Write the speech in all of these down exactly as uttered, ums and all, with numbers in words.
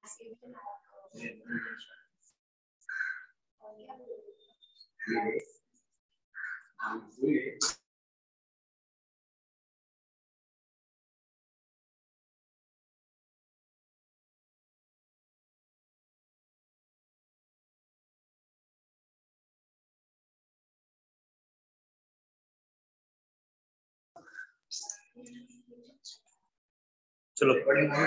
चलो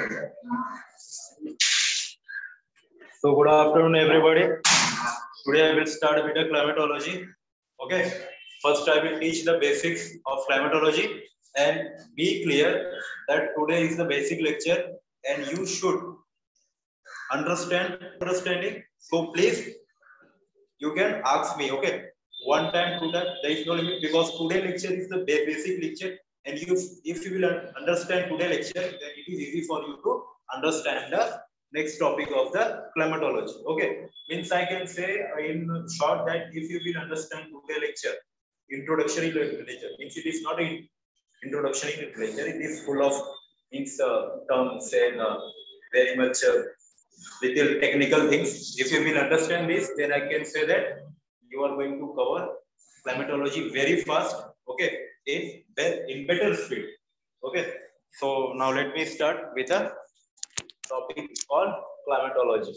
so good afternoon everybody. Today I will start with the climatology. Okay, first I will teach the basics of climatology and be clear that today is the basic lecture and you should understand understanding. So please you can ask me, okay, one time, two time, there is no limit because today lecture is the basic lecture. And you, if you will understand today lecture, then it is easy for you to understand the next topic of the climatology. Okay, means I can say in short that if you will understand today lecture, introductory lecture, means it is not an introductory lecture, it is full of means uh, terms and uh, very much uh, little technical things. If you will understand this, then I can say that you are going to cover climatology very fast. Okay. In, in better speed. Okay, so now let me start with a topic called climatology.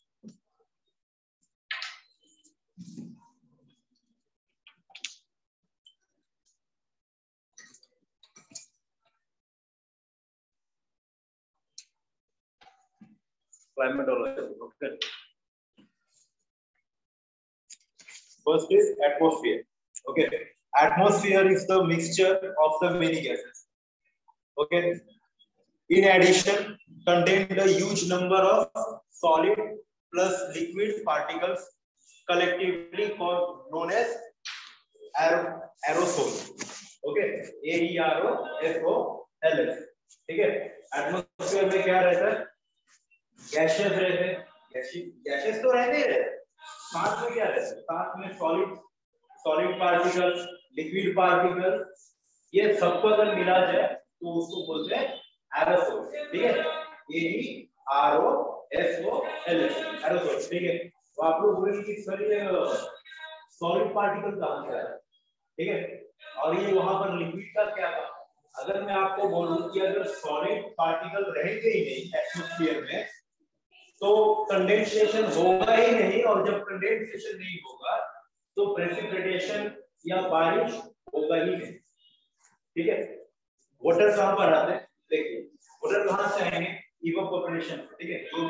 Climatology. Okay. First is atmosphere. Okay. Atmosphere is the mixture of the many gases. Okay. In addition, contain a huge number of solid plus liquid particles, collectively called known as aerosols. Okay. A E R O S O L S. ठीक है. Atmosphere में क्या रहता है? Gases रहते हैं. Gases तो रहते हैं. साथ में क्या रहता है? साथ में solid solid particles, liquid particles, ये सबको अगर मिला जाए तो उसको बोलते हैं एरोसोल. ठीक है, A E R O S O L S, aerosol. ठीक है, तो आप लोग बोलेंगे कि सर ये सॉलिड पार्टिकल कहां से आया? ठीक है, और ये वहां पर लिक्विड का क्या था? अगर मैं आपको बोलूं कि अगर सॉलिड पार्टिकल रहेंगे ही नहीं एटमॉस्फेयर में तो कंडेंसेशन होगा ही नहीं, और जब कंडेंसेशन नहीं होगा तो प्रेसिपिटेशन या बारिश होगा ही नहीं. ठीक है, वाटर कहां पर आते हैं? देखिए वाटर कहां से आएंगे? इवेपोरेशन. ठीक है, जो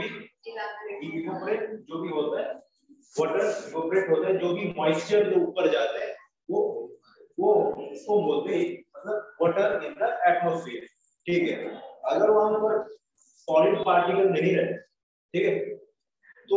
भी इवेपोरेट जो भी होता है वाटर इवेपोरेट होता है, जो भी मॉइस्चर जो ऊपर जाता है वो वो इसको बोलते हैं मतलब वाटर इन द एटमॉस्फेयर. ठीक है, अगर वहां पर सॉलिड पार्टिकल नहीं रहे, ठीक है, तो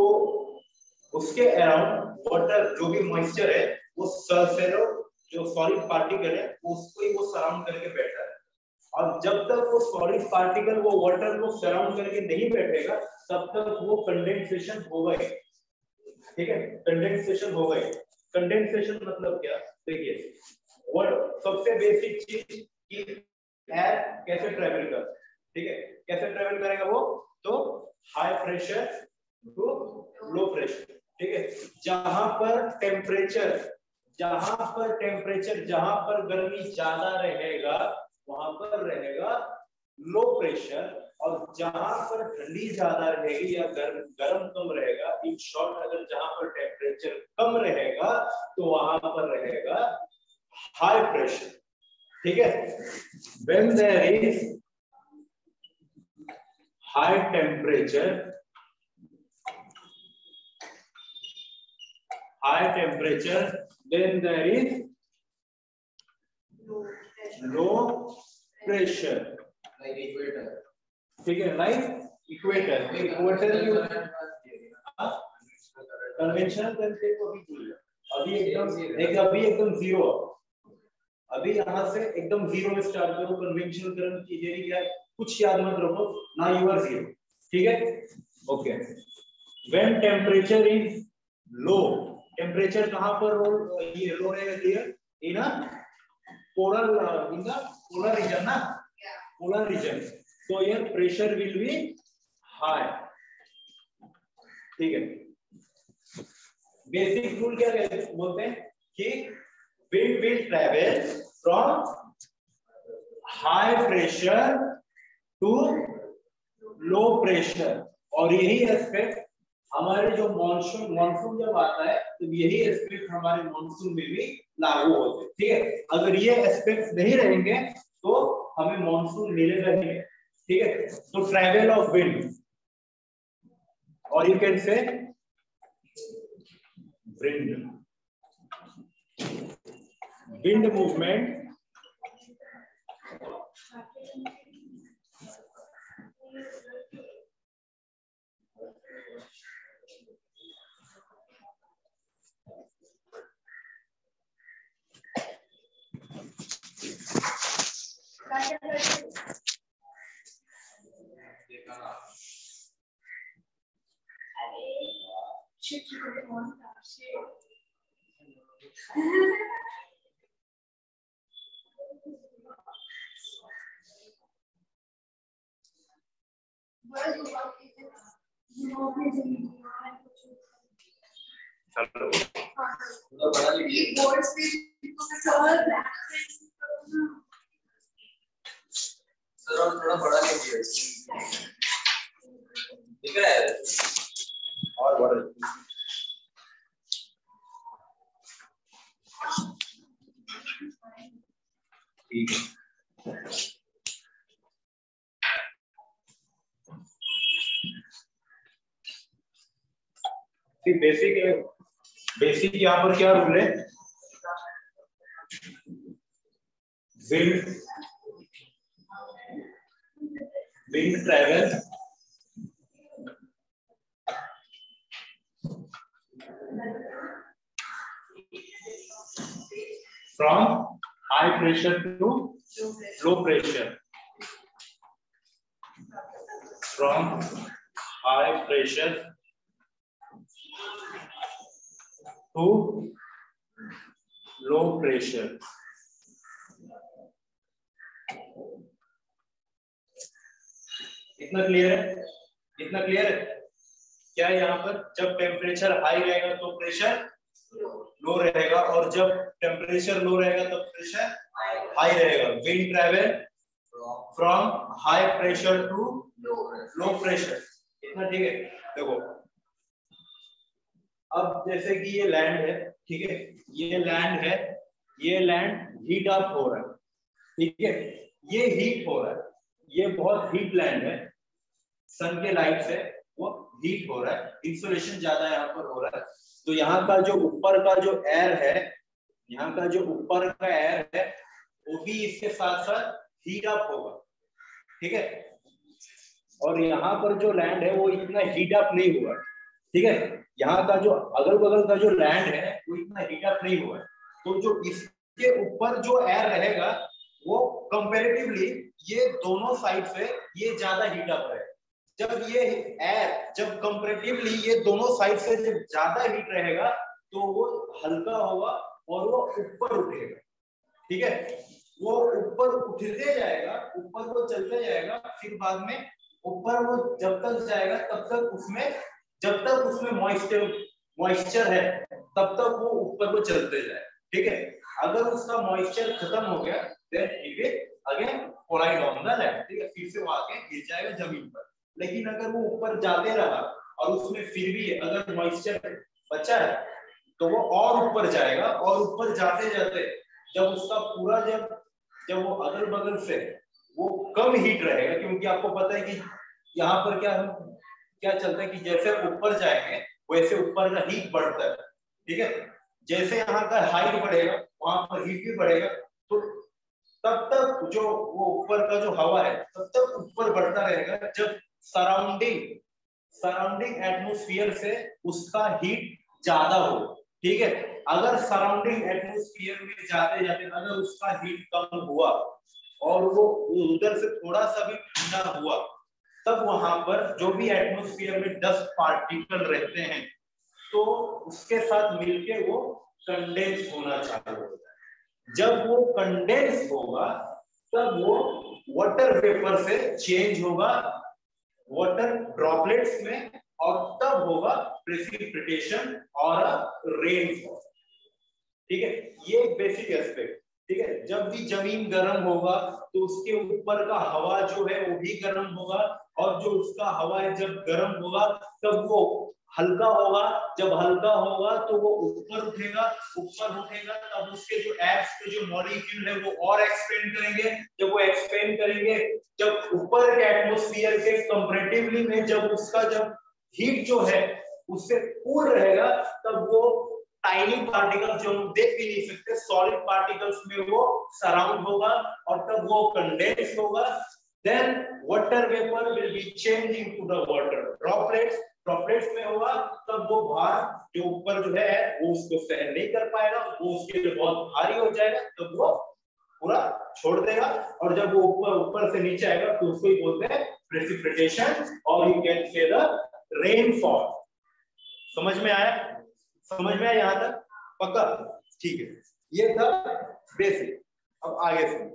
उसके अराउंड वाटर जो भी मॉइस्चर है वो सरफेरो जो सॉलिड पार्टिकल है उसको ही वो सराउंड करके बैठा है. और जब तक वो सॉलिड पार्टिकल वो वाटर को सराउंड करके नहीं बैठेगा तब तक वो कंडेंसेशन होगा ही. ठीक है, कंडेंसेशन होगा ही. कंडेंसेशन मतलब क्या? देखिए वो सबसे बेसिक चीज कि एयर कैसे ट्रेवल करता है. ठीक है, कैसे ट्रेवल करेगा वो? तो high pressure to low pressure. ठीक है, जहां पर टेम्परेचर जहां पर टेम्परेचर जहां पर गर्मी ज्यादा रहेगा वहां पर रहेगा लो प्रेशर, और जहां पर ठंडी ज्यादा रहेगी या गर्म गर्म कम रहेगा, इन शॉर्ट अगर जहां पर टेम्परेचर कम रहेगा तो वहां पर रहेगा हाई प्रेशर. ठीक है, when there is high temperature high temperature, then there is low pressure, like equator. ठीक है, like equator. equator कन्वेंशनल करके तो अभी अभी एकदम एक अभी एकदम जीरो, अभी यहां से एकदम जीरो में स्टार्ट करो. कन्वेंशनल करंट की देरी क्या है कुछ याद मत रखो ना, यू आर जीरो. ठीक है, okay. When temperature is low, temperature कहां पर रो ये लो रहेगा? Clear, in a polar in the polar region ना, polar region. So here pressure will be high. ठीक है, बेसिक रूल क्या कहते हैं, बोलते हैं कि wind will travel from high pressure to low pressure, और यही एस्पेक्ट हमारे जो मॉनसून मॉनसून जब आता है तो यही एस्पेक्ट हमारे मॉनसून में भी लागू होते हैं। ठीक है, अगर ये एस्पेक्ट नहीं रहेंगे तो हमें मॉनसून मिलेगा नहीं। ठीक है, तो ट्रैवल ऑफ विंड, और you can say wind wind movement थोड़ा बड़ा लीजिए, ठीक है, और बड़ा ठीक है। बेसिक बेसिक यहाँ पर क्या रूल है, wind wind travel from high pressure to low pressure, from high pressure to low pressure. इतना क्लियर है, इतना क्लियर है क्या? यहाँ पर जब टेम्परेचर हाई रहेगा तो प्रेशर लो रहेगा, और जब टेम्परेचर लो रहेगा तब प्रेशर हाई रहेगा। Wind travel from high pressure to low pressure, इतना ठीक है। देखो अब जैसे कि ये लैंड है, ठीक है, ये लैंड है, ये लैंड हीट अप हो रहा है, ठीक है, ये हीट हो रहा है, ये बहुत हीट लैंड है, सन के लाइट से वो हीट हो रहा है, इंसुलेशन ज्यादा यहाँ पर हो रहा है, तो यहाँ का जो ऊपर का जो एयर है, यहाँ का जो ऊपर का एयर है वो भी इसके साथ साथ हीट अप होगा, ठीक है, और यहाँ पर जो लैंड है वो इतना हीट अप नहीं हुआ, ठीक है, यहाँ का जो अगल बगल का जो लैंड है वो इतना हीट अप नहीं हुआ, तो जो इसके ऊपर जो एयर रहेगा वो कंपैरेटिवली ये दोनों साइड से ये ज्यादा हीट अप रहेगा। जब ये एयर जब कंपैरेटिवली ये दोनों साइड से जब ज्यादा हीट रहेगा तो वो हल्का होगा और वो ऊपर उठेगा, ठीक है, वो ऊपर उठते जाएगा, ऊपर वो चलते जाएगा, फिर बाद में ऊपर वो जब तक जाएगा तब तक उसमें जब तक उसमें मॉइस्चर मॉइस्चर है तब तक वो ऊपर को चलते जाए, ठीक है, अगर उसका मॉइस्चर खत्म हो गया then it will again collide on the land, ठीक है, फिर से वो आके गिर जाएगा जमीन पर। लेकिन अगर वो ऊपर जाते रहा और उसमें फिर भी अगर मॉइस्चर बचा है तो वो और ऊपर जाएगा, और ऊपर जाते जाते जब उसका पूरा जब जब वो अगल बगल से वो कम हीट रहेगा, क्योंकि आपको पता है कि यहाँ पर क्या क्या चलता है कि जैसे ऊपर जाएंगे वैसे ऊपर का हीट बढ़ता है, ठीक है, जैसे यहाँ का हाइट बढ़ेगा वहां पर हीट भी बढ़ेगा, तो तब तक जो वो ऊपर का जो हवा है तब तक ऊपर बढ़ता रहेगा जब सराउंडिंग सराउंडिंग एटमॉस्फेयर से उसका हीट ज्यादा हो, ठीक है, अगर सराउंडिंग एटमॉस्फेयर में जाते जाते अगर उसका हीट कम हुआ और वो उधर से थोड़ा सा भी ठंडा हुआ, तब वहां पर जो भी एटमॉस्फेयर में डस्ट पार्टिकल रहते हैं तो उसके साथ मिलके वो कंडेंस होना चालू होता है। जब वो कंडेंस होगा तब वो वाटर वेपर से चेंज होगा वाटर ड्रॉपलेट्स में और तब होगा प्रेसिपिटेशन और रेनफॉल। ठीक है, ये एक बेसिक एस्पेक्ट। ठीक है, जब भी जमीन गर्म होगा तो उसके ऊपर का हवा जो है वो भी गर्म होगा, और जो उसका हवा है जब गर्म होगा तब वो हल्का होगा, जब हल्का होगा तो वो ऊपर उठेगा, ऊपर उठेगा तब उसके जो एब्स के जो मॉलिक्यूल है वो और एक्सपेंड करेंगे, जब वो एक्सपेंड करेंगे, जब ऊपर के एटमॉस्फेयर के कंपैरेटिवली में जब उसका जब हीट जो है उससे कूल रहेगा, तब वो टाइनी पार्टिकल्स जो हम देख भी नहीं सकते सॉलिड पार्टिकल्स में वो सराउंड होगा, और तब वो कंडेंस होगा। Then water vapour will be changing to the water droplets, droplets में होगा तब वो भार जो ऊपर जो है वो उसको सहन नहीं कर पाएगा, वो उसके लिए बहुत भारी हो जाएगा, तब वो पूरा छोड़ देगा, और जब वो ऊपर ऊपर से नीचे आएगा तो उसको ही बोलते हैं प्रेसिपिटेशन, और you can say the rainfall. समझ में आया? समझ में आया यहाँ तक? पक्का? ठीक है, ये था बेसिक। अब आगे से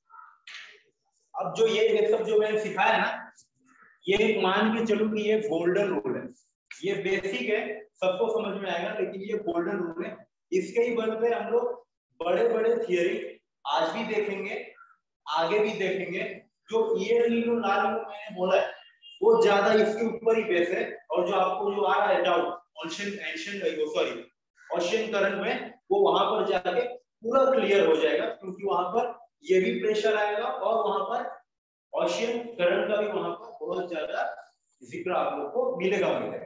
अब जो ये ये सब जो मैंने सिखाया ना, ये मान के चलो कि ये गोल्डन रूल है, ये बेसिक है, सबको समझ में आएगा, लेकिन ये गोल्डन रूल है। इसके ही बल पे हम लोग बड़े बड़े थियरी आज भी देखेंगे, आगे भी देखेंगे। जो ये नीलो लाल मैंने बोला है वो ज्यादा इसके ऊपर ही बेस है, और जो आपको जो आ रहा है doubt ocean ancient sorry ocean current में, वो वहां पर जाके पूरा क्लियर हो जाएगा, क्योंकि वहां पर ये भी प्रेशर आएगा और वहां पर ओशियन करंट का भी वहां पर बहुत ज्यादा जिक्र आप लोग को मिलेगा मिलेगा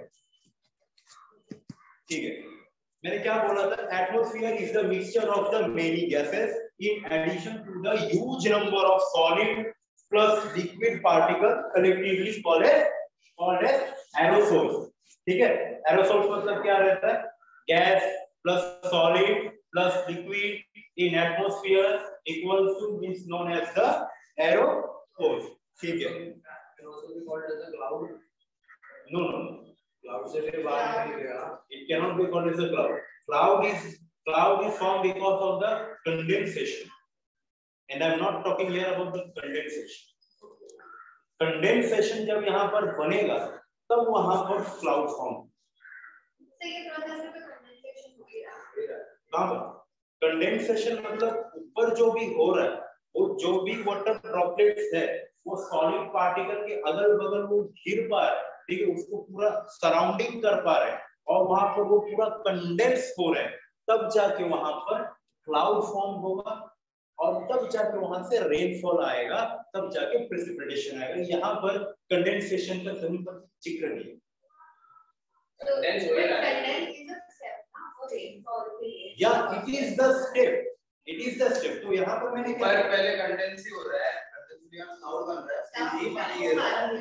ठीक है, मैंने क्या बोला था? Atmosphere is the mixture of the many gases in addition to the huge number of solid plus liquid particle collectively called as called as aerosols. ठीक है, एरोसोल्स मतलब क्या रहता है? Gas plus solid plus liquid in atmosphere equals to means known as the aerosols. ठीक है, aerosol called as a cloud? No no, cloud से फिर बाहर नहीं गया, it cannot be called as a cloud. Cloud is cloud is formed because of the condensation, and I am not talking here about the condensation. Condensation जब यहाँ पर बनेगा तब वहाँ पर cloud form। तो ये प्रोसेस में condensation हो गया। कहाँ पर? Condensation मतलब ऊपर जो भी हो रहा है, वो जो भी वाटर ड्रॉपलेट्स है, वो सॉलिड पार्टिकल के अगल बगल वो घिर पा रहे हैं, ठीक है, उसको पूरा सराउंडिंग कर पा रहे हैं, और वहां पर वो पूरा कंडेंस हो रहे हैं, तब जाके वहां पर क्लाउड फॉर्म होगा, और तब जाके वहां से रेनफॉल आएगा, तब जाके प्रेसिपिटेशन आएगा। यहाँ पर कंडेंसेशन का कहीं पर जिक्र नहीं है। या it is the step, it is the step. तो यहाँ पर मैंने क्या पहले कंडेंस ही हो रहा है, क्लाउड बन रहा है, ये पानी गिर रहा है,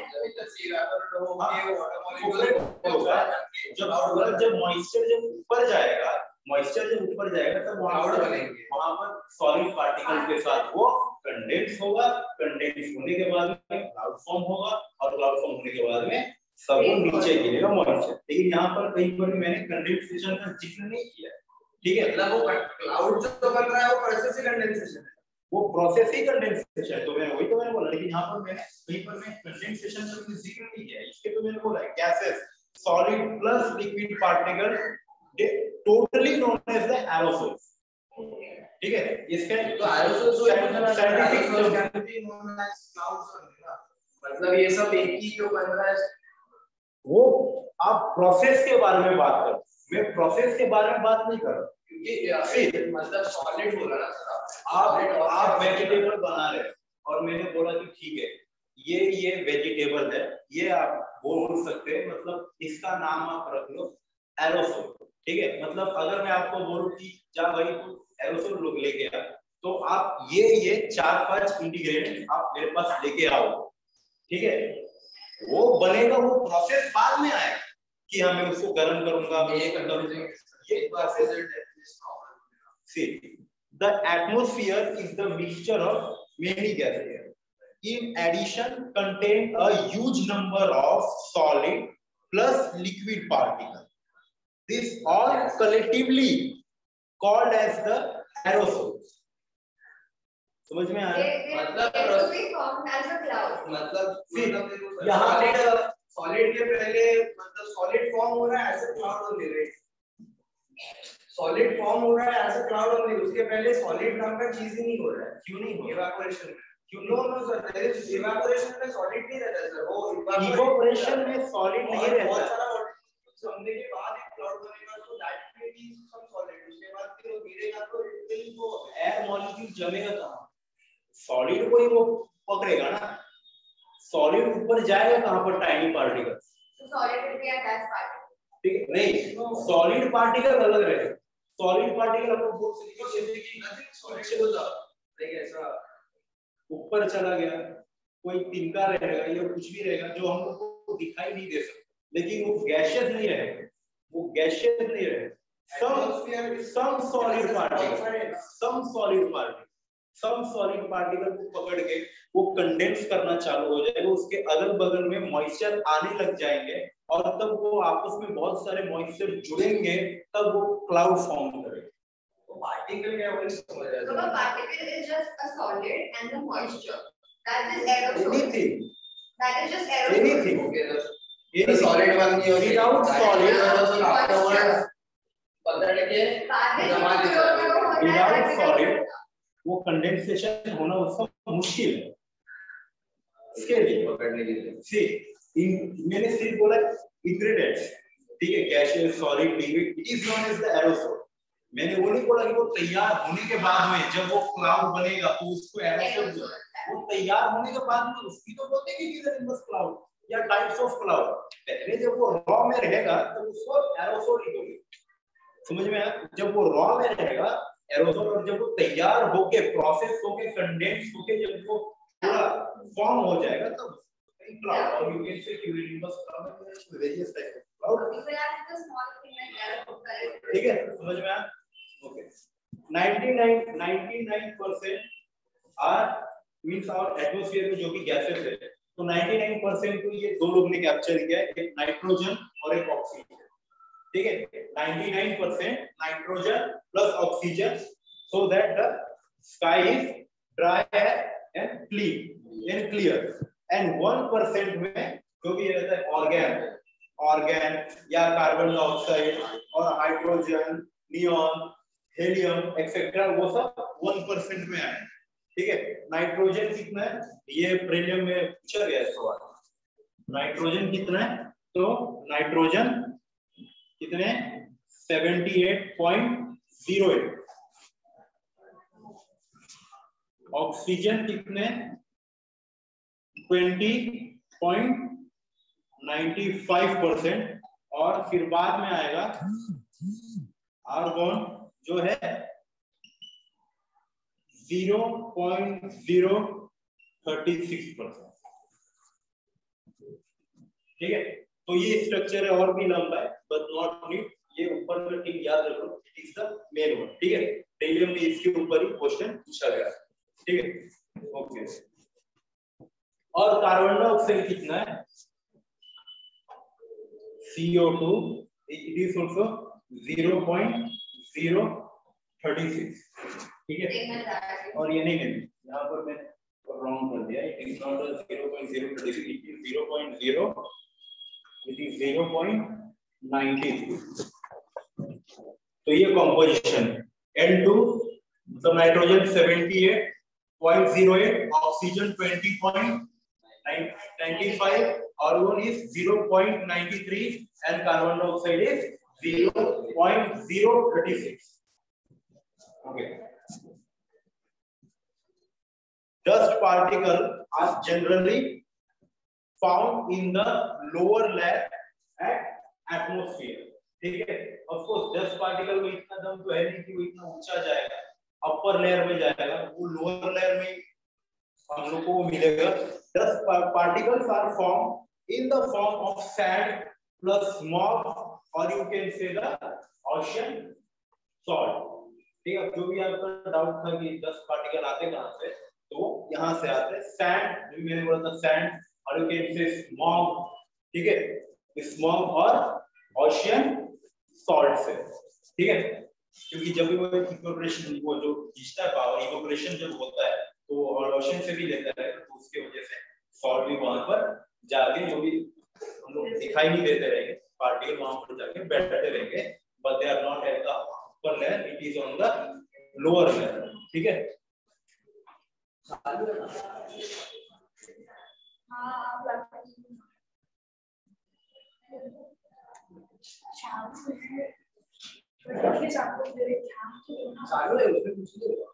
जब जब मॉइस्चर जब ऊपर जाएगा, मॉइस्चर जब ऊपर जाएगा तब वहां बनेंगे, वहां पर सॉलिड पार्टिकल के साथ वो कंडेंस होगा, कंडेंस होने के बाद में क्लाउड फॉर्म होगा, और क्लाउड फॉर्म होने के बाद में सब वो नीचे गिरेगा मॉइस्चर। लेकिन यहाँ पर कहीं पर भी मैंने कंडेंसेशन का जिक्र नहीं किया, ठीक है, मतलब वो क्लाउड जो बन रहा है वो प्रोसेस ही कंडेंसेशन है, वो प्रोसेस ही कंडेंसेशन है। तो मैंने वही तो मैंने बोला, लेकिन यहाँ पर मैंने कहीं पर मैं कंडेंसेशन का कोई जिक्र नहीं किया, इसके तो मैंने बोला gases solid plus liquid particle totally known as the aerosols. ठीक है, इसके तो aerosols scientific known as clouds बनेगा, मतलब ये सब एक ही जो बन रहा है, वो आप प्रोसेस के बारे में बात करो, मैं प्रोसेस के बारे में बात नहीं कर रहा, क्योंकि मतलब सॉलिड हो रहा है ना, आप आप वेजिटेबल बना रहे और मैंने बोला कि ठीक है ये ये वेजिटेबल है, ये आप बोल सकते हैं, मतलब इसका नाम आप रख लो एरोसोल। ठीक है, मतलब अगर मैं आपको बोलूं कि जा भाई तू एरोसोल लोग लेके आ, तो आप ये ये चार पांच इंग्रेडिएंट आप मेरे पास लेके आओ, ठीक है, वो बनेगा, वो प्रोसेस बाद में आएगा कि हमें उसको गर्म करूंगा, ये करूंगा, ये प्रोसेस है। See, the atmosphere is the mixture of many gases. In addition, contain a huge number of solid plus liquid particles. This all collectively called as the aerosols. समझ में आया? मतलब मतलब यहाँ पे सॉलिड के पहले मतलब सॉलिड फॉर्म हो रहा है as a cloud only, right? Solid form हो रहा है एज अ क्लाउड ओनली, उसके पहले सॉलिड नाम का चीज ही नहीं हो रहा है। क्यों नहीं हो? इवेपोरेशन में क्यों? No no sir, there is evaporation में सॉलिड नहीं रहता सर, वो इवेपोरेशन में सॉलिड नहीं रहता। बहुत सारा समझने के बाद एक क्लाउड बनेगा, तो दैट में भी सम सॉलिड, उसके बाद फिर वो गिरेगा तो it will go, air molecule जमेगा कहां? सॉलिड को ही वो पकड़ेगा ना। सॉलिड ऊपर जाएगा कहां पर? Tiny particles. तो solid will be a gas particle, ठीक है? नहीं, सॉलिड पार्टिकल अलग रहेगा। सॉलिड पार्टिकल अपन बोल सकते हैं जैसे कि नथिंग सॉलिड होता है, ठीक है? ऐसा ऊपर चला गया, कोई तिनका रहेगा या कुछ भी रहेगा जो हम लोग को दिखाई नहीं दे सकता, लेकिन वो गैसियस नहीं रहेगा, वो गैसियस नहीं रहेगा। Some some solid particle, some solid particle some solid particle को पकड़ के वो कंडेंस करना चालू हो जाएगा, उसके अगल बगल में मॉइस्चर आने लग जाएंगे और तब वो आपस में बहुत सारे मॉइस्चर जुड़ेंगे, तब वो क्लाउड फॉर्म करेगा। तो पार्टिकल क्या है समझ रहे हैं? तो particle is just a solid and the moisture, that is aerosol, anything, that is just aerosol, anything, okay? ये सॉलिड वन की विदाउट सॉलिड एरोसोल आफ्टरवर्ड पकड़ के जमा दे, विदाउट सॉलिड वो कंडेंसेशन होना उसका मुश्किल है। इसके लिए पकड़ने के लिए सी मैंने सिर्फ बोला इंग्रेडिएंट्स, ठीक है? Gaseous, solid, liquid, it is known as the aerosol. मैंने वो नहीं बोला कि वो तैयार होने के बाद में जब वो क्लाउड बनेगा तो उसको एरोसोल, वो तैयार होने के बाद में उसकी तो बोलते हैं कि निम्बस क्लाउड या टाइप्स ऑफ क्लाउड। पहले जब वो रॉ में रहेगा तो उसको एरोसोल ही बोलेंगे, समझ में आया? जब वो रॉ में रहेगा एरोसोल, और जब वो तैयार होके प्रोसेस होके कंडेंस होके जब वो पूरा फॉर्म हो जाएगा तब क्लाउड, और you can say cumulonimbus cloud, various type of cloud, ठीक है? समझ में आया? Okay. ninety-nine percent are means our atmosphere में जो भी गैसेस है, तो ninety-nine percent को ये दो लोग ने कैप्चर किया है, एक नाइट्रोजन और एक ऑक्सीजन, ठीक है? ninety-nine percent nitrogen plus oxygen, so that the sky is dry and clean and clear. And one percent में जो भी रहता है ऑर्गेन ऑर्गेन या कार्बन डाइऑक्साइड और हाइड्रोजन, नियॉन, हेलियम एक्सेट्रा, वो सब one percent में आए, ठीक है? नाइट्रोजन कितना है? ये प्रीलियम में पूछा गया है सवाल। नाइट्रोजन कितना है? तो नाइट्रोजन कितने? seventy-eight point zero eight। Oxygen कितने? twenty point nine five percent। और फिर बाद में आएगा आर्गन जो है zero point zero three six percent, ठीक है? तो ये स्ट्रक्चर है और भी लंबा है, बट नॉट नीड, ये ऊपर में ठीक याद रखो, it is the main one, ठीक है? डेली में इसके ऊपर ही क्वेश्चन पूछा गया, ठीक है? ओके। और कार्बन डाइऑक्साइड कितना है? C O two, it is also zero point zero three six, ठीक है? और ये नहीं नहीं यहाँ पर मैंने रॉन्ग कर दिया, it is not zero point zero three six, it is zero point zero, it is zero point nine three। तो ये कंपोजिशन N two, तो nitrogen seventy-eight point zero eight, oxygen twenty point nine five, argon is zero point nine three and carbon dioxide is zero point zero three six, okay? Dust particles are generally found in the lower layer at atmosphere, ठीक है? Of course dust particle में इतना दम तो है नहीं कि वो इतना ऊंचा जाएगा, अपर लेयर में जाएगा, वो लोअर लेयर में हम लोग को मिलेगा। Dust particles are formed in the form of sand plus smog, or you can say the ocean salt, ठीक है? जो भी आपका डाउट था कि dust particle आते कहां से, तो यहाँ से आते हैं sand, जो मैंने बोला था sand, और you can say smog, ठीक है? smog और ocean salt से, ठीक है? क्योंकि जब भी वो इवेपोरेशन, वो जो खींचता है पावर, इवेपोरेशन जब होता है तो और ओशन से भी लेता है, तो उसके वजह से सॉल्ट भी वहां पर जाके जो भी हम लोग दिखाई नहीं देते रहेंगे, पार्टिकल वहां पर जाके बैठते रहेंगे, but they are not at the upper layer, it is on the lower layer. ठीक है, चालू है उसमें कुछ नहीं होगा,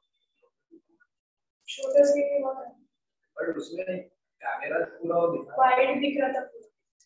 छोटा सा ही बात है, बट उसमें कैमरा पूरा वो दिखा वाइड दिख रहा था।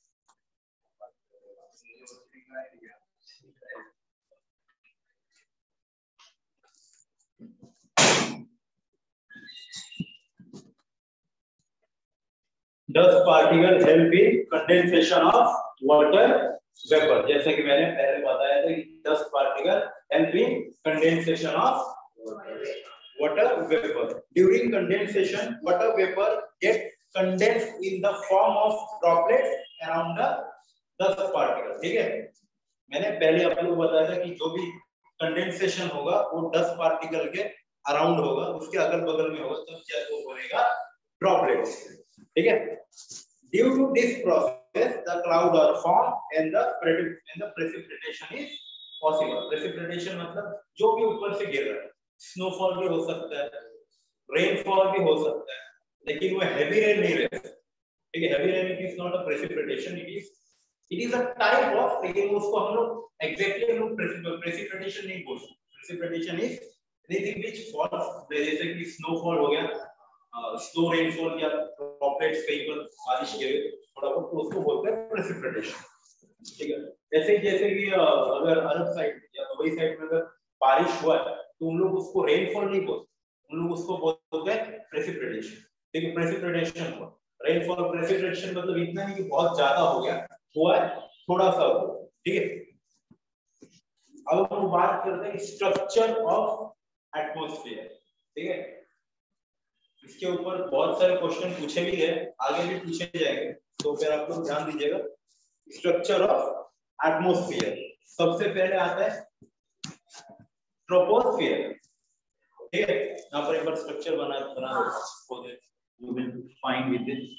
Dust particle help in condensation of water vapor, जैसे कि मैंने पहले बताया था कि dust particle help in condensation of water vapor. During condensation, water vapor get condensed in the form of droplets around the dust particle. ठीक है, मैंने पहले आप लोगों को बताया था कि जो भी कंडेंसेशन होगा वो dust particle के अराउंड होगा, उसके अगल बगल में होगा, तब क्या वो बनेगा ड्रॉपलेट्स। ठीक है, due to this process the cloud are form and the and the precipitation is possible. Precipitation मतलब जो भी ऊपर से गिर रहा है, स्नोफॉल भी हो सकता है, रेनफॉल भी हो सकता है, लेकिन वो हैवी रेन नहीं रहता। ठीक है, heavy rain is not a precipitation, it is it is a type of, लेकिन उसको हम लोग एग्जैक्टली हम लोग प्रेसिपिटेशन नहीं बोल सकते। Precipitation is anything which falls, जैसे कि स्नोफॉल हो गया, स्नो रेनफॉल या ड्रॉपलेट्स कहीं पर बारिश गिरे थोड़ा बहुत, तो उसको बोलते हैं प्रेसिपिटेशन। ठीक है, ऐसे जैसे कि अगर अरब साइड या दुबई साइड में अगर बारिश हुआ है तो उन लोग उसको रेनफॉल नहीं बोलते, उन लोग उसको बोलते हैं प्रेसिपिटेशन। ठीक है, प्रेसिपिटेशन हुआ, रेनफॉल प्रेसिपिटेशन मतलब इतना नहीं कि बहुत ज्यादा हो गया, हुआ है थोड़ा सा हुआ। ठीक है, अब हम बात करते हैं स्ट्रक्चर ऑफ एटमॉस्फेयर। ठीक है, इसके ऊपर बहुत सारे क्वेश्चन पूछे भी है, आगे भी पूछे जाएंगे, तो फिर आप लोग ध्यान दीजिएगा। स्ट्रक्चर ऑफ एटमॉस्फेयर, सबसे पहले आता है ट्रोपोस्फियर। ठीक है, यहाँ पर एक बार स्ट्रक्चर बना बना दो, you will find with this.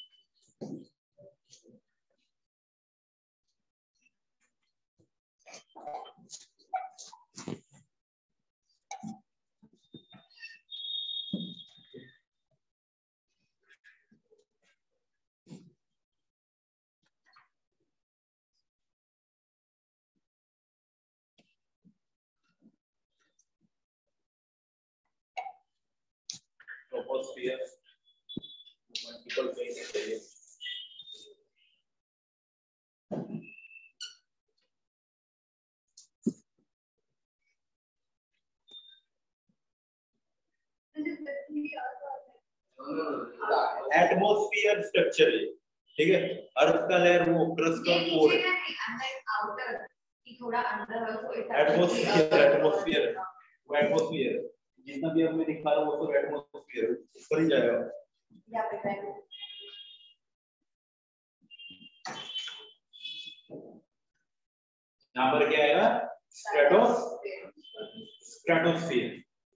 Troposphere multiple phases है ये। एटमॉस्फेयर स्ट्रक्चर है। ठीक है, अर्थ का लेयर वो क्रस्ट और कोर है, आउटर की थोड़ा अंदर है, तो एटमॉस्फेयर एटमॉस्फेयर वो एटमॉस्फेयर जितना भी अब मैं दिखा रहा हूँ वो सब एटमॉस्फेयर ऊपर ही जाएगा। यहाँ पे यहाँ पर क्या आएगा, स्ट्रेटो स्ट्रेटोस्फीयर।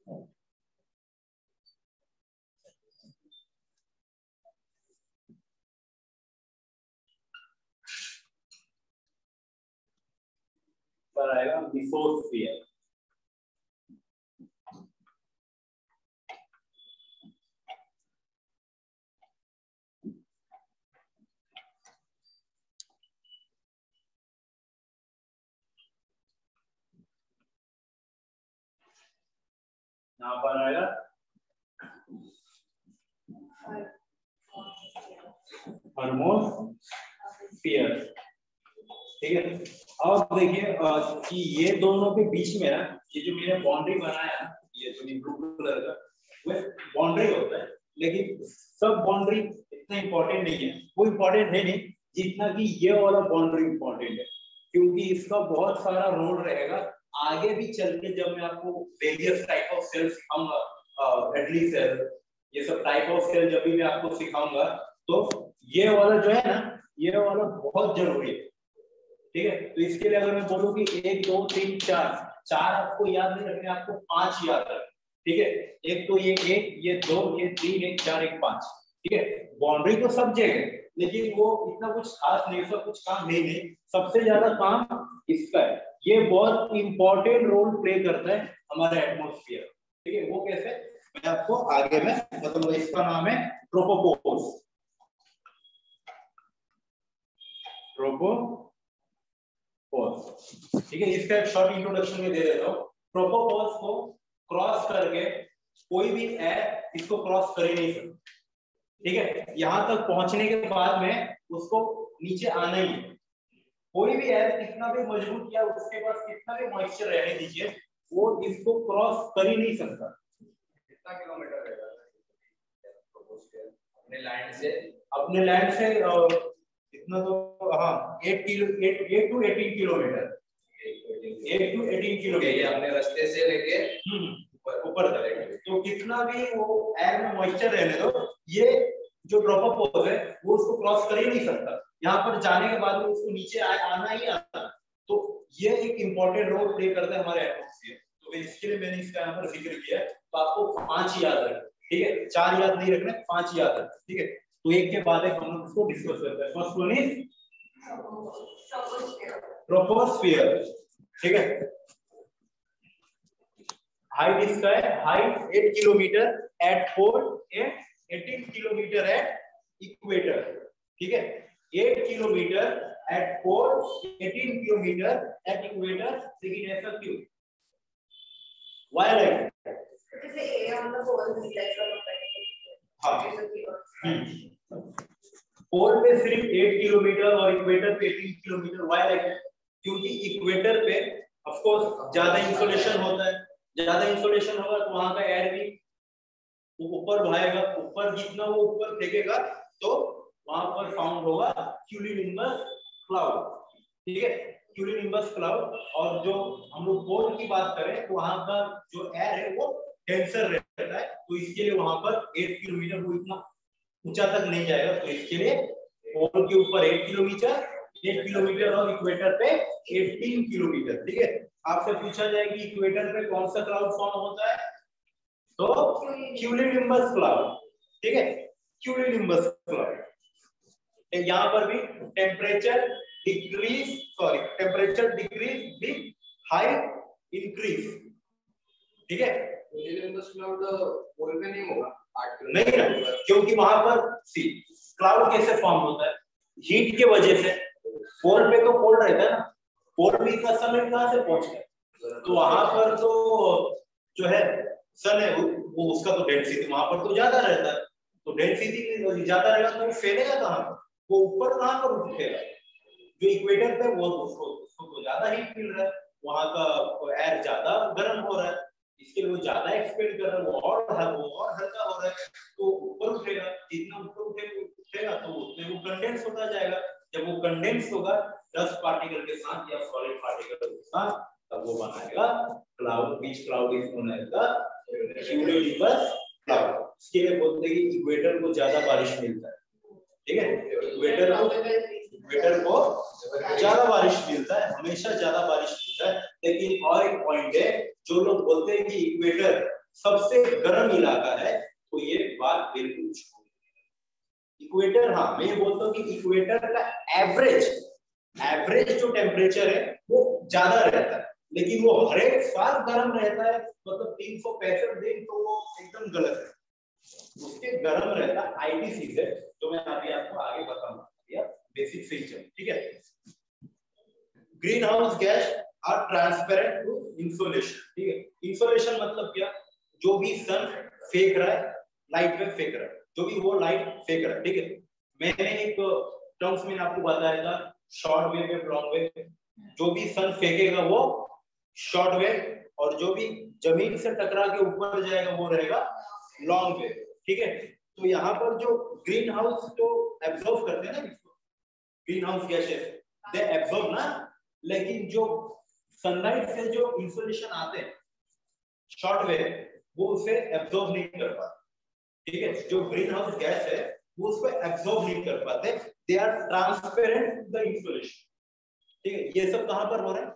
पर आएगा मेसोस्फीयर। यहाँ पर आएगा थर्मोस्फीयर। ठीक है, अब देखिए कि ये दोनों के बीच में ना ये जो मैंने बाउंड्री बनाया है, ये जो ब्लू कलर का वो बाउंड्री होता है, लेकिन सब बाउंड्री इतना इंपॉर्टेंट नहीं है, वो इंपॉर्टेंट है नहीं जितना कि ये वाला बाउंड्री इंपॉर्टेंट है, क्योंकि इसका बहुत सारा रोल रहेगा आगे भी चल के। जब मैं आपको वेरियस टाइप ऑफ सेल सिखाऊंगा, रेडली सेल, ये सब टाइप ऑफ सेल जब भी मैं आपको सिखाऊंगा, तो ये वाला जो है ना, ये वाला बहुत जरूरी है। ठीक है, तो इसके लिए अगर मैं बोलूं कि एक दो तीन चार, चार आपको याद नहीं रखने, आपको पांच याद रखना। ठीक है, एक तो ये एक, ये दो, ये तीन, एक चार, एक पांच। ठीक है, बाउंड्री तो सब जगह, लेकिन वो इतना कुछ खास नहीं, उसका कुछ काम है नहीं, सबसे ज्यादा काम इसका है। ये बहुत इंपॉर्टेंट रोल प्ले करता है हमारे एटमॉस्फेयर, ठीक है। वो कैसे, मैं आपको आगे में मतलब इसका नाम है ट्रोपोपोज। ट्रोपोपोज, ठीक है। इसका एक शॉर्ट इंट्रोडक्शन में दे देता हूँ। ट्रोपोपोज को क्रॉस करके कोई भी एयर इसको क्रॉस कर ही नहीं सकता, ठीक है। यहां तक पहुंचने के बाद में उसको नीचे आना ही है। कोई भी एयर कितना भी मजबूत या उसके पास कितना भी मॉइस्चर रहने दीजिए, वो इसको क्रॉस कर ही नहीं सकता। कितना किलोमीटर रहेगा अपने लैंड से? अपने लैंड से इतना तो हाँ eight kilo eight eight to eighteen kilometre eight to eighteen kilometre ये अपने रास्ते से लेके ऊपर तक। तो कितना भी वो एयर में मॉइस्चर रहने दो, ये जो ट्रोपोपोज है वो उसको क्रॉस कर ही नहीं सकता। यहाँ पर जाने के बाद में उसको नीचे आ, आना ही आना। तो ये एक इंपॉर्टेंट रोल प्ले करता है हमारे एटमॉस्फेयर। तो इसके लिए मैंने इसका यहाँ पर जिक्र किया है। तो आपको पांच याद रखना, ठीक है। चार याद नहीं रखना, पांच याद रखना, ठीक है। तो एक के बाद एक हम लोग इसको डिस्कस करते हैं। फर्स्ट वन इज ट्रोपोस्फियर, ठीक है। हाइट इसका है, height eight kilometre at pole and eighteen kilometre at equator, ठीक है। Eight kilometre at pole, eighteen kilometre at equator. लेकिन ऐसा क्यों, व्हाई लाइक जैसे ए ऑन द पोल भी ऐसा होता है। हां, पोल पे सिर्फ एट किलोमीटर और इक्वेटर पे एटीन किलोमीटर। व्हाई लाइक, क्योंकि इक्वेटर पे ऑफ कोर्स ज्यादा इंसोलेशन होता है। ज्यादा इंसोलेशन होगा तो वहां का एयर भी ऊपर भागेगा। ऊपर जितना वो ऊपर फेंकेगा तो वहां पर फाउंड होगा क्यूमुलोनिम्बस क्लाउड, ठीक है। Cumulonimbus cloud. और जो हम लोग पोल की बात करें तो वहां का जो एयर है वो डेंसर रहता है, तो इसके लिए वहां पर एट किलोमीटर वो इतना ऊंचा तक नहीं जाएगा। तो इसके लिए पोल के ऊपर एट किलोमीटर एट किलोमीटर और इक्वेटर पे एटीन किलोमीटर, ठीक है। आपसे पूछा जाए कि इक्वेटर पे कौन सा क्लाउड फॉर्म होता है, तो क्यूमुलोनिम्बस क्लाउड, ठीक है। Cumulonimbus cloud. यहाँ पर भी temperature decrease sorry temperature decrease with height increase, ठीक है। क्यूमुलोनिम्बस क्लाउड पोल पे नहीं होगा, नहीं ना, क्योंकि वहां पर सी क्लाउड कैसे फॉर्म होता है, हीट के वजह से। पोल पे तो कोल्ड रहता है ना, पोल भी इतना समय कहां से पहुंचता है। तो वहां पर तो जो है सन है वो उसका तो डेंसिटी वहां पर तो ज्यादा रहता है। तो डेंसिटी ज्यादा रहेगा तो वो फैलेगा कहां पर, वो ऊपर कहां पर उठेगा। जो इक्वेटर पे वो उसको उसको तो ज्यादा हीट मिल रहा है, वहां का एयर ज्यादा गर्म हो रहा है, इसके लिए वो ज्यादा एक्सपेंड कर रहा है, वो और वो और हल्का हो रहा है। तो ऊपर उठेगा, जितना ऊपर उठेगा तो उतने वो कंडेंस होता जाएगा। जब वो कंडेंस होगा डस्ट पार्टिकल के साथ या सॉलिड पार्टिकल के साथ, तब वो बनाएगा क्लाउड। बीच cloud is known as the cumulonimbus cloud. इसके लिए बोलते हैं कि इक्वेटर को ज्यादा बारिश मिलता है, ठीक है। इक्वेटर को इक्वेटर को ज्यादा बारिश मिलता है, हमेशा ज्यादा बारिश मिलता है। लेकिन और एक पॉइंट है, जो लोग बोलते हैं कि इक्वेटर सबसे गर्म इलाका है, तो ये बात बिल्कुल झूठ है। इक्वेटर, हाँ मैं ये बोलता हूँ कि इक्वेटर का एवरेज एवरेज जो टेम्परेचर है वो ज्यादा रहता है, लेकिन वो हर एक साल गर्म रहता है। मतलब तीन सौ पैंसठ दिन तो वो एकदम गलत है। उसके गर्म रहता है आईटीसी से, जो मैं अभी आपको आगे बताऊंगा, बेसिक से ही चल, ठीक है। Greenhouse gas are transparent to insolation, ठीक है। इंसोलेशन मतलब क्या, जो भी सन फेंक रहा है, लाइट वेव फेंक रहा है, जो भी वो लाइट फेंक रहा है, ठीक है। मैंने एक टर्म्स में आपको बताया था, short wave wave long wave. जो भी सन फेंकेगा वो शॉर्ट वेव, और जो भी जमीन से टकरा के ऊपर जाएगा वो रहेगा लॉन्ग वेव, ठीक है। तो यहाँ पर जो ग्रीन हाउस तो एब्जॉर्ब करते हैं ना, greenhouse gases they absorb ना, लेकिन जो सनलाइट से जो इंसोलेशन आते हैं शॉर्ट वेव, वो उसे एब्जॉर्ब नहीं कर पाते, ठीक है। जो ग्रीन हाउस गैस है वो उसको एब्जॉर्ब नहीं कर पाते, they are transparent to the insolation, ठीक है। ये सब कहां पर हो रहा है,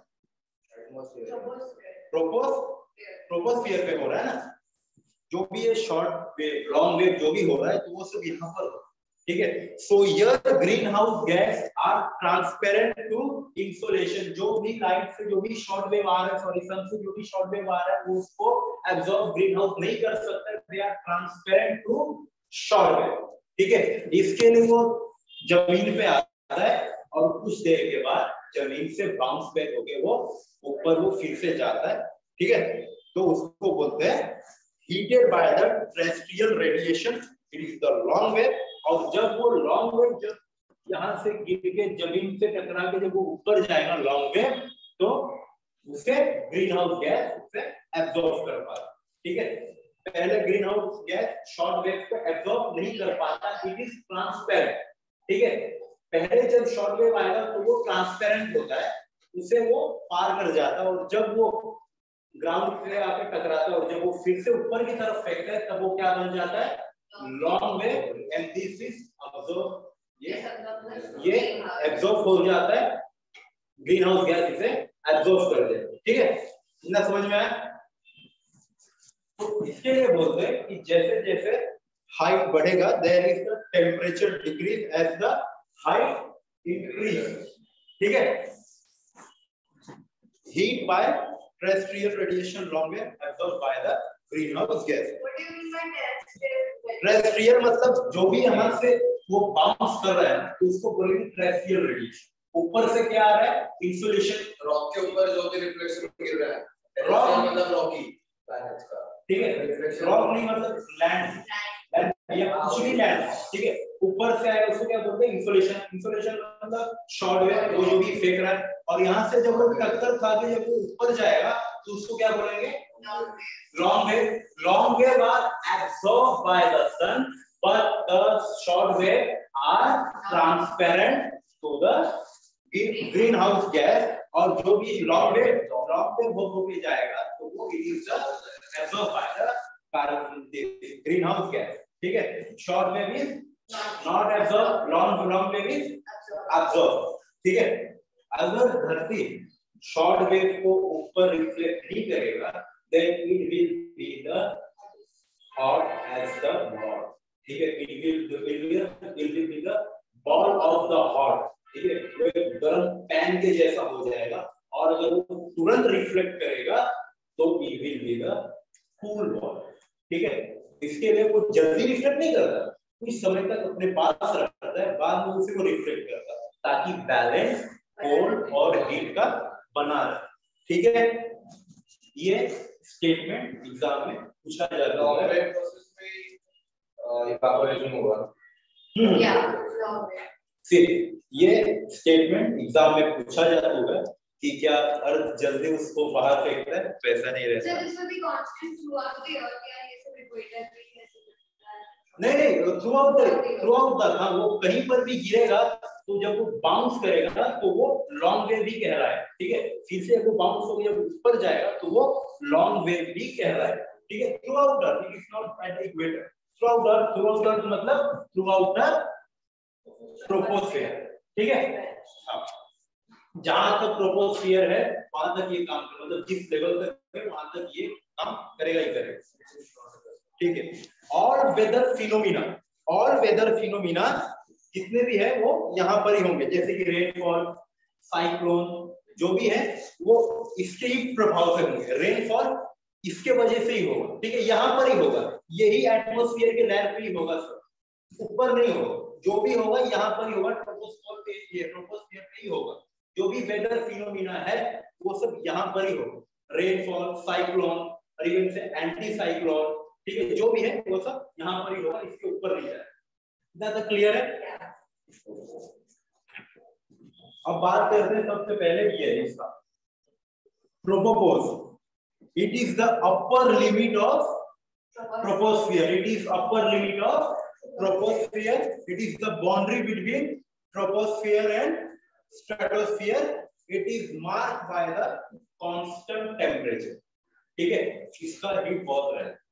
ट्रोपोस्फियर पे हो रहा है ना। जो भी ये शॉर्ट वेव लॉन्ग वेव जो भी हो रहा है, तो वो सब यहाँ पर हो रहा है, ठीक है। So here greenhouse gas are transparent to insolation, जो भी लाइट से जो भी शॉर्ट वेव आ रहा है, सॉरी सन से जो भी शॉर्ट वेव आ रहा है वो उसको एब्जॉर्ब ग्रीन हाउस नहीं कर सकता, they are transparent to short wave, ठीक है। इसके लिए वो जमीन पे आता है और कुछ देर के बाद जमीन से बाउंस बैक होके वो ऊपर वो फिर से जाता है, ठीक है। तो उसको बोलते हैं heated by the terrestrial radiation, it is the long wave. और जब वो लॉन्ग वेव जब यहाँ से गिर के जमीन से टकरा के जब वो ऊपर जाएगा लॉन्ग वेव, तो उसे ग्रीन हाउस गैस उसे एब्जॉर्ब कर पाता, ठीक है। पहले greenhouse gas short wave को एब्जॉर्ब नहीं कर पाता, इट इज ट्रांसपेरेंट, ठीक है। पहले जब शॉर्ट वेव आएगा तो वो ट्रांसपेरेंट होता है, उसे वो पार कर जाता है, और जब वो ग्राउंड पे आके टकराता है और जब वो फिर से ऊपर की तरफ फेंकता है तब वो क्या बन जाता है, long wave, and this is absorb, ये ये एब्जॉर्ब हो जाता है, ग्रीन हाउस गैस इसे एब्जॉर्ब कर देता है, ठीक है। इतना समझ में आया? तो इसके लिए बोलते हैं कि जैसे जैसे हाइट बढ़ेगा there is the temperature decrease as the height increase, ठीक है। Heat by terrestrial radiation long wave absorbed by the greenhouse gas. What do you mean by terrestrial? terrestrial मतलब जो भी यहाँ से वो बाउंस कर रहा है तो उसको बोलेंगे terrestrial radiation। ऊपर से क्या आ रहा है, इंसुलेशन, रॉक के ऊपर जो भी रिफ्लेक्शन गिर रहा है, रॉक मतलब रॉकी प्लैनेट्स का, ठीक है। रॉक नहीं मतलब लैंड, लैंड या कुछ भी लैंड, ठीक है। ऊपर से आएगा उसको क्या बोलते हैं, इंसुलेशन। इंसुलेशन मतलब शॉर्ट वेव, वो जो भी फेंक रहा है, और यहाँ से जब वो टक्कर खा के जब वो ऊपर जाएगा तो उसको क्या बोलेंगे, long wave. Long wave are absorb by the sun but the short wave are transparent to the greenhouse gas. और जो भी लॉन्ग वेव लॉन्ग वेव हो के जाएगा तो वो it is absorb by the greenhouse gas, ठीक है। Short wave is not absorb, long long wave is absorb, ठीक है। अगर धरती शॉर्ट वेव को ऊपर रिफ्लेक्ट नहीं करेगा then it will be the hot as the ball, ठीक है। it will it will it will be the ball of the hot, ठीक है। वो एक गर्म पैन के जैसा हो जाएगा, और अगर वो तुरंत रिफ्लेक्ट करेगा तो it will be the cool ball, ठीक है। इसके लिए वो जल्दी रिफ्लेक्ट नहीं करता, कुछ समय तक अपने पास रखता है, बाद में उसे वो रिफ्लेक्ट करता है ताकि बैलेंस कोल्ड और हीट का बना रहे, ठीक है। ये स्टेटमेंट एग्जाम में पूछा जाता है। लॉन्ग वेव प्रोसेस में इवेपोरेशन होगा, या लॉन्ग वेव। फिर ये स्टेटमेंट एग्जाम में पूछा जाता होगा कि क्या अर्थ जल्दी उसको बाहर फेंकता है, वैसा नहीं रहता। So this will be constant throughout the year, क्या ये सब इक्वेटर भी कैसे बनता है? नहीं नहीं, throughout the throughout the हाँ, वो कहीं पर भी गिरेगा तो जब वो बाउंस करेगा ना तो वो लॉन्ग वेव भी कह रहा है, ठीक है। फिर से वो बाउंस होकर जब ऊपर जाएगा तो वो लॉन्ग वेव भी कह रहा है, ठीक है। Throughout the, it is not at the equator, throughout the, throughout the मतलब थ्रू आउट द ट्रोपोस्फियर, ठीक है। हाँ, जहां तक ट्रोपोस्फियर है वहां तक ये काम करेगा, मतलब जिस लेवल तक है वहां तक ये काम करेगा ही करेगा, ठीक है। All weather phenomena, all weather phenomena जितने भी है वो यहाँ पर ही होंगे, जैसे कि रेनफॉल, साइक्लोन, जो भी है वो इसके ही प्रभाव से होंगे। रेनफॉल इसके वजह से ही होगा, ठीक है, यहाँ पर ही होगा, यही एटमॉस्फेयर के लेयर पे ही होगा सर, ऊपर नहीं होगा। जो भी होगा यहाँ पर ही होगा, ट्रोपोस्फियर पे ही ट्रोपोस्फियर पे ही होगा। जो भी वेदर फिनोमिना है वो सब यहाँ पर ही होगा, रेनफॉल, साइक्लोन और इवन से एंटी साइक्लोन, ठीक है, जो भी है वो सब यहाँ पर ही होगा, इसके ऊपर नहीं जाएगा। इतना क्लियर है? अब बात करते हैं सबसे पहले ये है इसका tropopause. It is the upper limit of troposphere, it is upper limit of troposphere, it is the boundary between troposphere and stratosphere, it is marked by the constant temperature, ठीक है। इसका हीट बहुत रहता है,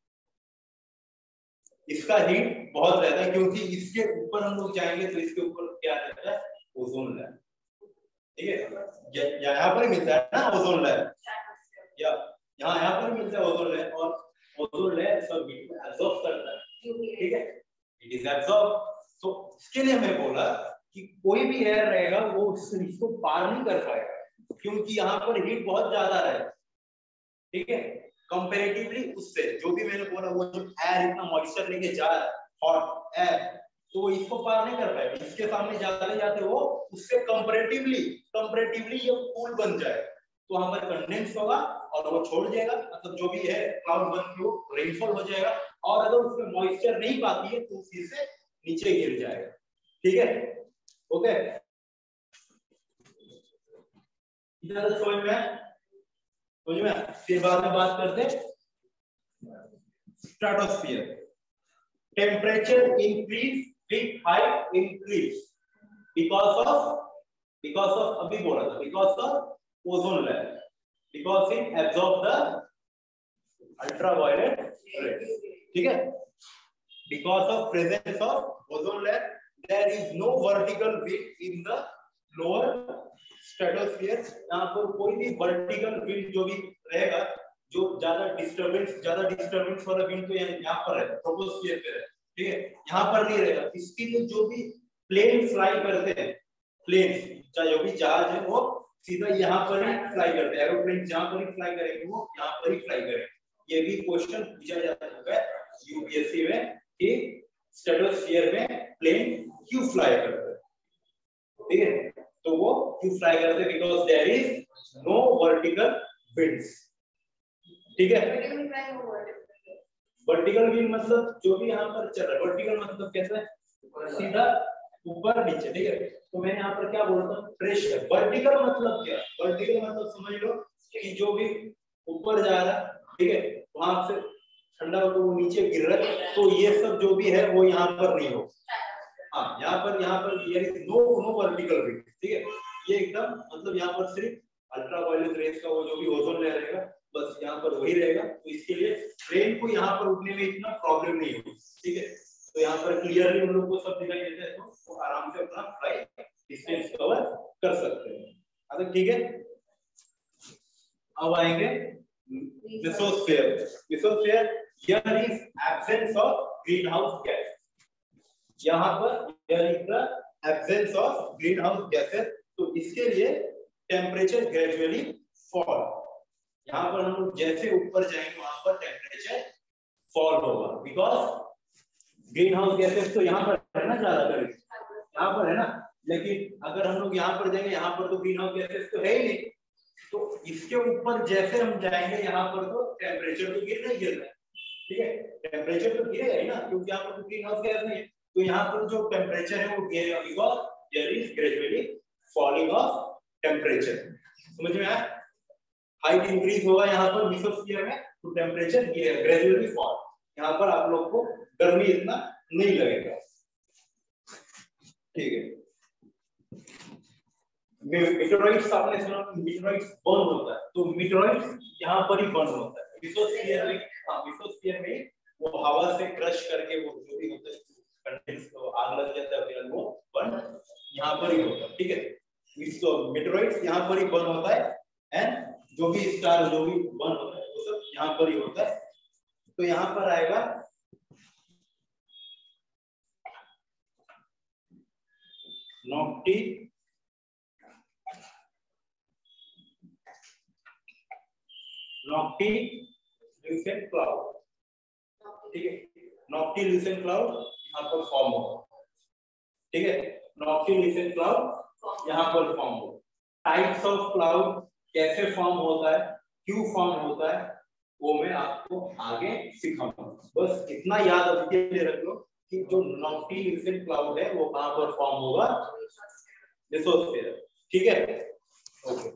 इसका हीट बहुत रहता है क्योंकि इसके ऊपर हम लोग जाएंगे तो इसके ऊपर क्या रहता है, ओजोन लेयर, ठीक है। यहाँ पर मिलता है ना ओजोन लेयर, या यहाँ यहाँ पर मिलता है ओजोन लेयर, और ओजोन लेयर सब हीट को एब्जॉर्ब करता है, ठीक है। इट इज एब्जॉर्ब, तो इसके लिए मैं बोला कि कोई भी एयर रहेगा वो इसको पार नहीं कर पाएगा, क्योंकि यहाँ पर हीट बहुत ज्यादा रहेगा, ठीक है, कंपैरेटिवली उससे। जो भी मैंने बोला वो जो एयर इतना मॉइस्चर लेके जा रहा है, हॉट एयर, तो वो इसको पार नहीं कर पाएगा। इसके सामने जाते जाते वो उससे कंपैरेटिवली कंपैरेटिवली ये कूल बन जाएगा, तो वहां पर कंडेंस होगा और वो छोड़ जाएगा, मतलब जो भी है क्लाउड बन के वो रेनफॉल हो जाएगा, और अगर उसमें मॉइस्चर नहीं पाती है तो फिर से नीचे गिर जाएगा, ठीक है, ओके। इधर समझ में समझ में फिर बाद में बात करते stratosphere. Temperature increase with height increase because of because of अभी बोला था because of ozone layer, because it absorb the ultraviolet rays, ठीक है, because of presence of ozone layer there is no vertical wind in the lower stratosphere. यहाँ पर कोई भी vertical wind जो भी रहेगा, जो ज्यादा डिस्टरबेंस ज्यादा डिस्टरबेंस वाला विंड तो यहाँ पर है, ट्रोपोस्फीयर पे है, ठीक है, यहाँ पर नहीं रहेगा। इसके लिए जो भी प्लेन फ्लाई करते हैं, प्लेन चाहे जो भी जहाज है वो सीधा यहाँ पर ही फ्लाई करते हैं, एरोप्लेन जहाँ पर ही फ्लाई करेंगे वो यहाँ पर ही फ्लाई करेंगे। ये भी क्वेश्चन पूछा जा चुका है यूपीएससी में कि स्ट्रेटोस्फीयर में प्लेन क्यों फ्लाई करते हैं, ठीक है, तो वो क्यों फ्लाई करते हैं, because there is no vertical winds, ठीक है। वर्टिकल विंड मतलब जो भी यहाँ पर चल रहा है, वर्टिकल मतलब कैसा है, सीधा ऊपर नीचे, ठीक है। तो मैंने यहाँ पर क्या बोला था, प्रेशर। वर्टिकल मतलब क्या, वर्टिकल मतलब समझ लो कि जो भी ऊपर जा रहा है, ठीक है, वहां से ठंडा होकर वो नीचे गिर रहा है, तो ये सब जो भी है वो यहाँ पर नहीं हो, हाँ, यहाँ पर यहाँ पर ये नो नो वर्टिकल विंड, ठीक है, ये एकदम मतलब यहाँ पर सिर्फ अल्ट्रावायलेट रेज का वो जो भी ओजोन लेयर रहेगा बस यहाँ पर वही रहेगा, तो इसके लिए ट्रेन को यहाँ पर उठने में इतना प्रॉब्लम नहीं होगी, ठीक है। तो यहाँ पर क्लियरली हम लोग को सब दिखाई देता है, तो वो आराम से अपना फ्लाइट डिस्टेंस कवर कर सकते हैं। अच्छा, ठीक है, अब आएंगे mesosphere. Mesosphere here is absence of greenhouse gas, यहाँ पर here is the absence of greenhouse gases, तो इसके लिए टेम्परेचर ग्रेजुअली फॉल। यहाँ पर हम लोग जैसे ऊपर जाएंगे वहां पर टेम्परेचर फॉल होगा, बिकॉज ग्रीन हाउस गैसेस तो यहाँ पर है ना, ज्यादातर यहाँ पर है ना, लेकिन अगर हम लोग यहाँ पर जाएंगे, यहाँ पर तो ग्रीन हाउस गैसेस तो है ही नहीं, तो इसके ऊपर जैसे हम जाएंगे यहाँ पर तो टेम्परेचर तो गिर नहीं गिर रहा है, ठीक है, टेम्परेचर तो गिरेगा ही ना, क्योंकि यहाँ पर तो ग्रीन हाउस गैस नहीं है, तो यहाँ पर जो टेम्परेचर है वो गिरेगा, because there is gradually falling of temperature. समझ में आया, हाइट इंक्रीज होगा यहाँ पर मेसोस्फीयर में, तो टेम्परेचर गिरेगा, ग्रेजुअली फॉल, यहाँ पर आप लोग को गर्मी इतना नहीं लगेगा, ठीक है। मीटरोइड्स आपने सुना, मीटरोइड्स बर्न होता है, तो मीटरोइड्स यहाँ पर ही बर्न होता है मेसोस्फीयर में, हाँ, मेसोस्फीयर में वो हवा से क्रश करके वो जो भी होता है कंडेंस, तो आग लग जाता है, फिर वो बर्न यहाँ पर ही होता है, ठीक है। इसको मीटरोइड्स यहाँ पर ही बर्न होता है, एंड जो भी स्टार जो भी बर्न होता है वो सब यहाँ पर ही होता है। तो यहाँ पर आएगा नॉक्टी नॉक्टी ल्यूसेंट क्लाउड, ठीक है, नॉक्टी ल्यूसेंट क्लाउड यहाँ पर फॉर्म होगा, ठीक है, नॉक्टी ल्यूसेंट क्लाउड यहाँ पर फॉर्म होगा। टाइप्स ऑफ क्लाउड कैसे फॉर्म होता है, क्यों फॉर्म होता है, वो मैं आपको आगे सिखाऊंगा, बस इतना याद अब के लिए रख लो कि जो नॉक्टी ल्यूसेंट क्लाउड है वो कहां पर फॉर्म होगा, मेसोस्फीयर, ठीक है, okay.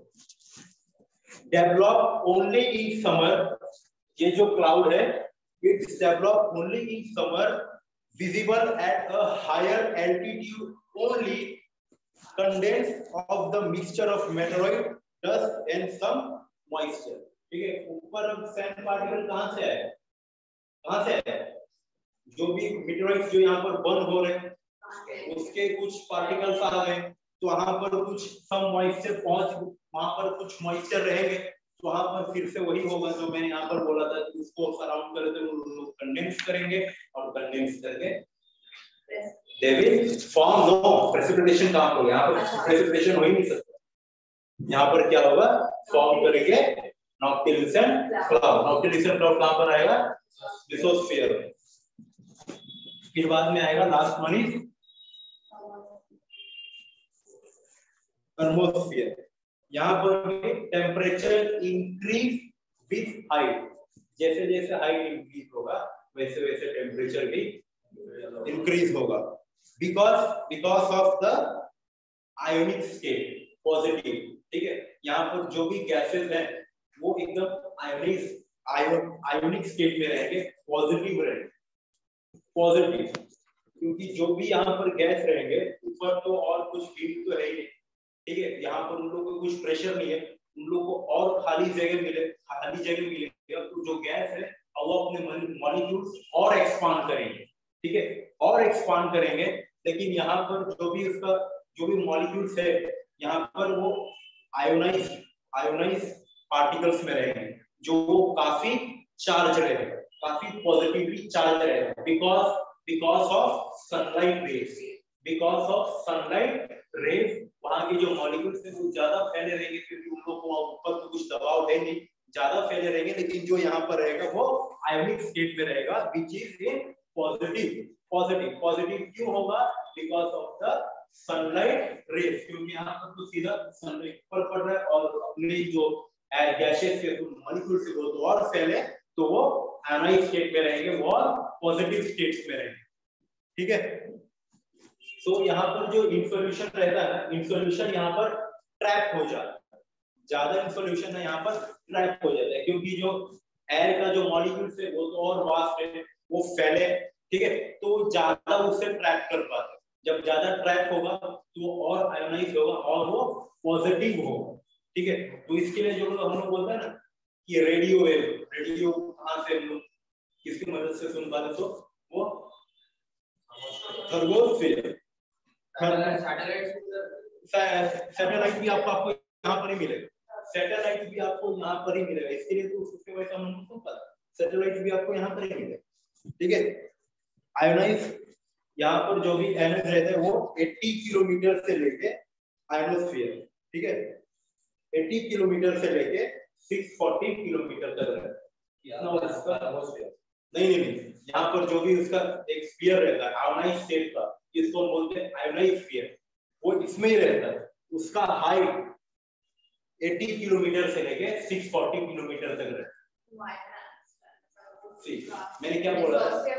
Develop only in summer, ये जो क्लाउड है it's develop only in summer, visible at a higher altitude only, condense of the mixture of meteoroid dust and some moisture, ठीक है। ऊपर सैंड पार्टिकल कहां से आए, कहां से आए, जो भी मेटेरॉइड्स जो यहाँ पर बर्न हो रहे हैं उसके कुछ पार्टिकल्स आ गए, तो वहां पर कुछ सम मॉइस्चर पहुंच, वहां पर कुछ मॉइस्चर रहेंगे, तो वहां पर फिर से वही होगा जो मैंने यहाँ पर बोला था कि उसको सराउंड करे तो वो कंडेंस करेंगे, और कंडेंस करके they will form no precipitation कहां पर यहाँ पर प्रेसिपिटेशन हो ही नहीं सकता। यहाँ पर क्या होगा फॉर्म करेंगे नॉक्टिल्यूसेंट क्लाउड। नॉक्टिल्यूसेंट क्लाउड कहां पर आएगा लिथोस्फीयर में। फिर बाद में आएगा लास्ट वन इज थर्मोस्फीयर। यहाँ पर टेम्परेचर इंक्रीज विथ हाइट, जैसे जैसे हाइट इंक्रीज होगा वैसे वैसे टेम्परेचर भी इंक्रीज होगा because because of the ionic state positive. ठीक है, यहाँ पर जो भी गैसेस हैं वो एकदम आयोनिक आयोनिक स्टेट में रहेंगे, पॉजिटिव रहेंगे, पॉजिटिव, क्योंकि जो भी यहाँ पर गैस रहेंगे ऊपर तो और कुछ हीट तो है ही नहीं। ठीक है, यहाँ पर उन लोगों को कुछ प्रेशर नहीं है, उन लोगों को और खाली जगह मिले खाली जगह मिलेगा तो जो गैस है वो अपने मॉलिक्यूल्स और एक्सपांड करेंगे। ठीक है, और एक्सपांड करेंगे, लेकिन यहाँ पर जो भी उसका जो भी मॉलिक्यूल्स है यहाँ पर वो आयोनाइज आयोनाइज पार्टिकल्स में रहेंगे जो काफी चार्ज रहेगा, काफी पॉजिटिवली चार्ज रहेगा because because of sunlight rays because of sunlight rays वहां के जो मॉलिक्यूल्स हैं वो ज्यादा फैले रहेंगे क्योंकि उन लोगों को ऊपर तो कुछ दबाव है नहीं, ज्यादा फैले रहेंगे, लेकिन जो यहाँ पर रहेगा वो आयोनिक स्टेट में रहेगा which is in positive. Positive positive क्यों होगा because of the sunlight rays, क्योंकि यहाँ पर तो सीधा सनलाइट ऊपर पड़ रहा है और अपने जो गैसेस के मॉलिक्यूल्स से वो तो और फैले तो वो आयोनाइज स्टेट में रहेंगे, वो पॉजिटिव स्टेट्स में रहेंगे। ठीक है, तो so, यहाँ पर जो इंसोल्यूशन रहता है इंसोल्यूशन यहाँ पर ट्रैप हो जाता है, ज्यादा इंसोल्यूशन है यहाँ पर ट्रैप हो जाता है क्योंकि जो एयर का जो मॉलिक्यूल्स है वो तो और वास्ट है, वो फैले। ठीक है, तो ज्यादा उसे ट्रैप कर पाते, जब ज्यादा ट्रैप होगा तो वो और आयोनाइज होगा और वो पॉजिटिव होगा। ठीक है, तो इसके लिए जो हम लोग बोलते हैं ना कि रेडियो वेव, रेडियो कहाँ से हम लोग किसकी मदद से सुन पाते, तो वो थर्मोस्फीयर। सैटेलाइट भी आपको आपको यहाँ पर ही मिलेगा, सैटेलाइट भी आपको यहाँ पर ही मिलेगा, इसके लिए तो उसके वजह से हम लोग सुन पाते, सैटेलाइट भी आपको यहाँ पर ही मिलेगा। ठीक है, आयोनाइज यहाँ पर जो भी एनर्ज रहता है वो अस्सी किलोमीटर से लेके आयोनोस्फीयर, ठीक है, अस्सी किलोमीटर से लेके छह सौ चालीस किलोमीटर तक रहता है। कितना होगा इसका एटमॉस्फेयर? नहीं नहीं नहीं, यहाँ पर जो भी उसका एक स्फीयर रहता है आयोनाइज शेप का, इसको हम बोलते हैं आयोनाइज स्फीयर, वो इसमें ही रहता है। उसका हाइट अस्सी किलोमीटर से लेके छह सौ चालीस किलोमीटर तक रहता है। मैंने क्या बोला था?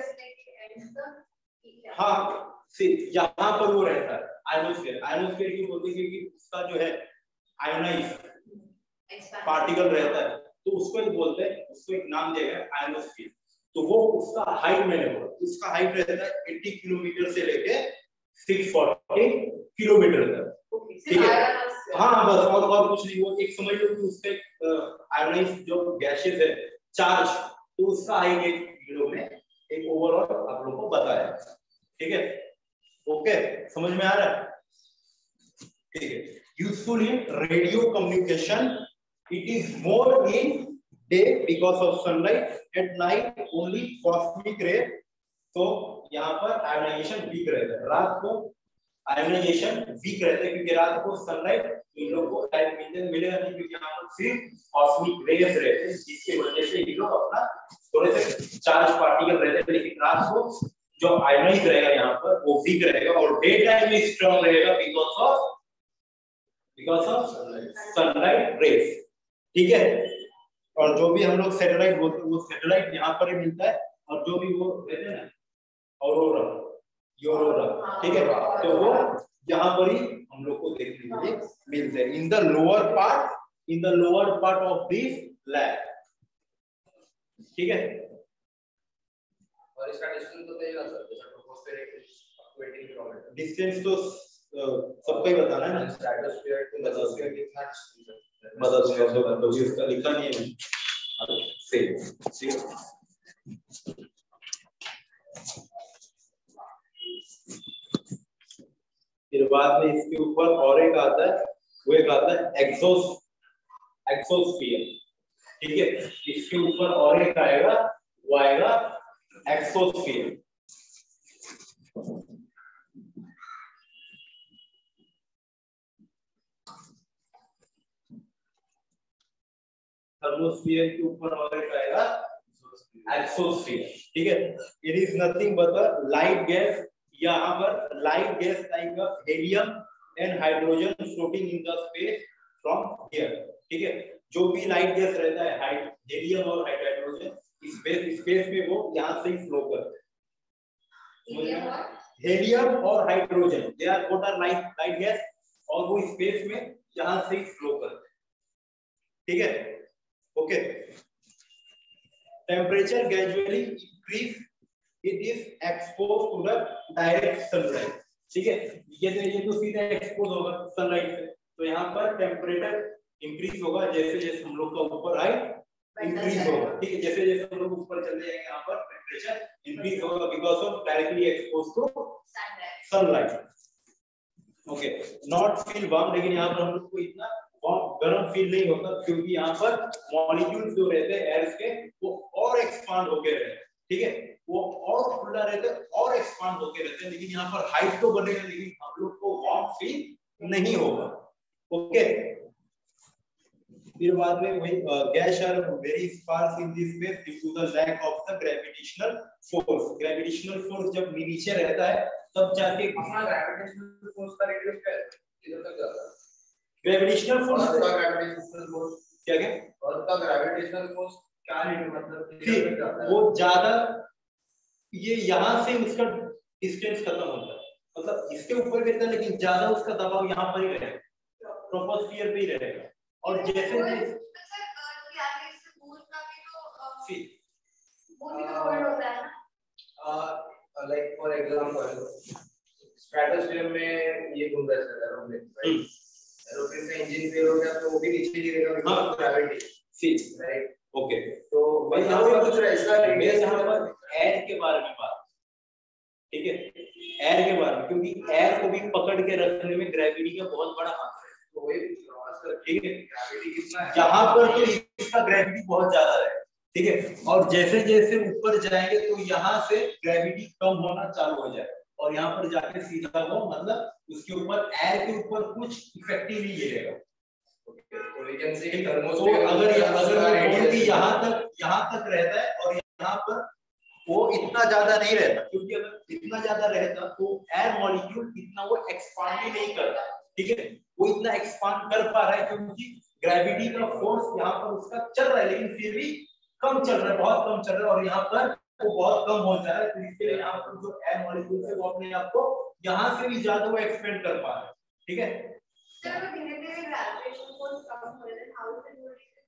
हाँ, सी यहाँ पर वो रहता है आयोनोस्फीयर। आयोनोस्फीयर क्यों बोलते हैं? क्योंकि उसका जो है आयोनाइज पार्टिकल रहता है, तो उसको एक बोलते हैं, उसको एक नाम दिया गया आयोनोस्फीयर। तो वो उसका हाइट मैंने बोला, उसका हाइट रहता है अस्सी किलोमीटर से लेके छह सौ चालीस किलोमीटर तक। ठीक है, हाँ बस और और कुछ नहीं। वो एक समझ लो कि उससे आयोनाइज जो गैसेस है चार्ज, तो उसका हाइट एक वीडियो में एक ओवरऑल आप लोगों को बताया। ठीक है, ओके, समझ में आ रहा है? ठीक है, useful in radio communication, it is more in day because of sunlight, at night only cosmic ray. तो यहाँ पर आयोनाइजेशन वीक रहता है, रात को आयोनाइजेशन वीक रहता है क्योंकि रात को सनलाइट इन लोगों को लाइट मिलने मिलेगा नहीं, क्योंकि यहाँ पर सिर्फ कॉस्मिक रेज रहते हैं, जिसकी वजह से इन लोग अपना थोड़े से चार्ज पार्टिकल रहते हैं। लेकिन रात को जो आयोनाइज रहेगा यहाँ पर वो वीक रहेगा और डे टाइम में स्ट्रांग रहेगा because of because of sunlight rays. ठीक है, और जो भी हम लोग सैटेलाइट बोलते हैं वो सैटेलाइट यहाँ पर ही मिलता है, और जो भी वो रहते हैं ना ऑरोरा, योरोरा, ठीक है, तो वो यहाँ पर ही हम लोग को देखने के लिए मिलते हैं in the lower part in the lower part of this lab. ठीक है, और इसका डिस्टेंस तो देगा सर, जैसे ट्रोपोस्फेयर अट्ठाईस किलोमीटर डिस्टेंस तो सबको ही बताना है ना, स्ट्रेटोस्फेयर टू मेसोस्फेयर कितना मदद में तो मतलब इसका लिखा नहीं है से ठीक। फिर बाद में इसके ऊपर और एक आता है, वो एक आता है एक्सोस एक्सोस्फीयर। ठीक है, इसके ऊपर और एक आएगा, वो आएगा एक्सोस्फीयर। थर्मोस्फीयर के ऊपर ऑर्बिट आएगा एक्सोस्फीयर, ठीक है। It is nothing but a light gas, यहाँ पर light gas like helium and hydrogen floating in the space from here, ठीक है। जो भी लाइट गैस रहता है, हेलियम और हाइड्रोजन, स्पेस स्पेस में वो यहाँ से ही फ्लो करते हैं। हेलियम और hydrogen they are both are light light gas, और वो स्पेस में यहाँ से ही फ्लो करते हैं, ठीक है। Okay, temperature gradually increase, it is expose to the direct sunlight, ठीक है। ये तो ये तो सीधा एक्सपोज होगा सनलाइट से, तो यहाँ पर टेम्परेचर इंक्रीज होगा जैसे जैसे हम लोग का ऊपर हाइट इंक्रीज होगा, ठीक है। जैसे जैसे हम लोग ऊपर चले जाएंगे यहाँ पर टेम्परेचर इंक्रीज होगा because of directly expose to sunlight. Okay, not feel warm, लेकिन यहाँ पर हम लोग को इतना गर्म फील नहीं होता क्योंकि यहाँ पर मॉलिक्यूल्स जो रहते हैं एयर के वो और एक्सपांड होके रहते हैं, ठीक है। वो और खुला रहते हैं और एक्सपांड होके रहते हैं, लेकिन यहाँ पर हाइट तो बनेगा लेकिन हम लोग को वार्म फील नहीं होगा। ओके, फिर बाद में वही gas are very sparse in this space due to the lack of the gravitational force. Gravitational force जब नीचे रहता है तब जाके अपना ग्रेविटेशनल फोर्स का रेडियस क्या है, किधर तक जाता है? ग्रेविटेशनल फोर्स अर्थ का ग्रेविटेशनल फोर्स क्या क्या अर्थ का ग्रेविटेशनल फोर्स क्या है, मतलब किधर तक जाता है? वो ज्यादा ये यहाँ से उसका डिस्टेंस खत्म होता है, मतलब इसके ऊपर गिरता है लेकिन ज्यादा उसका दबाव यहाँ पर ही रहेगा, ट्रोपोस्फियर पे ही रहेगा। और जैसे लाइक फॉर एग्जांपल स्ट्रेटोस्फीयर में ये घूम रहा है एरोप्लेन, राइट? एरोप्लेन का इंजन फेल हो गया तो वो भी नीचे गिरेगा because of gravity, see right? Okay, तो भाई यहाँ पे कुछ ऐसा रेडियस यहाँ पर एयर के बारे में बात, ठीक है, एयर के बारे में, क्योंकि एयर को भी पकड़ के रखने में ग्रेविटी का बहुत बड़ा हाथ है। तो वही ठीक है, ग्रेविटी कितना है यहाँ पर तो इसका ग्रेविटी बहुत ज्यादा है, ठीक है। और जैसे जैसे ऊपर जाएंगे तो यहाँ से ग्रेविटी कम होना चालू हो जाए और यहाँ पर जाके सीधा वो मतलब उसके ऊपर एयर के ऊपर कुछ इफेक्टिव नहीं गिरेगा। तो वी कैन से तो अगर अगर भी यहाँ तक यहाँ तक रहता है और यहाँ पर वो इतना ज्यादा नहीं रहता, क्योंकि अगर इतना ज्यादा रहता तो एयर मॉलिक्यूल इतना वो एक्सपांड ही नहीं करता, ठीक है। वो इतना एक्सपांड कर पा रहा है क्योंकि ग्रेविटी का फोर्स यहाँ पर उसका चल रहा है, लेकिन फिर भी कम चल रहा है, बहुत कम चल रहा है और यहाँ पर वो बहुत कम हो जा रहा है। तो इसलिए यहाँ पर जो एयर मॉलिक्यूल है वो अपने आप को यहाँ से भी ज्यादा वो एक्सपेंड कर पा रहा है, ठीक है। सर धीरे धीरे ग्रेविटेशन फोर्स कम हो रहा है, हाउ से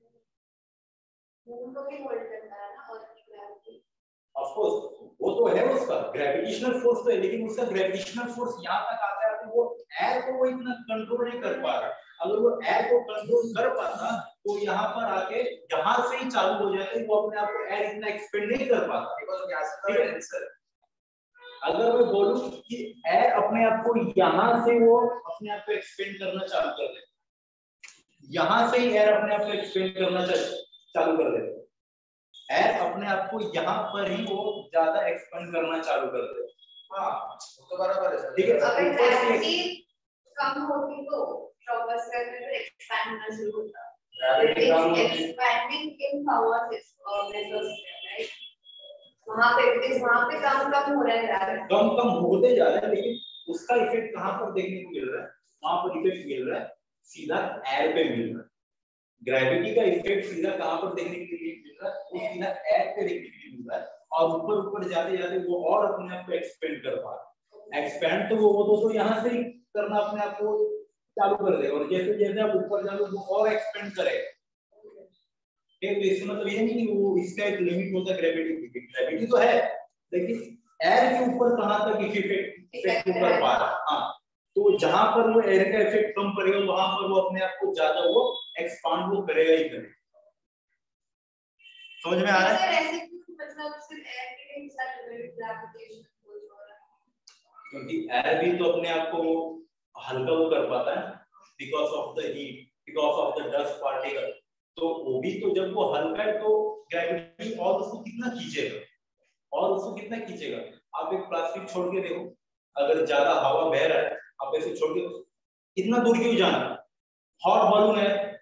मून को भी होल्ड करता है ना और ग्रेविटी, ऑफ कोर्स वो तो है, उसका ग्रेविटेशनल फोर्स तो है, लेकिन उसका ग्रेविटेशनल फोर्स यहाँ तक आता है तो वो एयर को वो इतना कंट्रोल नहीं कर पा रहा। अगर वो एयर को कंट्रोल कर पाता तो यहाँ पर आके यहाँ से ही चालू हो जाते, वो अपने आप को एयर इतना एक्सपेंड नहीं कर पाता बिकॉज़ गैस का आंसर। अगर मैं बोलूं कि एयर अपने आप को यहाँ से वो अपने आप को एक्सपेंड करना चालू कर दे, यहाँ से ही एयर अपने आप को एक्सपेंड करना चालू कर दे, एयर अपने आप को यहाँ पर ही वो ज्यादा एक्सपेंड करना चालू कर दे। हाँ तो बराबर है, ठीक है। अगर ग्रेविटी कम होगी तो ट्रोपोस्फीयर में भी एक्सपैंड होना शुरू होता है, ग्रेविटी कम होगी expanding in power mesosphere, right? वहां पे इस वहां पे कम कम हो रहा है ग्रेविटी, कम कम होते जा रहा है, लेकिन उसका इफेक्ट कहां पर देखने को मिल रहा है? वहां पर इफेक्ट मिल रहा है सीधा एयर पे मिल रहा है। ग्रेविटी का इफेक्ट सीधा कहां पर देखने के लिए मिल रहा है? वो सीधा एयर पे देखने के लिए मिल रहा है और ऊपर ऊपर जाते जाते वो और अपने आप को एक्सपेंड कर पा रहा है। एक्सपेंड तो वो तो, तो यहाँ से ही करना अपने आप को चालू कर देगा और जैसे जैसे आप ऊपर जाओगे वो और एक्सपेंड करेगा। ठीक है, इसका मतलब ये नहीं कि वो इसका एक लिमिट होता है ग्रेविटी की, ग्रेविटी तो है लेकिन एयर के ऊपर कहां तक इफेक्ट इफेक्ट कर पा रहा है। हाँ, तो जहां पर वो एयर का इफेक्ट कम पड़ेगा वहां पर वो अपने आप को ज्यादा वो एक्सपांड वो करेगा ही करेगा। समझ में आ रहा है? ऐसे मतलब सिर्फ एयर के ही साथ ग्रेविटेशन फोर्स हो रहा है, क्योंकि एयर भी तो अपने आप को हल्का वो कर पाता है because of the heat, because of the dust particle. तो वो भी तो जब वो हल्का है तो ग्रेविटी और उसको कितना खींचेगा और उसको कितना खींचेगा। आप एक प्लास्टिक छोड़ के देखो, अगर ज्यादा हवा बह रहा है आप ऐसे छोड़ के कितना दूर क्यों जाना, हॉट बलून है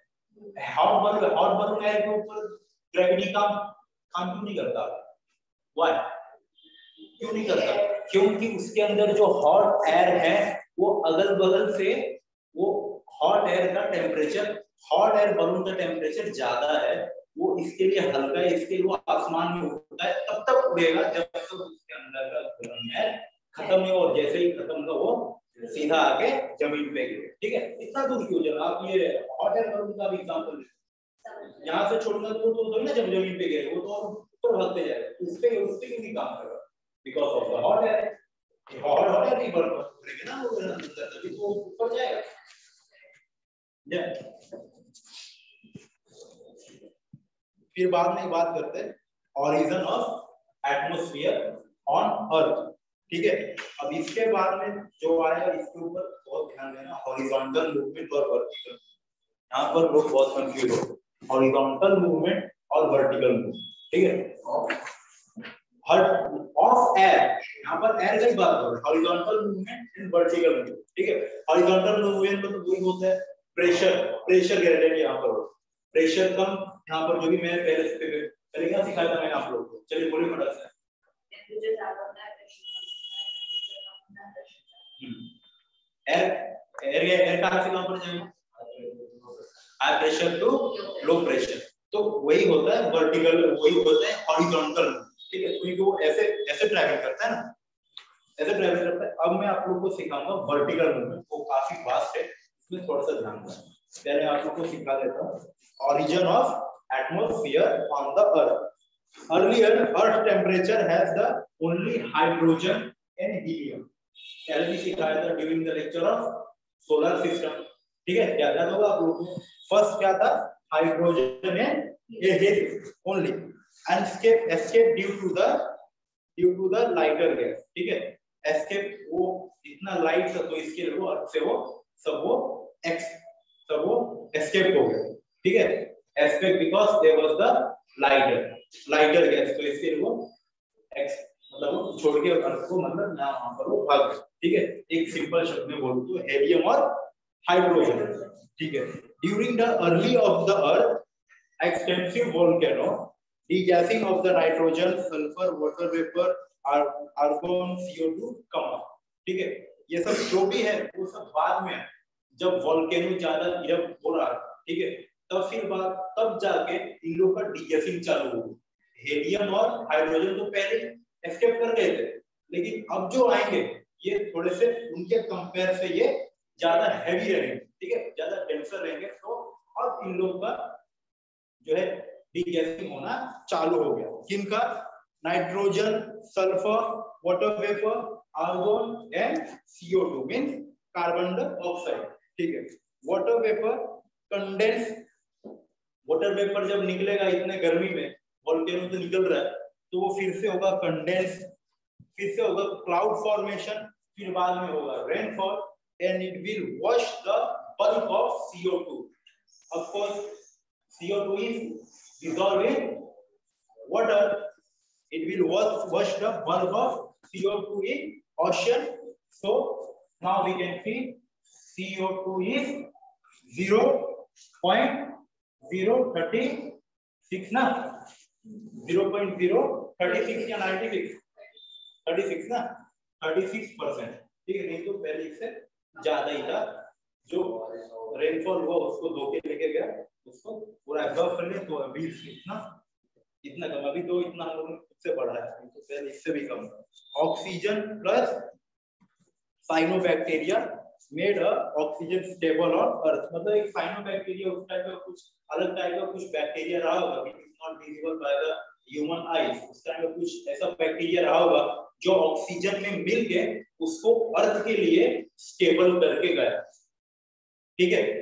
hot balloon hot balloon air के ऊपर ग्रेविटी काम काम क्यों नहीं करता? व्हाई क्यों नहीं करता? क्योंकि उसके अंदर जो हॉट एयर है वो अगल बगल से वो हॉट एयर का टेम्परेचर हॉट एयर बलून का टेम्परेचर ज्यादा है, वो इसके लिए हल्का है, इसके लिए वो आसमान में उड़ता है, तब तक उड़ेगा जब तक उसके अंदर का गर्म एयर खत्म नहीं हो, और जैसे ही खत्म होगा वो सीधा आके जमीन पे गिरे। ठीक है, इतना दूर क्यों चला? आप ये हॉट एयर बलून का भी एग्जांपल ले, यहाँ से छोड़ना तो तो तो ना जब जमीन पे गिरे वो तो ऊपर भागते जाएगा, उस पे उस पे क्यों नहीं काम कर रहा? Because of the hot air. Hot hot air नहीं बढ़ पड़ेगा ना, वो अंदर तभी तो ऊपर जाएगा। फिर बाद में बात करते हैं origin of atmosphere on earth. ठीक है, अब इसके बाद में जो आया इसके ऊपर बहुत ध्यान देना, हॉरिजॉन्टल मूवमेंट और वर्टिकल। यहाँ पर लोग बहुत कंफ्यूज हो, हॉरिजॉन्टल मूवमेंट और वर्टिकल मूवमेंट। ठीक है, ऑफ एयर, यहाँ पर एयर की बात हो रही है, horizontal movement and vertical movement. ठीक है, हॉरिजॉन्टल मूवमेंट मतलब वही होता है प्रेशर प्रेशर ग्रेडियंट यहाँ पर हो, प्रेशर कम यहाँ पर, जो भी मैंने पहले पहले क्या सिखाया था मैंने आप लोगों को, चलिए बोलिए फटाक से। एयर एयर एयर कहाँ से कहाँ पर जाएगा? High pressure to low pressure, तो वही होता है वर्टिकल, वही होता है हॉरिजॉन्टल। ठीक है, क्योंकि वो ऐसे ऐसे ट्रैवल करता है ना, ऐसे ट्रैवल करता है। अब मैं आप लोगों को सिखाऊंगा वर्टिकल मूवमेंट, वो काफी वास्ट है, इसमें थोड़ा सा ध्यान दें। पहले आप लोगों को सिखा देता हूं origin of atmosphere on the earth. Earlier earth temperature has the only hydrogen and helium. पहले भी सिखाया था during the lecture of solar system। ठीक है, क्या याद होगा आप लोगों को? फर्स्ट क्या था? Hydrogen and helium only, and escape escape due to the due to the lighter gas। ठीक है, escape वो इतना लाइट था तो इसके लिए वो अर्थ से वो सब वो एक्स सब वो एस्केप हो गया। ठीक है, escape because there was the lighter lighter gas, तो इसके वो एक्स मतलब वो छोड़ के अर्थ को मतलब ना वहां पर वो भाग गया। ठीक है, एक सिंपल शब्द में बोलूं तो हेलियम और हाइड्रोजन। ठीक है, during the early of the earth extensive volcano degassing of the nitrogen, sulfur, water vapor, argon, C O two कम। ठीक है, ये सब जो भी है वो सब बाद में है, जब वोल्केनो ज्यादा इरप्ट हो रहा है। ठीक है, तब फिर बाद तब जाके इन लोगों का डिगैसिंग चालू हुआ। हेलियम और हाइड्रोजन तो पहले एस्केप कर गए थे, लेकिन अब जो आएंगे ये थोड़े से उनके कंपेयर से ये ज्यादा हैवी रहेंगे। ठीक है, ज्यादा डेंसर रहेंगे, तो अब इन लोगों का जो है डिगैसिंग होना चालू हो गया। किनका? Nitrogen, sulphur, water vapour, argon and C O two means carbon dioxide. ठीक है, water vapour condense, water vapour जब निकलेगा इतने गर्मी में, वोल्केनो तो निकल रहा है, तो वो फिर से होगा कंडेंस, फिर से होगा क्लाउड फॉर्मेशन, फिर बाद में होगा rainfall, and it will wash the bulk of C O two। Of course C O two is dissolved in water, it will wash, wash the bulk of C O two in ocean. So now we can see C O two is zero point zero three six ना, zero point zero three six या ninety-six thirty-six ना, thirty-six percent. ठीक है, नहीं तो पहले इससे ज्यादा ही था। जो रेनफॉल हुआ उसको दो के लेके गया, उसको पूरा एब्जॉर्ब कर लिया, तो अभी इतना इतना कम, अभी तो इतना हम लोगों ने खुद से बढ़ा है, तो पहले इससे भी कम। Oxygen plus cyanobacteria made a oxygen stable on earth. मतलब एक साइनोबैक्टीरिया उस टाइप का कुछ अलग टाइप का कुछ बैक्टीरिया रहा होगा, which is not visible by the human eyes. उस टाइप का कुछ ऐसा बैक्टीरिया रहा होगा जो ऑक्सीजन में मिलके उसको अर्थ के लिए स्टेबल करके गया। ठीक है,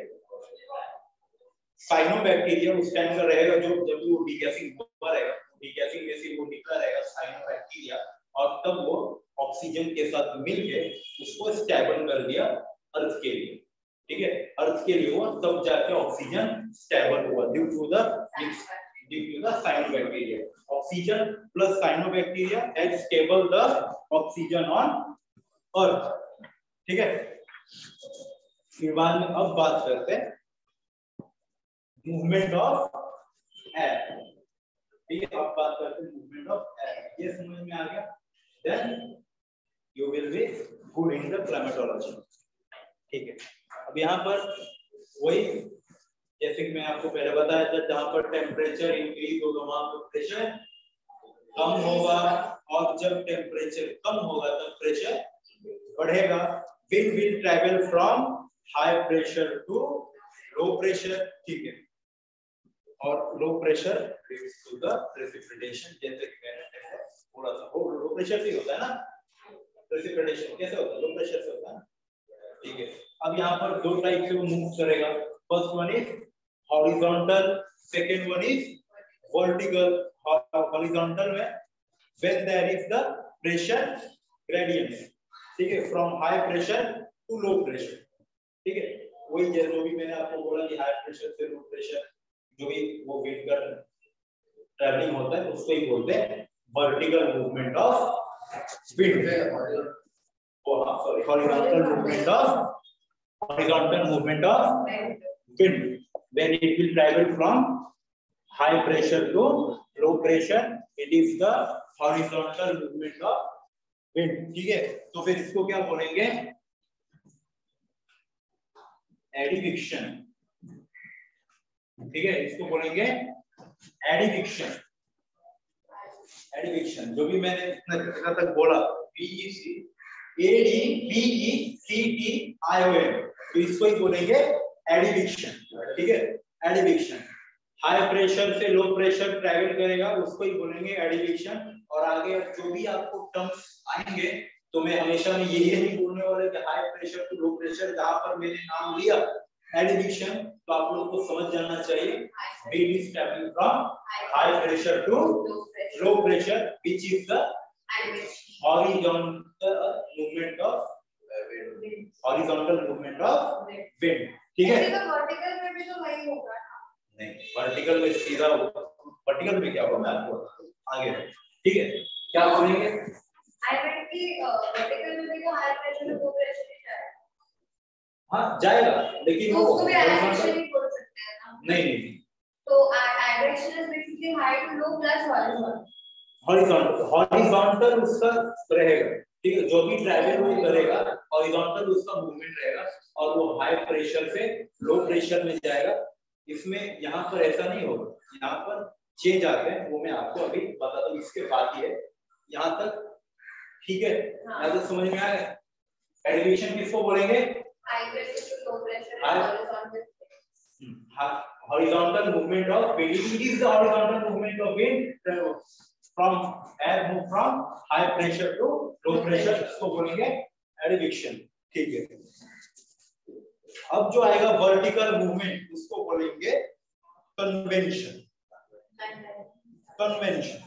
साइनोबैक्टीरिया उस टाइम का रहेगा जो जब वो डिगैसिंग हुआ रहेगा, डिगैसिंग में से वो निकला रहेगा साइनोबैक्टीरिया, और तब वो ऑक्सीजन के साथ मिलके उसको स्टेबल कर दिया अर्थ के लिए। ठीक है, अर्थ के लिए वो तब जाके ऑक्सीजन स्टेबल हुआ due to the due to the cyanobacteria. Oxygen plus cyanobacteria has stable the oxygen on earth. ठीक है, फिर बाद में अब बात करते हैं मूवमेंट ऑफ एयर। ठीक है, अब बात करते हैं मूवमेंट ऑफ एयर। ये समझ में आ गया? Then you will be good in the climatology. ठीक है, अब यहाँ पर वही जैसे कि मैं आपको पहले बताया था, जहाँ पर टेम्परेचर इंक्रीज होगा वहां पर प्रेशर कम होगा, और जब टेम्परेचर कम होगा तब प्रेशर बढ़ेगा। Wind will travel from high pressure to low pressure. ठीक है, और low pressure leads to the precipitation, जैसे कि मैंने थोड़ा सा वो लो प्रेशर से होता है ना प्रेसिपिटेशन, कैसे होता है? लो प्रेशर से होता है। ठीक है, अब यहाँ पर दो टाइप से वो मूव करेगा। First one is horizontal, second one is vertical. Horizontal में when there is the pressure gradient, ठीक है, from high pressure to low pressure। ठीक है, वही जो भी मैंने आपको बोला कि हाई प्रेशर से लो प्रेशर जो भी वो विंड का ट्रैवलिंग होता है उसको ही बोलते हैं vertical movement of wind. Oh हाँ sorry, horizontal movement of horizontal movement of wind when it will travel from high pressure to low pressure, it is the horizontal movement of wind। ठीक है, तो फिर इसको क्या बोलेंगे? एडिविक्शन। ठीक है, इसको बोलेंगे एडिविक्शन। एडिविक्शन जो भी मैंने इतना तक बोला, B E C A D B E C T I O N, तो इसको ही बोलेंगे एडिविक्शन। ठीक है, एडिविक्शन हाई प्रेशर से लो प्रेशर ट्रैवल करेगा, उसको ही बोलेंगे एडिविक्शन। और आगे जो भी आपको टर्म्स आएंगे तो मैं हमेशा में यही नहीं बोलने वाला कि high pressure to low pressure, जहां पर मैंने नाम लिया एडिविक्शन तो आप लोग को समझ जाना चाहिए wind is travelling from high pressure to low pressure which is the horizontal movement of horizontal movement of wind. ठीक है, तो वर्टिकल में भी तो वही होगा ना? नहीं, वर्टिकल में सीधा होगा। वर्टिकल में क्या होगा मैं आपको आगे, ठीक है, क्या बोलेंगे? आई मीन कि वर्टिकल में भी तो हाई प्रेशर में लो प्रेशर ही जाएगा। हाँ जाएगा, लेकिन वो उसको भी एडिविक्शन ही बोल सकते हैं ना? नहीं नहीं, तो advection is basically high to low plus horizontal. Horizontal horizontal उसका रहेगा। ठीक है, जो भी ट्रैवल वो करेगा हॉरिजॉन्टल उसका मूवमेंट रहेगा, और वो हाई प्रेशर से लो प्रेशर में जाएगा। इसमें यहाँ पर ऐसा नहीं होगा, यहाँ पर चेंज आते हैं, वो मैं आपको अभी बताता हूँ, इसके बाकी है यहाँ तक। ठीक है, यहाँ तक समझ में आया? एडिविक्शन किसको बोलेंगे? High pressure to low pressure horizontal horizontal movement of wind. It is the horizontal movement of wind from air move from high pressure to low pressure, इसको बोलेंगे एडिविक्शन। ठीक है, अब जो आएगा वर्टिकल मूवमेंट उसको बोलेंगे convention. Convention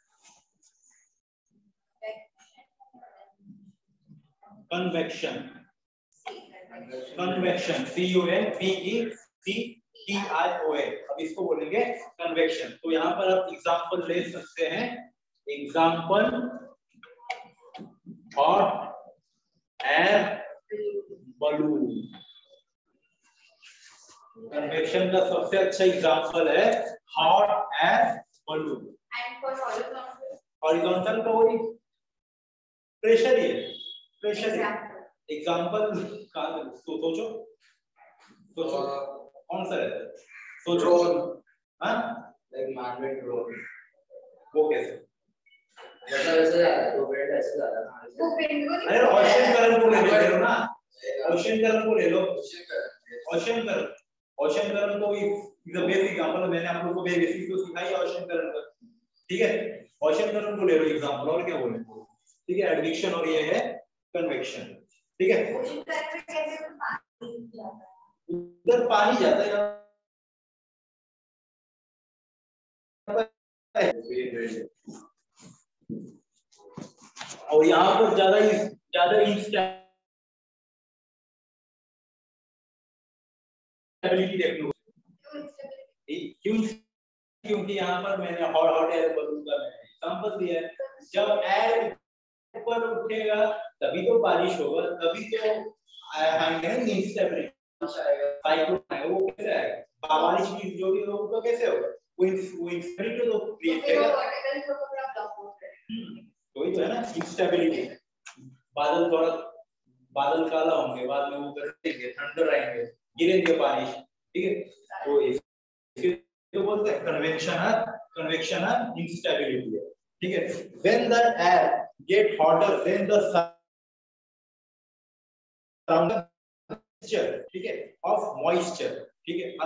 convection convection C U N V E C T I O A. अब इसको बोलेंगे कन्वेक्शन। तो यहाँ पर आप एग्जांपल ले सकते हैं, example hot air balloon. Convection का सबसे अच्छा एग्जांपल है hot air balloon. And for horizontal horizontal का वही प्रेशर ही है, प्रेशर एग्जांपल कहां तो सोचो सोचो कौन सा रहता है? तो ड्रोन, हाँ लाइक मैनमेड ड्रोन, वो कैसे? जैसा वैसे जा रहा है तो वेट ऐसे जा रहा है ना, वो विंड को नहीं। अरे ओशन करंट को ले लो ना, ओशन करंट को ले लो। ओशन करंट ओशन करंट को इज अ बेसिक एग्जांपल, मैंने आप लोगों को बेसिक तो सिखाई है ओशन करंट का। ठीक है, ओशन करंट को ले लो एग्जांपल, और क्या बोले? ठीक है, एडविक्शन और ये है कन्वेक्शन। ठीक है, ओशन करंट में कैसे पानी जाता है? उधर पानी जाता है, और यहाँ पर ज्यादा ज्यादा इंस्टेबिलिटी देख लो। क्यों? क्योंकि यहाँ पर मैंने हॉट हॉट एयर बलून का एग्जांपल दिया है। जब एयर ऊपर उठेगा तभी तो बारिश होगा, तभी तो इंस्टेबिलिटी आएगा, साइक्लोन आएगा। वो कैसे आएगा? बारिश की जो भी हो तो कैसे होगा, वो वो इंस्टेबिलिटी तो क्रिएट करेगा। तो वही तो है ना इंस्टेबिलिटी। बादल थोड़ा बादल काला होंगे, बाद में वो करेंगे, थंडर आएंगे, गिरेंगे बारिश, ठीक है। तो इसके तो बोलते हैं कन्वेक्शन कन्वेक्शन इंस्टेबिलिटी है, ठीक है। When the air get hotter than the surrounding, ठीक है, ऑफ मॉइस्चर, ठीक है,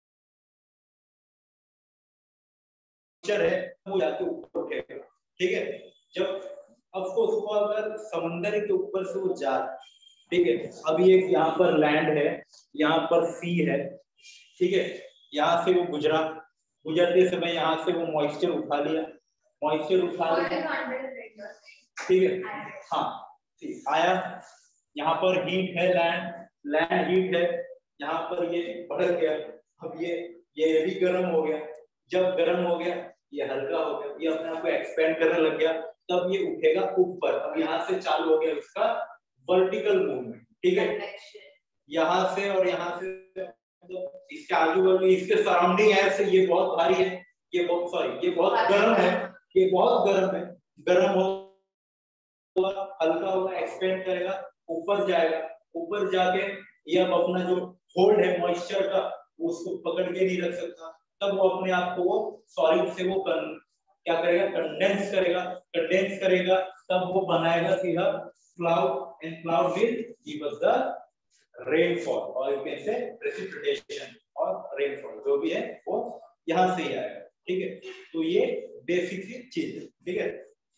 मॉइस्चर है वो जाके ऊपर उठेगा, ठीक है। जब अब तो उसको अगर समुद्र के ऊपर से वो जा, ठीक है, अभी एक यहाँ पर लैंड है, यहाँ पर सी है, ठीक है, यहाँ से वो गुजरा, गुजरते समय यहाँ से वो मॉइस्चर उठा लिया, मॉइस्चर उठा लिया, ठीक है, हाँ ठीक, आया यहाँ पर हीट है, लैंड लैंड हीट है, यहाँ पर ये बढ़ गया, अब ये ये भी गर्म हो गया, जब गर्म हो गया ये हल्का हो गया, ये अपने आप को एक्सपेंड करने लग गया, तब ये उठेगा ऊपर। अब यहाँ से चालू हो गया इसका वर्टिकल मूवमेंट, ठीक है, यहाँ से और यहाँ से तो इसके आजू बाजू इसके सराउंडिंग है से ये बहुत भारी है, ये बहुत सॉरी ये बहुत गर्म है, ये बहुत गर्म है, गर्म होगा हल्का होगा, एक्सपेंड करेगा, ऊपर जाएगा, ऊपर जाके ये अब अपना जो होल्ड है मॉइस्चर का उसको पकड़ के नहीं रख सकता, तब वो अपने आप को वो सॉलिड से वो कर, क्या करेगा, कंडेंस करेगा, कंडेंस करेगा, तब वो बनाएगा सीधा cloud, and cloud will give us the rainfall और यू कैन से प्रेसिपिटेशन और रेनफॉल जो भी है वो यहां से ही आएगा, ठीक है। तो ये बेसिक सी चीज है, ठीक है।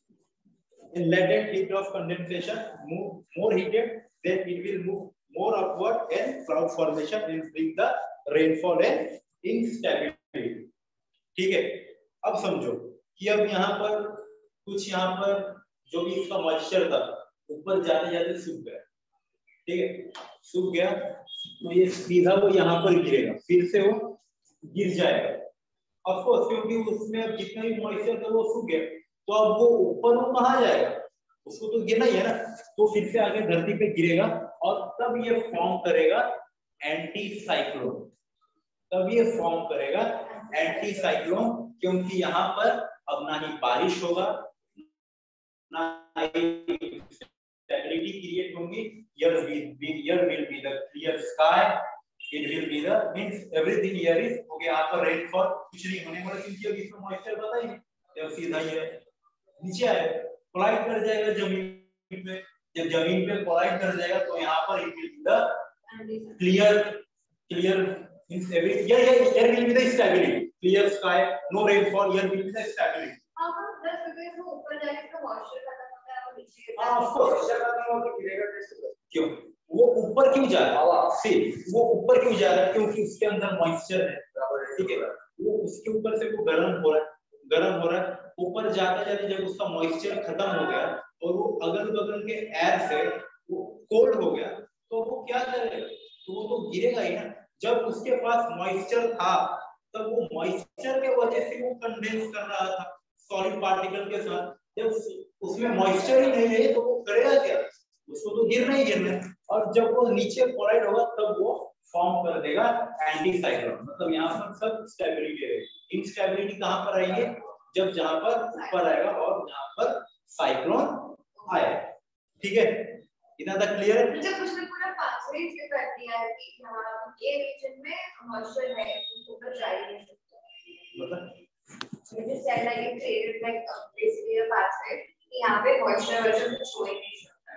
In latent heat of condensation move more heated, then it will move more upward and cloud formation will bring the rainfall and instability, ठीक है। अब समझो कि अब यहाँ पर कुछ यहाँ पर जो भी इसका मॉइस्चर था ऊपर जाते जाते सूख गया, ठीक है, सूख गया तो ये सीधा वो यहाँ पर गिरेगा, फिर से वो गिर जाएगा, ऑफ कोर्स क्योंकि उसमें जितना भी मॉइस्चर था वो सूख गया, तो अब वो ऊपर वो कहाँ जाएगा, उसको तो गिरना ही है ना, तो फिर से आगे धरती पे गिरेगा और तब ये फॉर्म करेगा एंटी साइक्लोन, तब ये फॉर्म करेगा एंटी साइक्लोन, क्योंकि यहाँ पर अब ना ही बारिश होगा ना ही स्टेबिलिटी क्रिएट होगी, here will be here will be the clear sky, it will be the means everything here is okay, यहाँ पर रेनफॉल कुछ नहीं होने वाला क्योंकि अब इसमें मॉइस्चर पता ही नहीं, जब सीधा ये नीचे आए कोलाइड कर जाएगा जमीन पे, जब जमीन पे कोलाइड कर जाएगा तो यहाँ पर it will be the clear clear means everything here here here will be the stability, clear sky, no rainfall, here will be the stability. हाँ बस क्योंकि वो ऊपर जाके तो मॉइस्चर खत्म होता है और नीचे हाँ ऑफ कोर्स मॉइस्चर खत्म होकर गिरेगा कैसे, क्यों वो ऊपर क्यों जा रहा है, सी वो ऊपर क्यों जा रहा है, क्योंकि उसके अंदर मॉइस्चर है, ठीक है, वो उसके ऊपर से वो गर्म हो रहा है, गर्म हो रहा है, ऊपर जाते जाते जब उसका मॉइस्चर खत्म हो गया और वो अगल बगल के एयर से वो कोल्ड हो गया, तो वो क्या करेगा, तो वो तो गिरेगा ही ना। जब उसके पास मॉइस्चर था तब वो मॉइस्चर के वजह से वो कंडेंस कर रहा था सॉलिड पार्टिकल के साथ, जब उसमें मॉइस्चर ही नहीं है तो वो करेगा क्या, उसको तो गिरना ही गिरना है, और जब वो नीचे कोलाइड होगा तब वो फॉर्म कर देगा एंटी साइक्लोन, मतलब यहाँ पर सब स्टेबिलिटी रहेगी। इंस्टेबिलिटी कहाँ पर आएगी, जब जहाँ पर ऊपर आएगा और जहाँ पर साइक्लोन आए, ठीक है, इतना तक क्लियर है। मुझे कुछ ना पूरा पाथवे इसके कर दिया है कि यहाँ ये रीजन में मॉइस्चर है उसको ऊपर जा ही नहीं सकता, मतलब so just said like it created like a, basically a pathway कि यहाँ पे मॉइस्चर वर्जन कुछ हो ही नहीं सकता,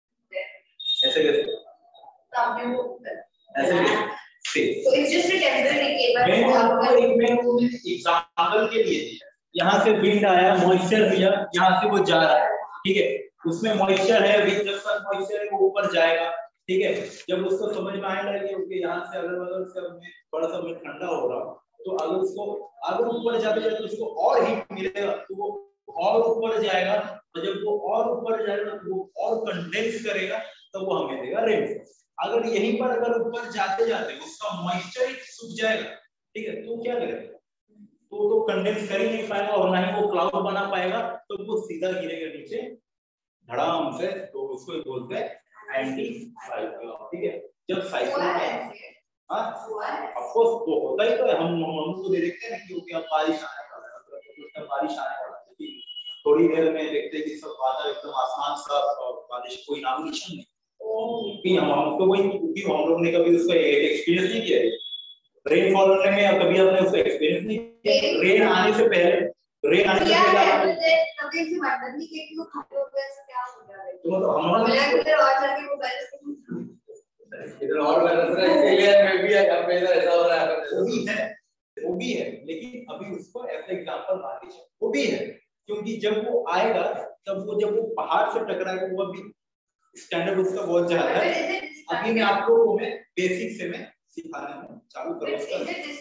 ऐसे कैसे, तो आपने वो ऐसे कैसे, so it's just a temporary cable, मैं आपको एक मैं वो एग्जांपल के लिए दिया, यहाँ से विंड आया मॉइस्चर दिया, यहाँ से वो जा रहा है, ठीक है, उसमें मॉइस्चर है, विंड जब तक मॉइस्चर है वो ऊपर जाएगा, ठीक है, जब उसको समझ में आने लगे कि यहाँ से अगल बगल से थोड़ा सा मैं ठंडा हो रहा हूँ, तो अगर उसको अगर ऊपर जाते जाते उसको और हीट मिलेगा तो वो और ऊपर जाएगा, और जब वो और ऊपर जाएगा तो वो और कंडेंस करेगा, तो वो हमें देगा रेनफॉल। अगर यहीं पर अगर ऊपर जाते जाते उसका मॉइस्चर ही सूख जाएगा, ठीक है, तो क्या करेगा, तो तो कंडेंस कर ही नहीं पाएगा और ना ही वो क्लाउड बना पाएगा, तो वो सीधा गिरेगा नीचे धड़ाम से, तो उसको बोलते हैं एंटी साइक्लोन, ठीक है। जब साइक्लोन हाँ ऑफ कोर्स तो होता ही तो है, हम हम हमको देखते हैं कि अब बारिश आने वाला है, मतलब बारिश आने वाला है कि थोड़ी देर में देखते हैं कि सब बादल एकदम आसमान साफ और बारिश कोई नाम निशान नहीं। कि हम हमको वही क्योंकि हम लोग ने कभी उसको एक्सपीरियंस नहीं किया है रेन फॉल होने में, या कभी हमने उसको एक्सपीरियंस नहीं किया रेन आने से पहले। रेन आने से पहले कभी से मदद नहीं की तो खड़े हो गए क्या हो गया है तो हम लोग इधर और जाके वो बैलेंस इधर और बैलेंस है, इसलिए मैं भी अब मेरा ऐसा हो रहा है। वो भी है वो भी है लेकिन अभी उसको ऐसा एग्जांपल मान लीजिए वो भी है, क्योंकि जब वो आएगा तब वो जब वो पहाड़ से टकराएगा वो अभी स्टैंडर्ड उसका बहुत ज्यादा है। अभी मैं आप लोगों को मैं बेसिक से मैं सिखाने में चालू करूँ उसका।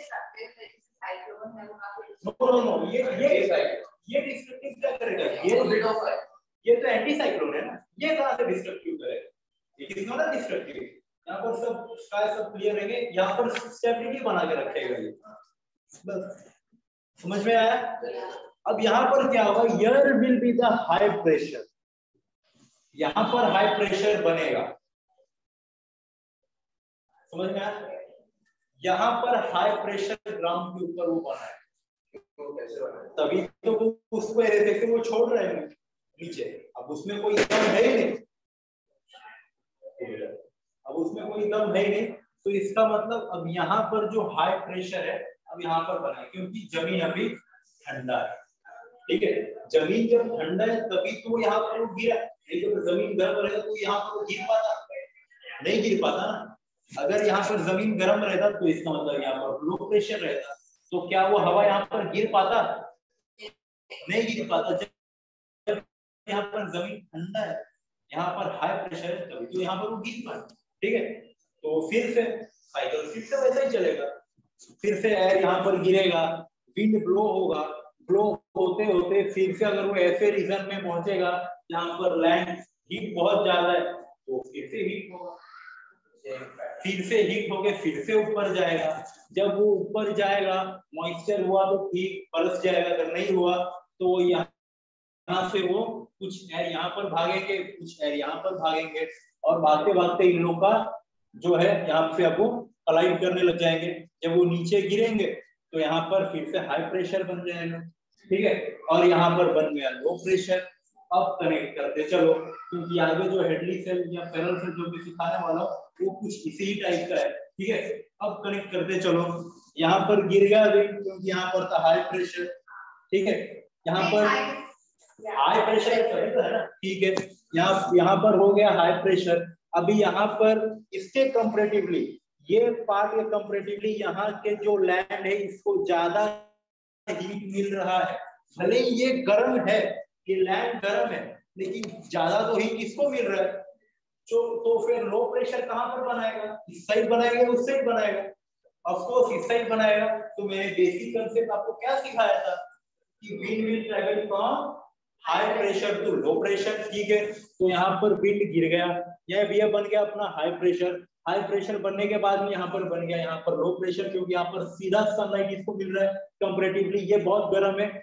नो नो नो ये ये ये डिस्ट्रक्टिव क्या करेगा, ये बिट ऑफ है, ये तो एंटी साइक्लोन है ना, ये कहां से डिस्ट्रक्टिव करेगा, it is not a destructive. यहां पर सब स्काई सब क्लियर रहेंगे, यहां पर स्टेबिलिटी बना के रखेगा ये, बस समझ में आया। अब यहां पर क्या होगा, here will be the high pressure, यहां पर हाई प्रेशर बनेगा, समझ में आया। यहां पर हाई प्रेशर ग्राउंड के ऊपर वो बना है, तभी तो वो उसको देखते वो छोड़ रहे हैं नीचे। अब उसमें कोई दम है ही नहीं, अब उसमें कोई दम है ही नहीं, तो इसका मतलब अब यहाँ पर जो हाई प्रेशर है अब यहाँ पर बना है, क्योंकि जमीन अभी ठंडा है, ठीक है। जमीन जब ठंडा है तभी तो यहाँ पर वो गिरा, नहीं तो जमीन गर्म रहेगा तो यहाँ पर वो गिर पाता, नहीं गिर पाता ना। अगर यहाँ पर जमीन गर्म रहता तो इसका मतलब यहाँ पर लो प्रेशर रहता, तो क्या वो हवा यहाँ पर गिर पाता, नहीं गिर पाता। जब यहाँ पर जमीन ठंडा है, यहाँ पर हाई प्रेशर है, तभी तो यहाँ पर वो गिर पाता, ठीक है। तो फिर से साइकिल फिर से वैसा ही चलेगा, फिर से एयर यहाँ पर गिरेगा, विंड ब्लो होगा, ब्लो होते होते फिर से अगर वो ऐसे रीजन में पहुंचेगा जहाँ पर लैंड हीट बहुत ज्यादा है तो फिर से हीट होगा, फिर से हीट होके फिर से ऊपर जाएगा। जब वो ऊपर जाएगा मॉइस्चर हुआ तो ठीक बरस जाएगा, अगर नहीं हुआ तो यहाँ यहाँ से वो कुछ एयर यहाँ पर भागेंगे, कुछ एयर यहाँ पर भागेंगे, और भागते भागते इन लोगों का जो है यहाँ पे आपको अलाइन करने लग जाएंगे। जब वो नीचे गिरेंगे तो यहाँ पर फिर से हाई प्रेशर बन जाएगा, ठीक है, और यहाँ पर बन गया लो प्रेशर। अब कनेक्ट करते चलो, क्योंकि आगे जो हेडली सेल या पैरल सेल जो भी सिखाने वाला वो कुछ इसी ही टाइप का है, ठीक है। अब कनेक्ट करते चलो, यहाँ पर गिर गया क्योंकि यहाँ पर था हाई प्रेशर, ठीक है। यहाँ पर हाई प्रेशर सही तो है ना, ठीक है। यहाँ यहाँ पर हो गया हाई प्रेशर। अभी यहाँ पर इसके कंपैरेटिवली ये पार्ट के कंपैरेटिवली यहाँ के जो लैंड है इसको ज्यादा हीट मिल रहा है, भले ये गर्म है, ये लैंड गर्म है, लेकिन ज्यादा तो हीट किसको मिल रहा है, जो तो फिर लो प्रेशर कहाँ पर बनाएगा, इस साइड बनाएगा उस साइड बनाएगा, ऑफ कोर्स इस साइड बनाएगा। तो मैंने बेसिक कंसेप्ट आपको क्या सिखाया था कि wind will travel from high pressure to low pressure, ठीक है। तो यहाँ पर विंड गिर गया, यह भी बन गया अपना हाई प्रेशर। हाई प्रेशर बनने के बाद में यहाँ पर बन गया यहाँ पर लो प्रेशर, क्योंकि यहाँ पर सीधा सनलाइट इसको मिल रहा है, कंपैरेटिवली ये बहुत गर्म है,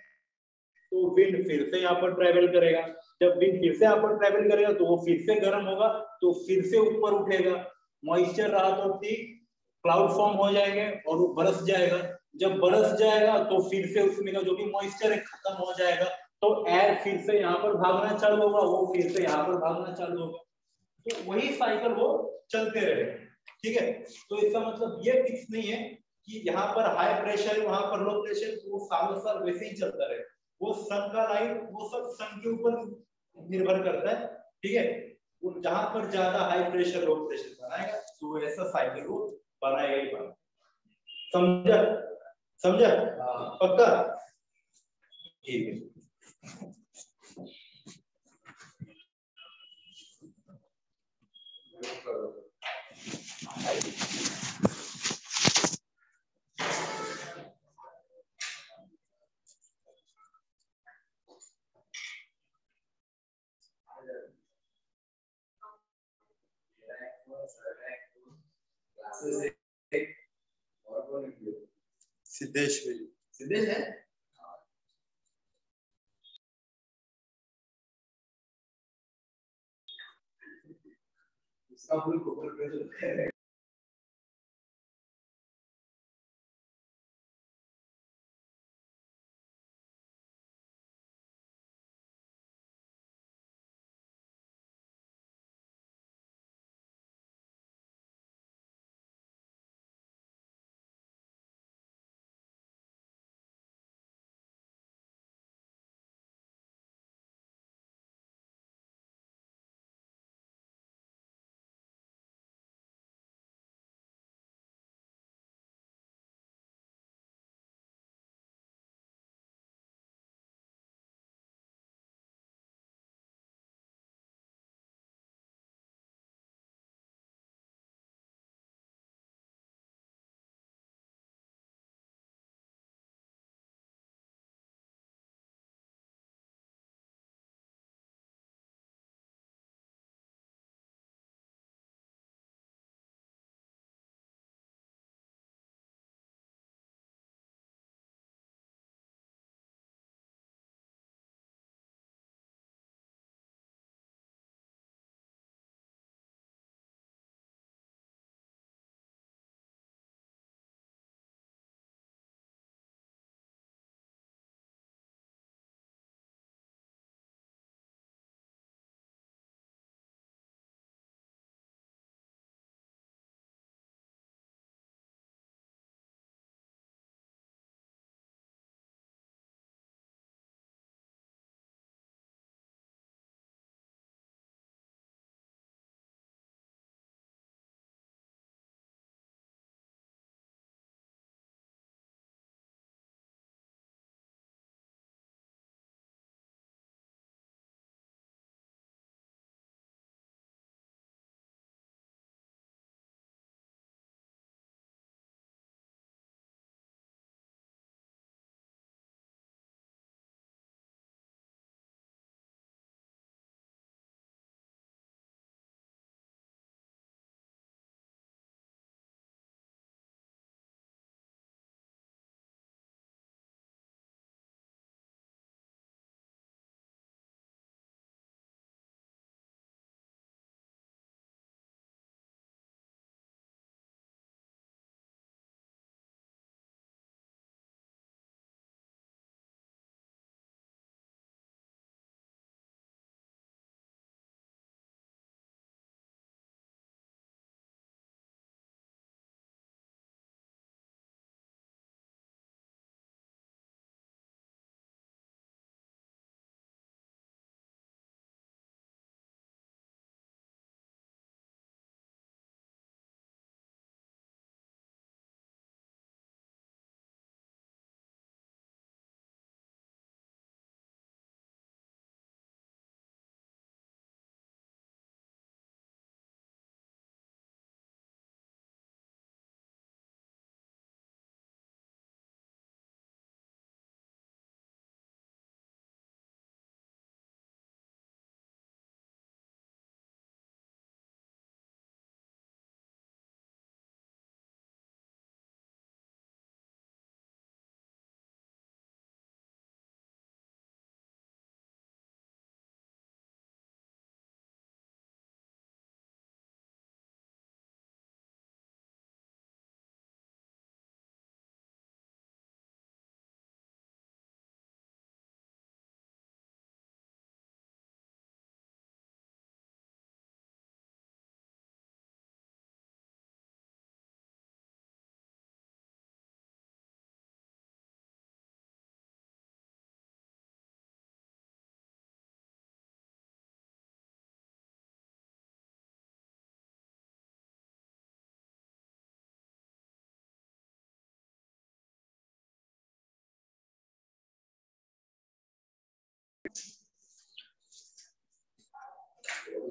तो विंड फिर से यहाँ पर ट्रेवल करेगा। जब विंड फिर से यहाँ पर ट्रेवल करेगा तो वो फिर से गर्म होगा, तो फिर से ऊपर उठेगा, मॉइस्चर रहा तो ठीक क्लाउड फॉर्म हो जाएंगे और वो बरस जाएगा। जब बरस जाएगा तो फिर से उसमें का जो भी मॉइस्चर है खत्म हो जाएगा, तो एयर फिर से यहाँ पर भागना चालू होगा, वो फिर से यहाँ पर भागना चालू होगा, तो वही साइकिल वो चलते रहे, ठीक है। तो इसका मतलब ये फिक्स नहीं है कि यहाँ पर हाई प्रेशर है वहां पर लो प्रेशर, तो वो सालों साल वैसे ही चलता रहे। वो सन का लाइट वो सब सन के ऊपर निर्भर करता है, ठीक है। वो जहां पर ज्यादा हाई प्रेशर लो प्रेशर बनाएगा तो ऐसा साइकिल वो बनाएगा ही बनाएगा, समझा समझा पक्का, ठीक है। सिद्धेश सिद्धेश है इसका फुल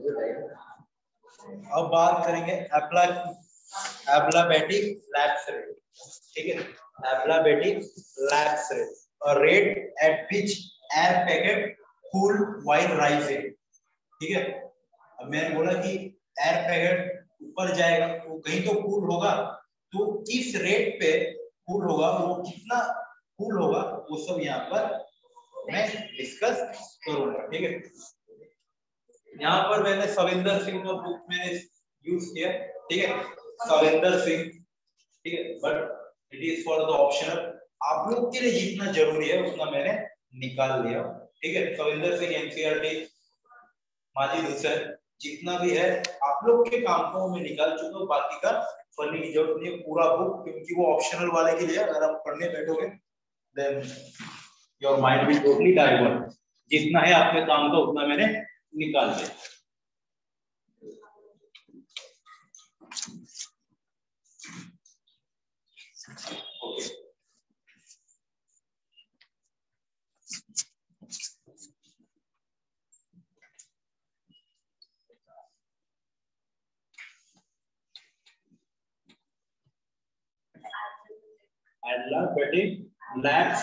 अब बात करेंगे एप्ला एब्लाबेटिक लैप्स रेट, ठीक है, एब्लाबेटिक लैप्स रेट और rate at which air packet cool while rising, ठीक है। अब मैंने बोला कि एयर पैकेट ऊपर जाएगा तो कहीं तो कूल होगा, तो किस रेट पे कूल होगा, वो कितना कूल होगा, वो सब यहाँ पर मैं डिस्कस करूंगा, ठीक है। यहाँ पर मैंने सविंदर सिंह का बुक मैंने यूज किया, ठीक है, सविंदर सिंह, ठीक है, but it is for the optional, आप लोग के लिए जितना जरूरी है उतना मैंने निकाल लिया, ठीक है। सविंदर सिंह एनसीईआरटी, माजिद हुसैन, जितना भी है आप लोग के काम को मैं निकाल चुका हूँ, बाकी का पढ़ने की जरूरत नहीं है पूरा बुक, क्योंकि वो ऑप्शनल वाले के लिए, अगर आप पढ़ने बैठोगे then your mind will totally divert, जितना है आपके काम का उतना मैंने निकाल दिया। Okay, adiabatic lapse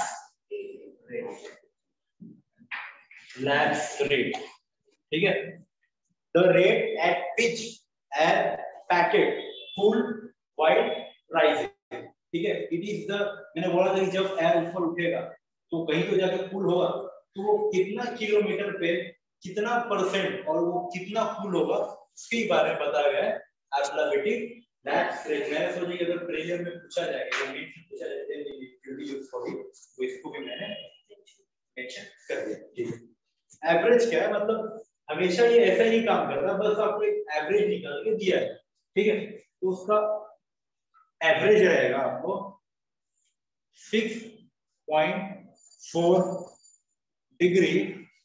lapse rate, ठीक है, the rate at which air packet cool while rising, ठीक है, इट इज द, मैंने बोला था कि जब एयर ऊपर उठेगा तो कहीं तो जाके कूल होगा, तो वो कितना किलोमीटर पे कितना परसेंट और वो कितना कूल होगा उसके बारे में बताया गया है एब्लाबेटिक लैप्स रेट। मैंने सोचा कि अगर प्रीलिम में पूछा जाएगा या मेंस में पूछा जाए तो इसको भी मैंने मेंशन कर दिया, ठीक है। एवरेज क्या है, मतलब हमेशा ये ऐसा ही काम करता है, बस आपको एक एवरेज निकाल के दिया है, ठीक है, तो उसका एवरेज रहेगा आपको six point four degree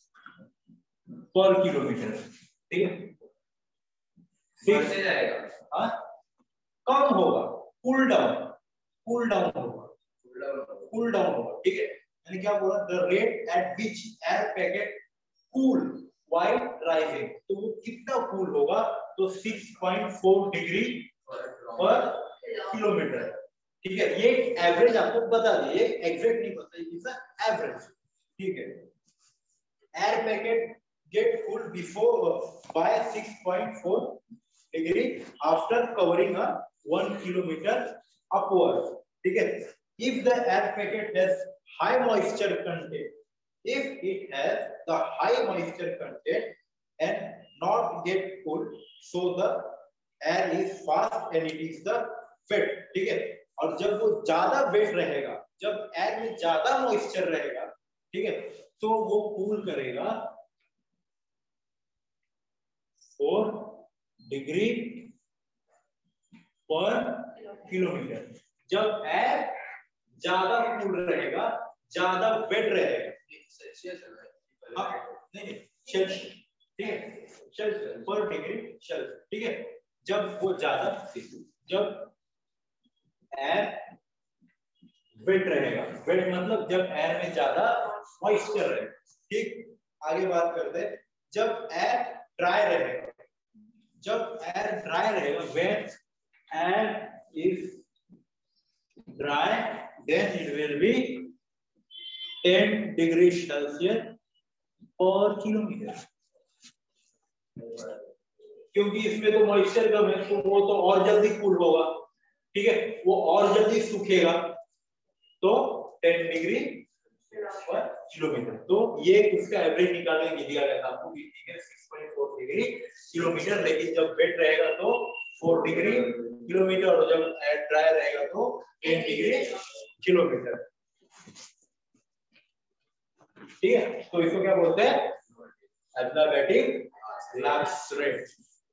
per kilometre, ठीक है, बढ़ते जाएगा, हाँ कम होगा, कूल डाउन कूल डाउन होगा कूल डाउन होगा, ठीक है। मैंने क्या बोला, the rate at which air packet cool while rising, तो वो कितना कूल होगा, तो six point four degree per kilometre, ठीक है। ये एवरेज आपको बता दिए, एग्जैक्ट नहीं पता, इट इज अ एवरेज, ठीक है। Air packet get cool before by six point four degree after covering a one kilometre upward, ठीक है। If the air packet has high moisture content, if it has the high moisture content and not get cool, so the air is fast and it is the wet, ठीक है। और जब वो ज्यादा wait रहेगा, जब एयर में ज्यादा मॉइस्चर रहेगा, ठीक है, तो वो कूल करेगा फोर डिग्री पर किलोमीटर। जब एयर ज्यादा कूल रहेगा, ज्यादा वेट रहेगा, हाँ नहीं नहीं सेल्सियस, ठीक है, सेल्सियस पर डिग्री सेल्सियस, ठीक है। जब वो ज्यादा, जब एयर वेट रहेगा, वेट मतलब जब एयर में ज्यादा मॉइस्चर रहेगा, ठीक। आगे बात करते हैं, जब एयर ड्राई रहेगा, जब एयर ड्राई रहेगा, when air is dry then it will be ten degrees Celsius per kilometer, क्योंकि इसमें तो मॉइस्चर कम है, तो वो तो और जल्दी कूल होगा, ठीक है, वो और जल्दी सूखेगा, तो टेन डिग्री पर किलोमीटर। तो ये उसका एवरेज निकालने के दिया गया था आपको, ठीक है, six point four degree kilometre, लेकिन जब वेट रहेगा तो फोर डिग्री किलोमीटर, और जब ड्राई रहेगा तो टेन डिग्री किलोमीटर, ठीक है। तो इसको क्या बोलते हैं, एब्लाबेटिक लैप्स रेट।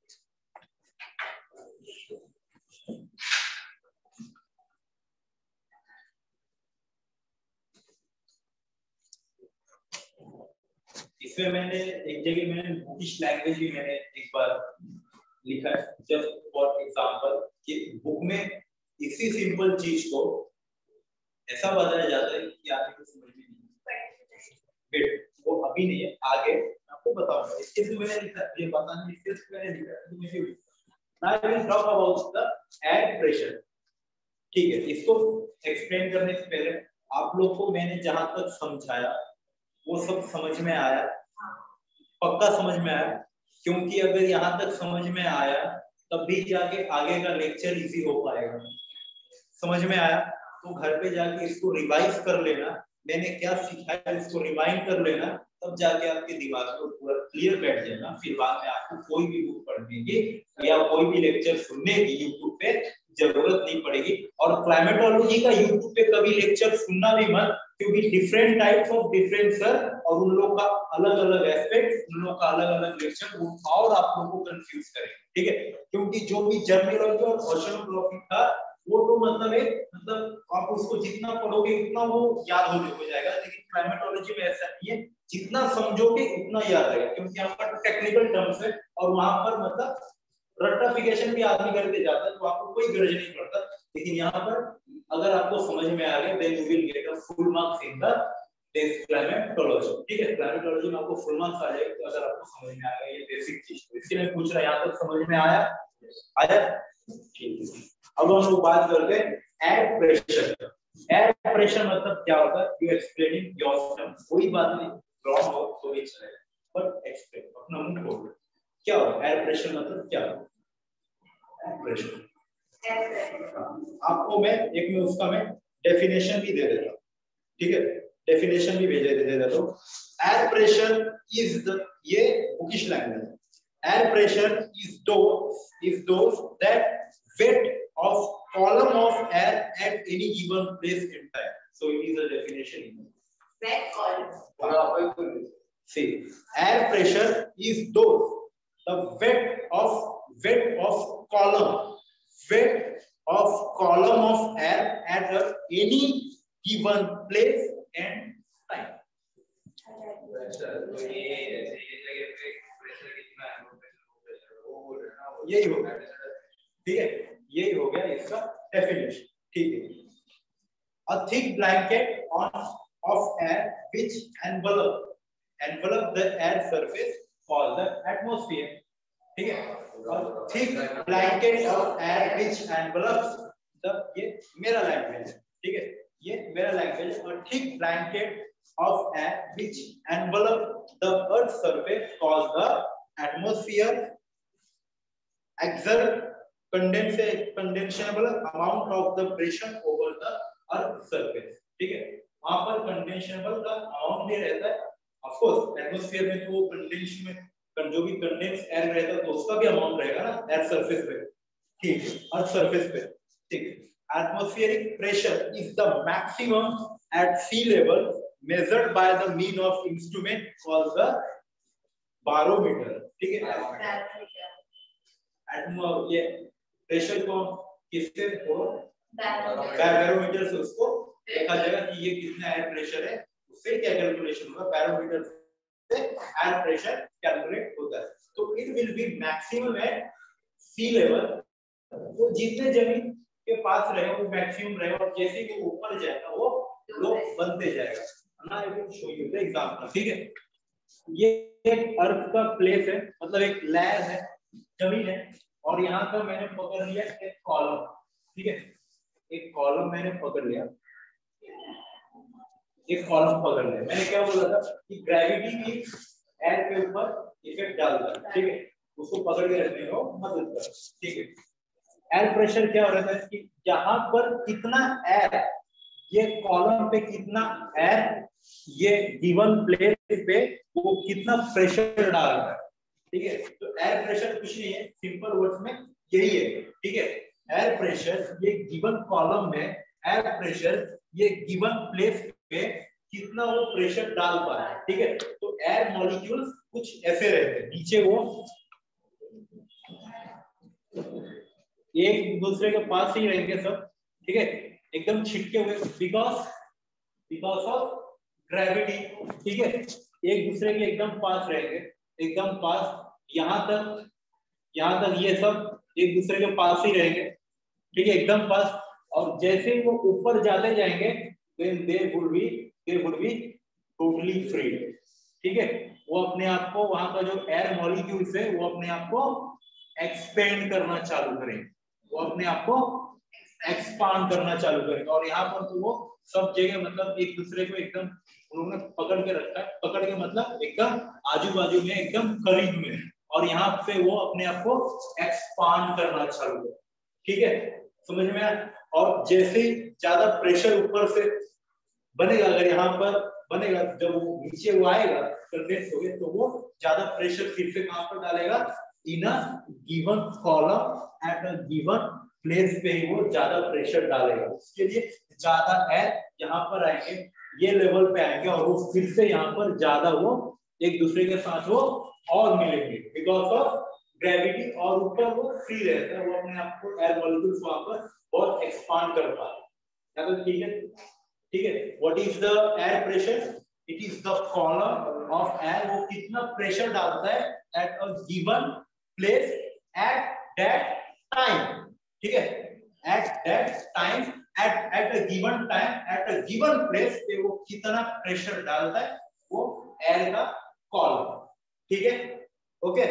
इसमें मैंने एक जगह मैंने बुकिश लैंग्वेज भी मैंने एक बार लिखा है, जस्ट फॉर एग्जांपल, कि बुक में इसी सिंपल चीज को ऐसा बताया जाता है कि आपको समझ में नहीं, वो अभी नहीं है, आगे आपको आपको बताऊंगा। इसके लिए मैंने लिखा ये बताने इसके लिए मैंने लिखा है, तो मुझे now I will talk about the air pressure. ठीक है, इसको एक्सप्लेन करने से पहले आप लोग को मैंने जहां तक समझाया वो सब समझ में आया, पक्का समझ में आया, क्योंकि अगर यहाँ तक समझ में आया तब भी जाके आगे का लेक्चर इजी हो पाएगा। समझ में आया तो घर पे जाके इसको रिवाइज कर लेना, मैंने क्या सिखाया इसको रिवाइंड कर लेना, तब जाके आपके दिमाग में पूरा क्लियर बैठ जाएगा। फिर बाद में आपको कोई भी बुक पढ़ने की या कोई भी लेक्चर सुनने की यूट्यूब पे जरूरत नहीं पड़ेगी। और क्लाइमेटोलॉजी का यूट्यूब पे कभी लेक्चर सुनना भी मत, क्योंकि different types of different sir और उन लोग का अलग अलग एस्पेक्ट, उन लोग का अलग अलग लेक्चर और आप लोगों को कंफ्यूज करेंगे। ठीक है, क्योंकि जो भी जर्मियोलॉजी और ओशनोग्राफी था वो तो मतलब एक मतलब आप उसको जितना पढ़ोगे उतना वो याद होने हो जाएगा, लेकिन क्लाइमेटोलॉजी में ऐसा नहीं है, जितना समझोगे उतना याद रहेगा, क्योंकि यहाँ पर टेक्निकल टर्म्स है और वहां पर मतलब रट्टाफिकेशन भी आदमी करके जाता है तो आपको कोई गरज नहीं पड़ता। लेकिन यहाँ पर अगर आपको समझ में आ गया then you will get a full marks in the this climatology. ठीक है, क्लाइमेटोलॉजी में आपको फुल मार्क्स आ जाएगा तो अगर आपको समझ में आ गया ये बेसिक चीज, तो इसके लिए पूछ रहा है यहाँ तक समझ में आया आया ठीक है। अब हम लोग बात करते हैं एयर प्रेशर। एयर प्रेशर मतलब क्या होता है, यू एक्सप्लेनिंग योरसेल्फ, कोई बात नहीं रॉन्ग हो तो भी चलेगा, बट एक्सप्लेन अपना मुंह खोल क्या हो एयर प्रेशर मतलब क्या हो। एयर प्रेशर आपको मैं एक में उसका मैं डेफिनेशन भी दे देता हूं। ठीक है, डेफिनेशन भी भेजे दे देता हूं। एयर प्रेशर इज द ये bookish language, air pressure is do is those that weight of column of air at any given place in time. So it is a definition. Weight column. See, air pressure is those the weight of weight of column weight of column of air at a, any given place and time. यही होगा, ठीक है, यही हो गया इसका definition. ठीक है, a thick blanket on of air which envelop envelop the air surface called the atmosphere. ठीक है, a thick blanket of air which envelops the ये मेरा लैंग्वेज है। ठीक है, ये मेरा लैंग्वेज है। a thick blanket of air which envelop the earth's surface called the atmosphere exert condensenable amount of the pressure over the earth surface। ठीक है, वहां पर कंडेंसेबल का अमाउंट भी रहता है, ऑफ कोर्स एटमॉस्फेयर में तो कंडेंस में जो भी कंडेंस एयर रहता है तो उसका भी अमाउंट रहेगा ना एयर सरफेस पे। ठीक है, अर्थ सरफेस पे। ठीक है, atmospheric pressure is the maximum at sea level measured by the mean of instrument called the barometer. ठीक है, एटमो ये प्रेशर को किससे बैरोमीटर से उसको देखा जाएगा कि ये कितना एयर प्रेशर है, उससे क्या कैलकुलेशन होगा, बैरोमीटर से एयर प्रेशर कैलकुलेट होता है। तो it will be maximum at sea level, वो जितने जमीन के पास रहे वो मैक्सिमम रहे और जैसे कि ऊपर जाएगा वो लो बनते जाएगा ना। I will show you the example. ठीक है, ये एक अर्थ का प्लेस है, मतलब एक लेयर है, जमीन है, और यहाँ का मैंने पकड़ लिया एक कॉलम। ठीक है, एक कॉलम मैंने पकड़ लिया, एक कॉलम पकड़ लिया। मैंने क्या बोला था कि ग्रेविटी भी एयर के ऊपर इफेक्ट डालता है। ठीक है, उसको पकड़ के रखने को मदद कर। ठीक है, एयर प्रेशर क्या हो रहा है कि यहाँ पर कितना एयर, ये कॉलम पे कितना एयर ये गिवन प्लेस पे वो कितना प्रेशर डाल रहा है। ठीक है, तो एयर प्रेशर कुछ नहीं है, सिंपल वर्ड्स में यही है। ठीक है, एयर प्रेशर ये गिवन कॉलम में एयर प्रेशर ये गिवन प्लेस पे कितना वो प्रेशर डाल पा रहा है। ठीक है, तो एयर मॉलिक्यूल्स कुछ ऐसे रहते हैं, नीचे वो एक दूसरे के पास ही रहेंगे सब। ठीक है, एकदम छिटके हुए, बिकॉज बिकॉज ऑफ ग्रेविटी। ठीक है, एक दूसरे के एकदम पास रहेंगे, एकदम पास, यहाँ तक यहाँ तक ये सब एक दूसरे के पास ही रहेंगे। ठीक है, एकदम पास, और जैसे ही वो ऊपर जाते जाएंगे then they would be they would be totally free। ठीक है, वो अपने आप को वहां का जो एयर मॉलिक्यूल्स है वो अपने आप को एक्सपेंड करना चालू करेंगे, वो अपने आप को एक्सपांड करना चालू करेंगे। और यहाँ पर तो वो सब जगह मतलब एक दूसरे को एकदम उन्होंने पकड़ के रखा है, पकड़ के मतलब एकदम आजू बाजू में एकदम करीब में, और यहाँ से वो अपने आप को एक्सपांड करना चालू करें। ठीक है, समझ में आया। और जैसे ज्यादा प्रेशर ऊपर से बनेगा, अगर यहाँ पर बनेगा, जब वो नीचे वो आएगा कंडेंस हो गया, तो वो ज्यादा प्रेशर फिर से कहां पर डालेगा, in a given column at a given place पे ही वो ज्यादा प्रेशर डालेगा। उसके लिए ज्यादा एयर यहाँ पर आएंगे, ये लेवल पे आएंगे, और वो फिर से यहाँ पर ज्यादा वो एक दूसरे के साथ वो और मिलेंगे बिकॉज ऑफ ग्रेविटी, और ऊपर वो फ्री रहता है, वो अपने आप को एयर मॉलिक्यूल्स वहां पर बहुत एक्सपांड कर पाते हैं। ठीक है, ठीक है। What is the air pressure? It is the column of air, वो कितना प्रेशर डालता है at a given place at that time. ठीक है, at that time, at at a given time at a given place पे वो कितना pressure डालता है, वो एयर का कॉलम। ठीक है, ओके।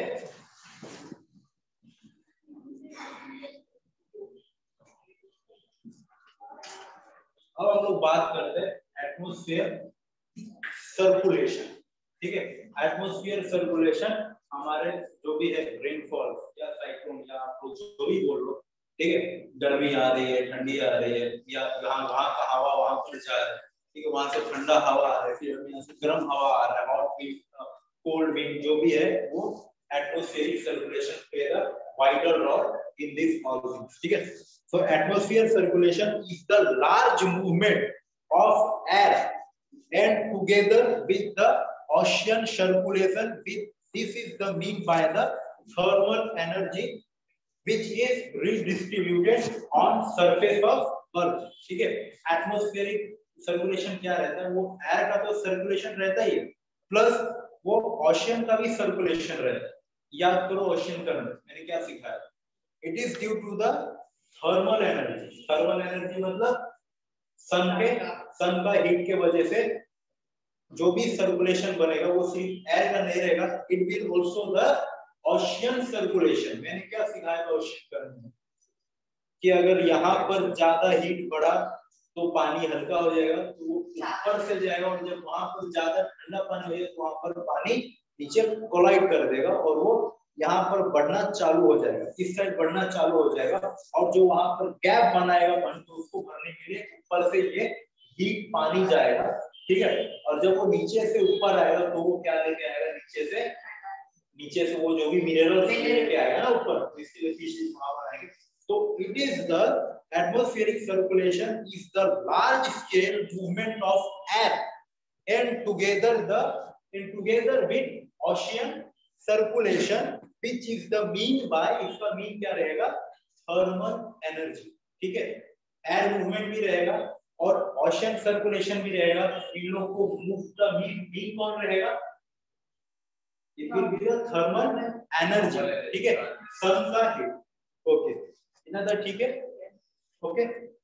अब हम लोग बात करते हैं एटमॉस्फेयर सर्कुलेशन। ठीक है, एटमॉस्फेयर सर्कुलेशन हमारे जो भी है रेनफॉल या साइक्लोन या आप लोग जो भी बोल लो, ठीक है, गर्मी आ रही है, ठंडी आ रही है, या वहां वहां का हवा वहां पर जा रहा है, ठीक है, वहां से ठंडा हवा आ रहा है, फिर यहाँ से गर्म हवा आ रहा है, हॉट विंड, कोल्ड विंड, जो भी है वो atmospheric circulation play a vital role in this all things. ठीक है, so atmosphere circulation is the large movement of air and together with the ocean circulation, with this is the mean by the thermal energy which is redistributed on surface of earth। ठीक है, atmospheric circulation क्या रहता है, वो air का तो circulation रहता ही है, प्लस वो ओशियन का भी सर्कुलेशन रहता है। याद करो ओशियन का मैंने क्या सिखाया, it is due to the thermal energy. Thermal energy मतलब सन के सन का हीट के वजह से जो भी सर्कुलेशन बनेगा वो सिर्फ एयर का नहीं रहेगा, it will also the ocean circulation. मैंने क्या सिखाया था ओशियन करने कि अगर यहाँ पर ज्यादा हीट बढ़ा तो पानी हल्का हो जाएगा, तो वो ऊपर से जाएगा, और जब वहां पर ज्यादा ठंडा पानी हो जाएगा तो वहां पर पानी नीचे कोलाइड कर देगा और वो यहाँ पर बढ़ना चालू हो जाएगा, इस साइड बढ़ना चालू हो जाएगा, और जो वहां पर गैप बनाएगा पानी, तो उसको भरने के लिए ऊपर से ये हीट पानी जाएगा। ठीक है, और जब वो नीचे से ऊपर आएगा तो वो क्या लेके आएगा, नीचे से नीचे से वो जो भी मिनरल्स लेके आएगा ना ऊपर, इसके लिए फिश वहां पर आएंगे। तो it is the atmospheric circulation is the large scale movement of air and together the and together with ocean circulation which is the mean by, इसका मीन क्या रहेगा, थर्मल एनर्जी। ठीक है, एयर मूवमेंट भी रहेगा और ओशन सर्कुलेशन भी रहेगा, इन लोग को मूव का मीन मीन कौन रहेगा, it will be the thermal energy. ठीक है, सन का हीट। ओके, इतना तो ठीक है। ओके,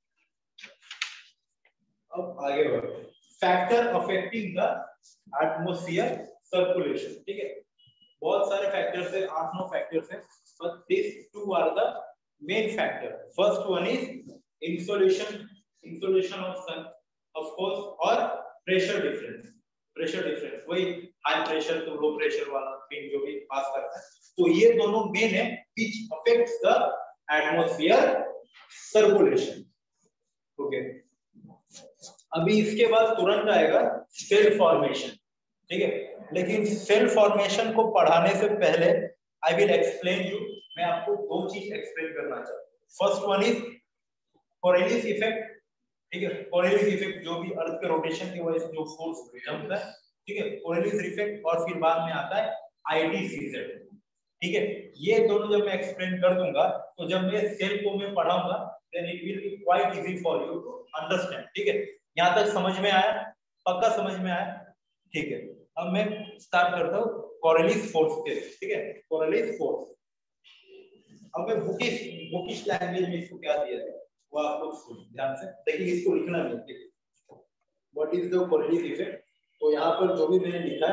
अब आगे बढ़ो, factor affecting the atmosphere circulation. ठीक है, बहुत सारे फैक्टर्स है, आठ नौ फैक्टर्स है, but this two are the main factor. First one is insolation, insolation of sun of course, और प्रेशर डिफरेंस। प्रेशर डिफरेंस वही high pressure to low pressure वाला पिन जो भी पास करता है, तो ये दोनों मेन है which affects the atmosphere circulation. Okay, अभी इसके बाद तुरंत आएगा सेल फॉर्मेशन। ठीक है, लेकिन सेल फॉर्मेशन को पढ़ाने से पहले आई विल एक्सप्लेन यू, मैं आपको दो चीज एक्सप्लेन करना चाहता हूं। First one is Coriolis effect. ठीक है, कोरियलिस इफेक्ट जो भी अर्थ के रोटेशन की वजह से जो फोर्स जमता है, ठीक है, कोरियलिस इफेक्ट, और फिर बाद में आता है आईडीसीजेड। ठीक है, ये दोनों जब मैं एक्सप्लेन कर दूंगा तो जब मैं सेल को मैं पढ़ाऊंगा then it will be quite easy for you to understand. ठीक है, यहां तक समझ में आया, पक्का समझ में आया? ठीक है, अब मैं स्टार्ट करता हूं कोरियलिस फोर्स के। ठीक है, कोरियलिस फोर्स, अब मैं बुकिश बुकिश लैंग्वेज में इसको क्या दिया है वो आप लोग सुन ध्यान से देखिए, इसको लिखना नहीं है। What is the Coriolis effect, तो यहाँ पर जो भी मैंने लिखा है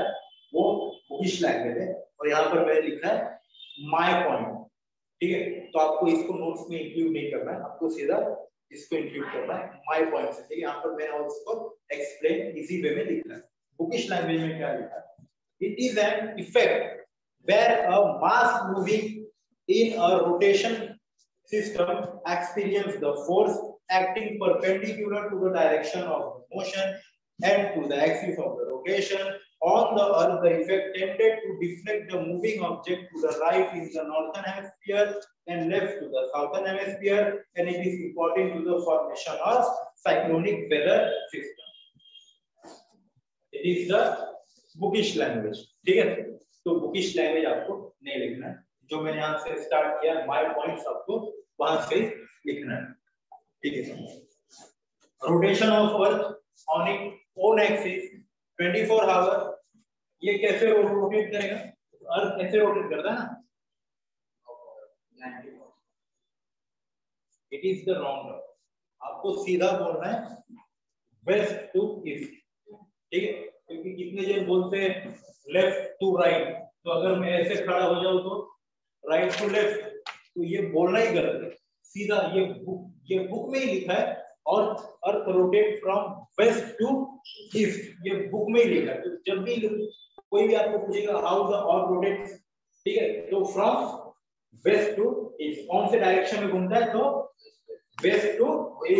वो बुकिश लैंग्वेज है। और यहाँ पर मैंने लिखा है माय पॉइंट, ठीक है। तो आपको इसको नोट्स में इंक्लूड नहीं करना है, आपको सीधा इसको इंक्लूड करना है माय पॉइंट से, ठीक है। यहाँ पर मैंने और इसको एक्सप्लेन इजी वे में लिखा है। बुकिश लैंग्वेज में क्या लिखा है, it is an effect where a mass moving in a rotation system experience the force acting perpendicular to the direction of motion and to the axis of the rotation on the earth. The effect tended to deflect the moving object to the right in the northern hemisphere and left to the southern hemisphere, and it is important to the formation of cyclonic weather system. It is the bookish language, ठीक है। तो bookish language आपको नहीं लिखना है, जो मैंने यहाँ से स्टार्ट किया माय पॉइंट्स आपको वहां से लिखना है, ठीक है। Rotation of earth on it own axis twenty four hour, ये कैसे रोटेट करेगा, अर्थ कैसे रोटेट करता है ना, इट इज द रॉन्ग, आपको सीधा बोलना है वेस्ट टू ईस्ट, ठीक है। क्योंकि कितने जन बोलते हैं लेफ्ट टू राइट, तो अगर मैं ऐसे खड़ा हो जाऊं तो राइट टू लेफ्ट, तो ये बोलना ही गलत है, सीधा ये बुक ये बुक में ही लिखा है और earth rotate from west to east, ये बुक में ही लिखा है। तो जब भी कोई भी आपको पूछेगा हाउ द अर्थ रोटेट्स, ठीक है, तो फ्रॉम वेस्ट टू ईस्ट, कौन से डायरेक्शन में घूमता है, तो वेस्ट टू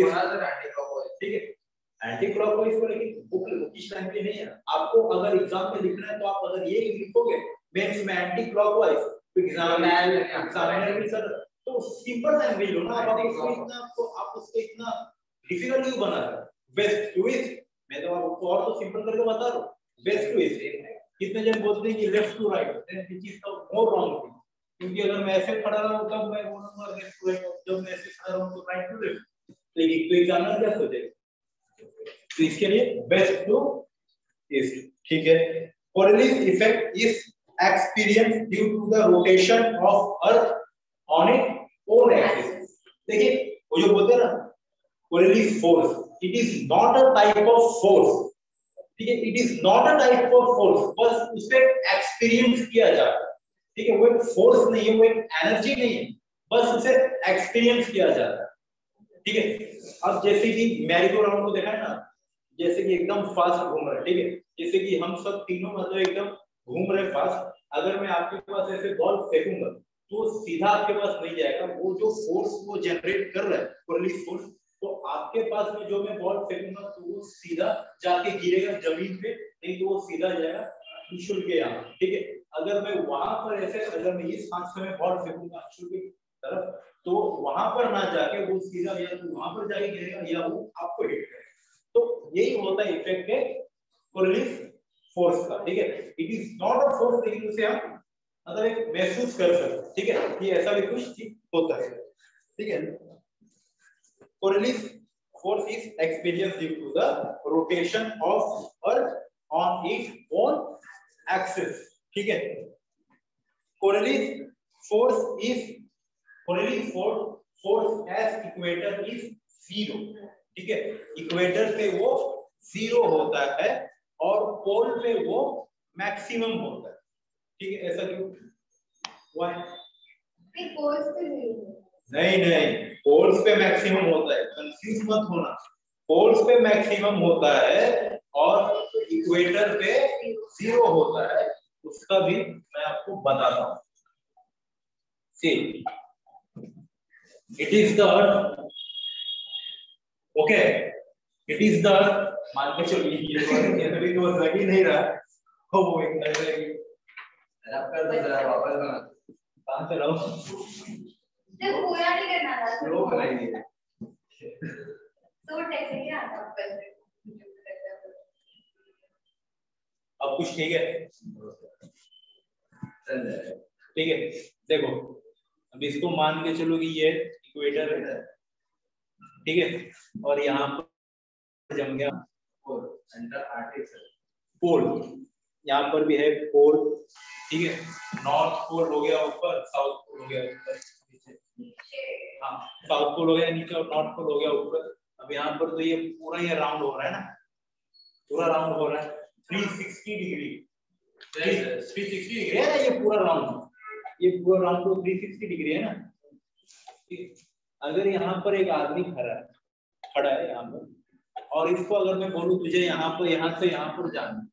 ईस्ट, ठीक है। एंटी क्लॉकवाइज को लेकिन बुक बुकिश लैंग्वेज नहीं है। आपको अगर एग्जाम में लिखना है तो आप अगर ये लिखोगे मींस में एंटी क्लॉकवाइज, तो एग्जाम एग्जामिनर भी सर तो सिंपल लैंग्वेज लो ना, आप इसको इतना आपको आप उसको इतना डिफिकल्ट क्यों बना रहे हो, वेस्ट टू ईस्ट, मैं तो आपको और तो सिंपल करके बता रहा हूं, वेस्ट टू ईस्ट। कितने जन बोलते हैं कि left to right, then this is the more wrong thing, क्योंकि अगर मैं ऐसे खड़ा रहूं तब मैं बोलूंगा लेफ्ट टू राइट, जब मैं ऐसे खड़ा रहूं तो राइट टू लेफ्ट, लेकिन तो एग्जामिनर क्या सोचेगा, तो इसके लिए वेस्ट टू ईस्ट, ठीक है। Coriolis effect is experience due to the rotation of earth on it own axis. देखिए वो जो बोलते हैं ना Coriolis force, it is not a type of force, ठीक है, it is not a type of force, बस उसे एक्सपीरियंस किया जाता है, ठीक है। वो एक फोर्स नहीं है, वो एक एनर्जी नहीं है, बस उसे एक्सपीरियंस किया जाता है, ठीक है। अब जैसे कि मैरी गो राउंड को देखा है ना, जैसे कि एकदम फास्ट घूम रहा है, ठीक है, जैसे कि हम सब तीनों मतलब एकदम घूम रहे फास्ट, अगर मैं आपके पास ऐसे बॉल फेंकूंगा तो सीधा आपके पास नहीं जाएगा, वो जो फोर्स वो जनरेट कर रहा है कोरिलेस फोर्स, तो आपके पास में जो मैं बॉल फेंकूंगा तो वो सीधा जाके गिरेगा जमीन पे, नहीं तो वो सीधा जाएगा अंशुल के यहाँ, ठीक है। अगर मैं वहां पर ऐसे अगर मैं इस हाथ से मैं बॉल फेंकूंगा अंशुल की तरफ, तो वहां पर ना जाके वो सीधा या तो वहां पर जाके गिरेगा या वो आपको हिट करेगा। तो यही होता है इफेक्ट है कोरिलेस फोर्स का, ठीक है। It is not a force, लेकिन उसे हम मतलब एक महसूस कर सकते, ठीक है, कि ऐसा भी कुछ होता है, ठीक है। Coriolis force is experience due to the rotation of earth on its own axis, ठीक है। Coriolis force is Coriolis force force as equator is zero, ठीक है, इक्वेटर पे वो जीरो होता है और पोल पे वो मैक्सिमम होता है, ठीक है। ऐसा क्यों हुआ है, पोल्स पे नहीं नहीं पोल्स पे मैक्सिमम होता है, कंफ्यूज मत होना, पोल्स पे मैक्सिमम होता है और इक्वेटर पे जीरो होता है, उसका भी मैं आपको बताता हूं। See it is the okay it is the मान के चलिए ये अभी तो लग ही नहीं रहा हो, वो एक रैप कर दे जरा वापस बना, कहां से लाऊं, जब पूरा नहीं करना था स्लो बनाइए तो टेक्निक क्या आता है, अब कुछ ठीक है, ठीक है। देखो अब इसको मान के चलो कि ये इक्वेटर है, ठीक है, और यहाँ पर जम गया पोल, पोल यहाँ पर भी है पोल, ठीक है, नॉर्थ पोल हो गया ऊपर, साउथ पोल हो गया ऊपर नीचे, हाँ साउथ पोल हो गया नीचे और नॉर्थ पोल हो गया ऊपर। अब यहाँ पर तो ये पूरा ये राउंड हो रहा है ना, पूरा राउंड हो रहा है three sixty degree, three sixty degree है ना, ये पूरा राउंड, ये पूरा राउंड तो थ्री सिक्सटी डिग्री है ना। अगर यहाँ पर एक आदमी खड़ा है, खड़ा है यहाँ पर, और इसको अगर मैं बोलूं तुझे यहाँ पर, यहाँ से यहाँ पर जाना,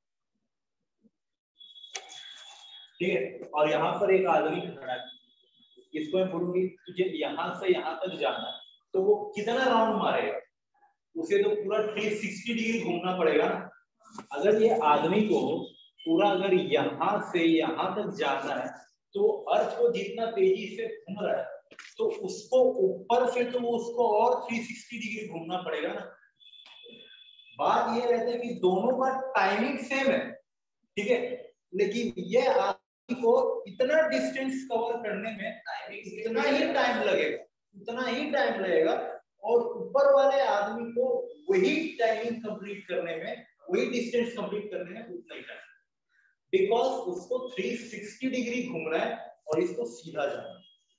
ठीक है, और यहाँ पर एक आदमी खड़ा है, इसको मैं बोलूंगी तुझे यहाँ से यहाँ तक जाना, तो वो कितना राउंड मारेगा? उसे तो पूरा थ्री सिक्सटी डिग्री घूमना पड़ेगा ना। अगर ये आदमी को पूरा अगर यहाँ से यहाँ तक जाना है, तो अर्थ को जितना तेजी से घूम रहा है, तो उसको ऊपर से तो उसको और थ्री सिक्सटी डिग्री घूमना पड़ेगा ना। बात ये रहती है कि दोनों का टाइमिंग सेम है, ठीक है, लेकिन ये आदमी को इतना डिस्टेंस कवर करने में टाइमिंग इतना ही टाइम लगेगा, उतना ही टाइम लगेगा, और ऊपर वाले आदमी को वही टाइमिंग कंप्लीट करने में, वही डिस्टेंस कंप्लीट करने में उतना ही टाइम, बिकॉज उसको थ्री सिक्सटी डिग्री घूमना है और इसको सीधा जाना।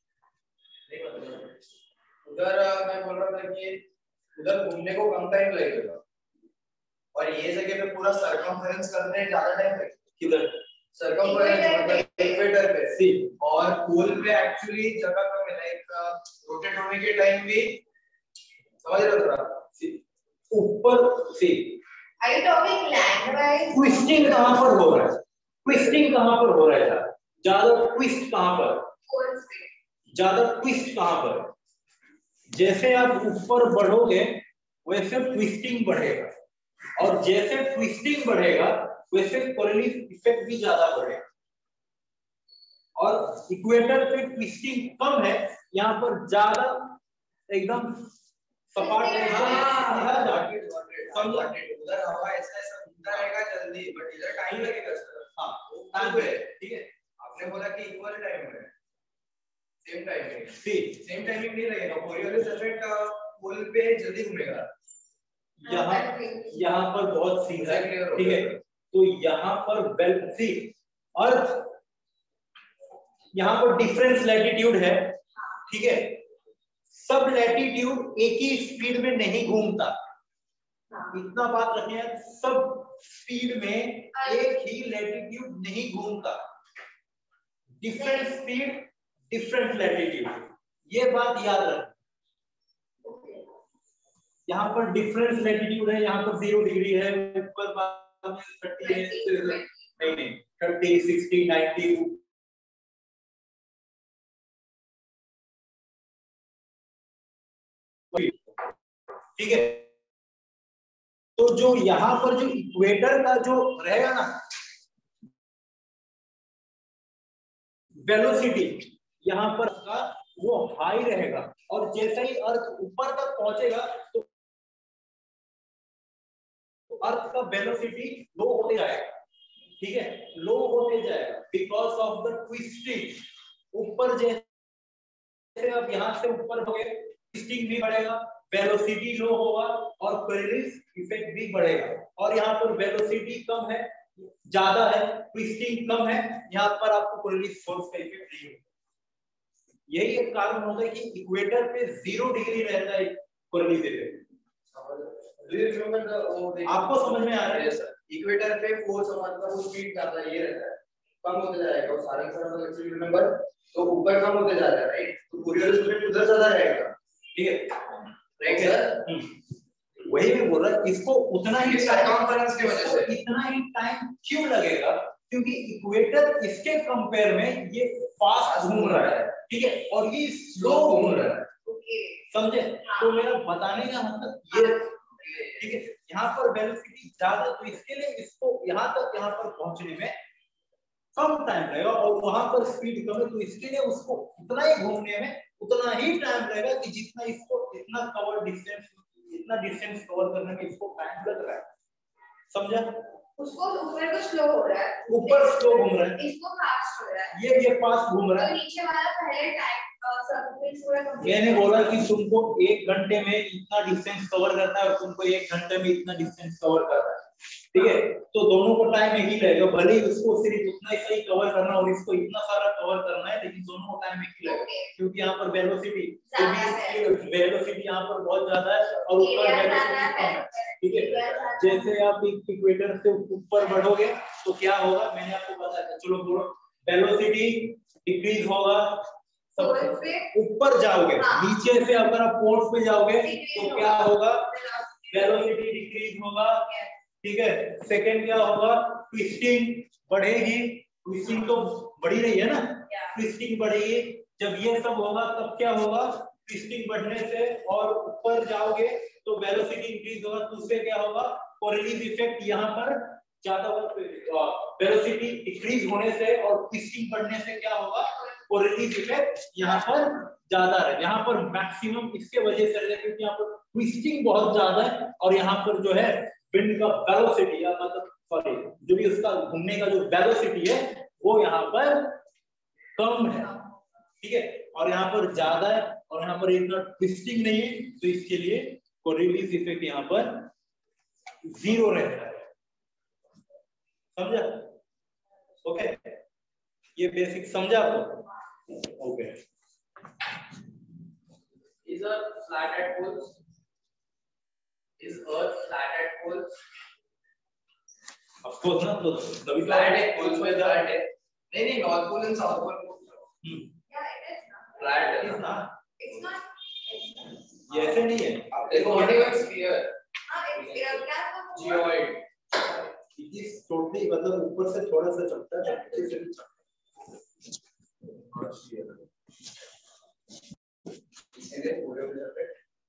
उधर मैं बोल रहा था कि उधर घूमने को कम टाइम लगेगा, और ये जगह पे पूरा सर्कमफरेंस करने में ज्यादा टाइम लगेगा। किधर? सर्कमफरेंस मतलब इक्वेटर पे। सी और पोल पे एक्चुअली जगह कम है, लाइक रोटेट होने के टाइम भी, समझ रहे हो थोड़ा? सी ऊपर see Are you talking land-wise? Twisting कहां पर हो रहा है? ट्विस्टिंग कहां पर हो रहा है? ज्यादा ज्यादा ट्विस्ट कहां पर? ज्यादा ट्विस्ट कहां पर? जैसे आप ऊपर बढ़ोगे वैसे ट्विस्टिंग बढ़ेगा, और जैसे ट्विस्टिंग बढ़ेगा वैसे कोरिलेटिव इफेक्ट भी ज्यादा बढ़ेगा। और इक्वेटर पे ट्विस्टिंग कम है, यहाँ पर ज्यादा एकदम सपाट है, सीधा जाके समझा। उधर हवा ऐसा ऐसा घूमता रहेगा जल्दी, बट इधर टाइम लगेगा सर। हाँ टाइम है, ठीक है। आपने बोला कि इक्वल टाइम है, same timing, see same timing नहीं लगेगा। कोरियोलिस इफेक्ट पोल पे जल्दी घूमेगा। यहाँ यहाँ पर बहुत सीधा है, ठीक है, तो यहाँ पर बेल सी अर्थ, यहाँ पर डिफरेंस लैटिट्यूड है, ठीक है, सब लैटिट्यूड एक ही स्पीड में नहीं घूमता, इतना बात रखिए, सब स्पीड में एक ही लैटिट्यूड नहीं घूमता, डिफरेंट स्पीड डिफरेंट लैटिट्यूड, ये बात याद रखना। यहाँ पर डिफरेंस लैटिट्यूड है, यहाँ पर जीरो डिग्री है, ऊपर बाद में थर्टी है, नहीं नहीं थर्टी सिक्सटी नाइन्टी, ठीक है। तो जो यहाँ पर जो इक्वेटर का जो रहेगा ना वेलोसिटी, यहाँ पर का वो हाई रहेगा, और जैसे ही अर्थ ऊपर तक पहुंचेगा तो अर्थ का वेलोसिटी लो होते जाएगा, ठीक है, लो होते जाएगा बिकॉज ऑफ द ट्विस्टिंग। ऊपर जैसे अब यहाँ से ऊपर हो गए, ट्विस्टिंग भी बढ़ेगा, वेलोसिटी लो होगा, और कोरिलेटिव इफेक्ट भी बढ़ेगा। और यहाँ पर वेलोसिटी कम है, ज्यादा है, ट्विस्टिंग कम है, यहाँ पर आपको कोरिलेटिव फोर्स का इफेक्ट नहीं होगा। यही एक कारण होता है कि इक्वेटर पे जीरो डिग्री रहता है कोरिलेटिव इफेक्ट। आपको समझ में आ रहा है? इक्वेटर पे फोर्स मतलब वो स्पीड ज्यादा ये रहता है, कम होते जाएगा, और सारे सारे रिमेंबर तो ऊपर कम होते जा रहा है, राइट? तो कोरिलेटिव इफेक्ट उधर ज्यादा रहेगा, ठीक है, राइट सर? वही मैं बोल रहा, इसको उतना ही सर्कमफरेंस की वजह से इतना ही टाइम क्यों लगेगा? क्योंकि इक्वेटर इसके कंपेयर में ये फास्ट घूम रहा है, ठीक है, और ये स्लो घूम रहा है, समझे? तो मेरा बताने का मतलब ये, ठीक है, यहाँ पर वेलोसिटी ज्यादा, तो इसके लिए इसको यहाँ तक यहाँ पर पहुंचने में कम टाइम लगेगा, और वहां पर स्पीड कम है, तो इसके लिए उसको उतना ही घूमने में उतना ही टाइम लगेगा कि जितना इसको इतना कवर डिस्टेंस, इतना डिस्टेंस कवर करने में इसको टाइम लग रहा है, समझा? उसको ऊपर तो स्लो हो रहा है, ऊपर स्लो घूम रहा है, इसको फास्ट हो रहा है, ये ये फास्ट घूम रहा है, तो नीचे वाला पहले टाइम सर्कमफरेंस पूरा कंप्लीट। मैंने बोला कि तुमको एक घंटे में इतना डिस्टेंस कवर करना है, और तुमको एक घंटे में इतना डिस्टेंस कवर करना है, ठीक है, तो दोनों को टाइम एक ही लगेगा, भले ही उसको सिर्फ उतना ही सही कवर करना और इसको इतना सारा कवर करना है, लेकिन दोनों को टाइम एक ही लगेगा, क्योंकि यहाँ पर वेलोसिटी वेलोसिटी यहाँ पर बहुत ज्यादा है, और ऊपर वेलोसिटी कम है, ठीक है। जैसे आप इक्वेटर से ऊपर बढ़ोगे तो क्या होगा मैंने आपको बताया था, चलो बोलो वेलोसिटी डिक्रीज होगा, ऊपर जाओगे हाँ। नीचे से अगर आप पोर्स पे जाओगे तो क्या होगा, वेलोसिटी डिक्रीज होगा, ठीक है। सेकंड क्या होगा, ट्विस्टिंग बढ़ेगी, ट्विस्टिंग तो बढ़ी रही है ना, ट्विस्टिंग बढ़ेगी। जब ये सब होगा तब क्या होगा, ट्विस्टिंग बढ़ने से और ऊपर जाओगे तो वेलोसिटी इंक्रीज होगा, तो उससे क्या होगा, कोरिलेटिव इफेक्ट यहाँ पर ज्यादा होगा। वेलोसिटी डिक्रीज होने से और ट्विस्टिंग बढ़ने से क्या होगा, कोरिलेटिव इफेक्ट यहाँ पर ज्यादा है। यहाँ पर मैक्सिमम इसके वजह से है क्योंकि यहाँ पर ट्विस्टिंग बहुत ज्यादा है और यहाँ पर जो है विंड का वेलोसिटी या मतलब सॉरी जो भी उसका घूमने का जो वेलोसिटी है वो यहाँ पर कम है, ठीक है, और यहाँ पर ज्यादा है और यहाँ पर इतना ट्विस्टिंग नहीं है, तो इसके लिए कोरिलेटिव इफेक्ट यहाँ पर जीरो रहता है, समझा? ओके, ये बेसिक समझा आपको? Okay. Is Earth flat at poles? Is Earth flat at poles? Of course ना, तो तभी flat है, poles में flat है। नहीं नहीं, North Pole and South Pole। Hmm. Yeah, it is not. Flat है It is not. It's not. ये ऐसे नहीं है। आप देखो what is a sphere? हाँ, it's क्या क्या? Geoid। It is totally मतलब ऊपर से थोड़ा सा चलता है, नीचे से भी चलता है। और sphere। इसलिए पूरे पूरे पे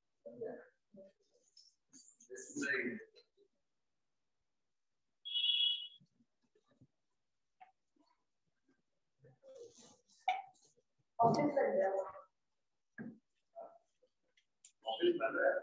ऑफिस बन रहा है। ऑफिस बन रहा है।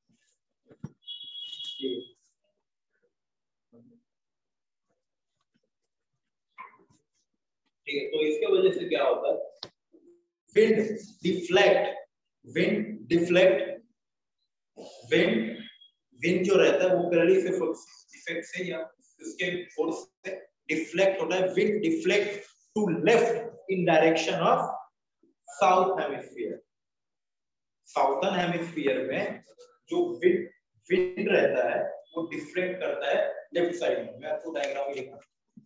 ठीक है, तो इसके वजह से क्या होता है, wind deflect, wind deflect, wind wind जो रहता है वो कोरिलेटिव इफेक्ट से या उसके फोर्स से डिफ्लेक्ट होता है, wind deflect to left in direction of south hemisphere. Southern hemisphere में जो विंड विंड रहता है वो डिफ्लेक्ट करता है लेफ्ट साइड में। मैं आपको डायग्राम लिखा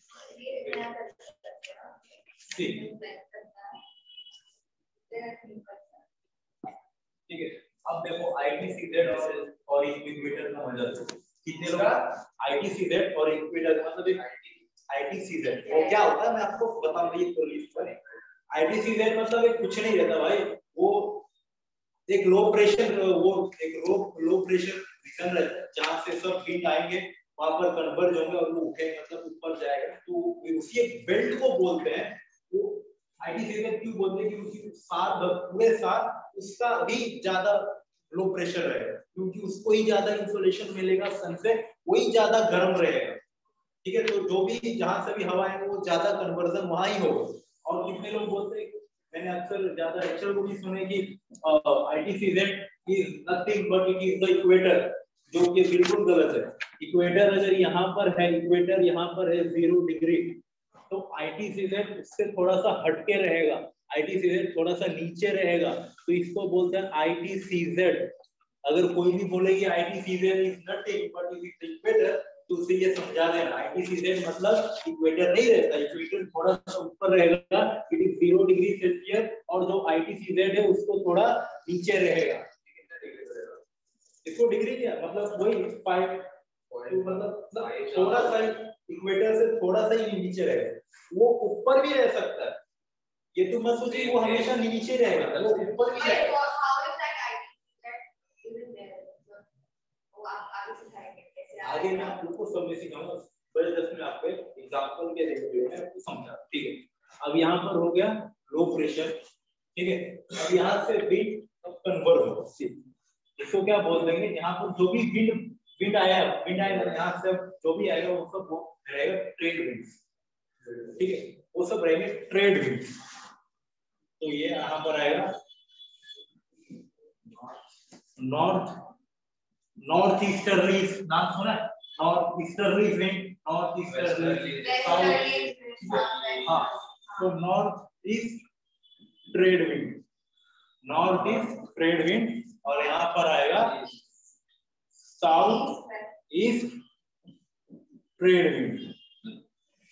ठीक है। अब देखो आईटीसीजेड और इक्वेटर का मतलब कितने लोग, आईटीसीजेड और इक्वेटर का मतलब एक आईटीसीजेड वो क्या होता है मैं आपको बताऊंगा, ये तो लिस्ट पर आईटीसीजेड मतलब एक कुछ नहीं रहता भाई, वो एक लो प्रेशर वो एक लो लो प्रेशर रीजन रहता है जहां से सब हीट आएंगे वहां पर कन्वर्ज होंगे और वो उठे मतलब ऊपर जाएगा, तो उसी एक बेल्ट को बोलते हैं। वो आईटीसीजेड क्यों बोलते हैं कि उसी साथ पूरे साथ उसका भी ज्यादा लो प्रेशर रहेगा क्योंकि उसको ही ज्यादा इंसुलेशन मिलेगा सन से, वही ज्यादा गर्म रहेगा, ठीक है। तो जो भी जहां से भी हवा है वो ज्यादा कन्वर्जन वहां ही होगा। और कितने लोग बोलते हैं, मैंने अक्सर ज्यादा लेक्चर को भी सुने कि ITCZ is nothing but it is the equator, जो कि बिल्कुल गलत है। इक्वेटर अगर यहाँ पर है, इक्वेटर यहाँ पर है जीरो डिग्री, तो आईटीसीजेड उससे थोड़ा सा हटके रहेगा, आईटीसीजेड थोड़ा सा नीचे रहेगा, तो इसको बोलते हैं आईटीसीजेड। अगर कोई भी बोलेगी ITCZ is nothing but it is equator, तो उसे ये समझा देना आईटीसीजेड मतलब इक्वेटर नहीं रहता, इक्वेटर थोड़ा सा ऊपर रहेगा, it is zero degree Celsius, और जो आईटीसीजेड है उसको थोड़ा नीचे रहेगा। इसको डिग्री क्या मतलब वही फाइव, मतलब थोड़ा सा इक्वेटर से थोड़ा सा ही नीचे रहेगा, वो ऊपर भी रह सकता है, ये तो मत सोचिए वो हमेशा नीचे रहेगा, वो ऊपर भी रहेगा। आगे मैं आप लोग को सब में सिखाऊंगा, बड़े दस में आपको एग्जांपल के वीडियो में आपको समझा, ठीक है। अब यहाँ पर हो गया लो प्रेशर, ठीक है। अब यहाँ से विंड कन्वर्ट हो, इसको क्या बोल देंगे, यहाँ पर जो भी विंड विंड आया विंड आएगा यहाँ से जो भी आएगा वो सब वो रहेगा ट्रेड विंड्स, ठीक है, वो सब रहेंगे ट्रेड विंड्स। तो ये यहाँ पर आएगा नॉर्थ नॉर्थ ईस्टर्ली, नाम सुना है north easterly wind, north easterly south, हाँ, तो north east trade wind, north east trade wind, और यहाँ पर आएगा साउथ ईस्ट ट्रेड विंड,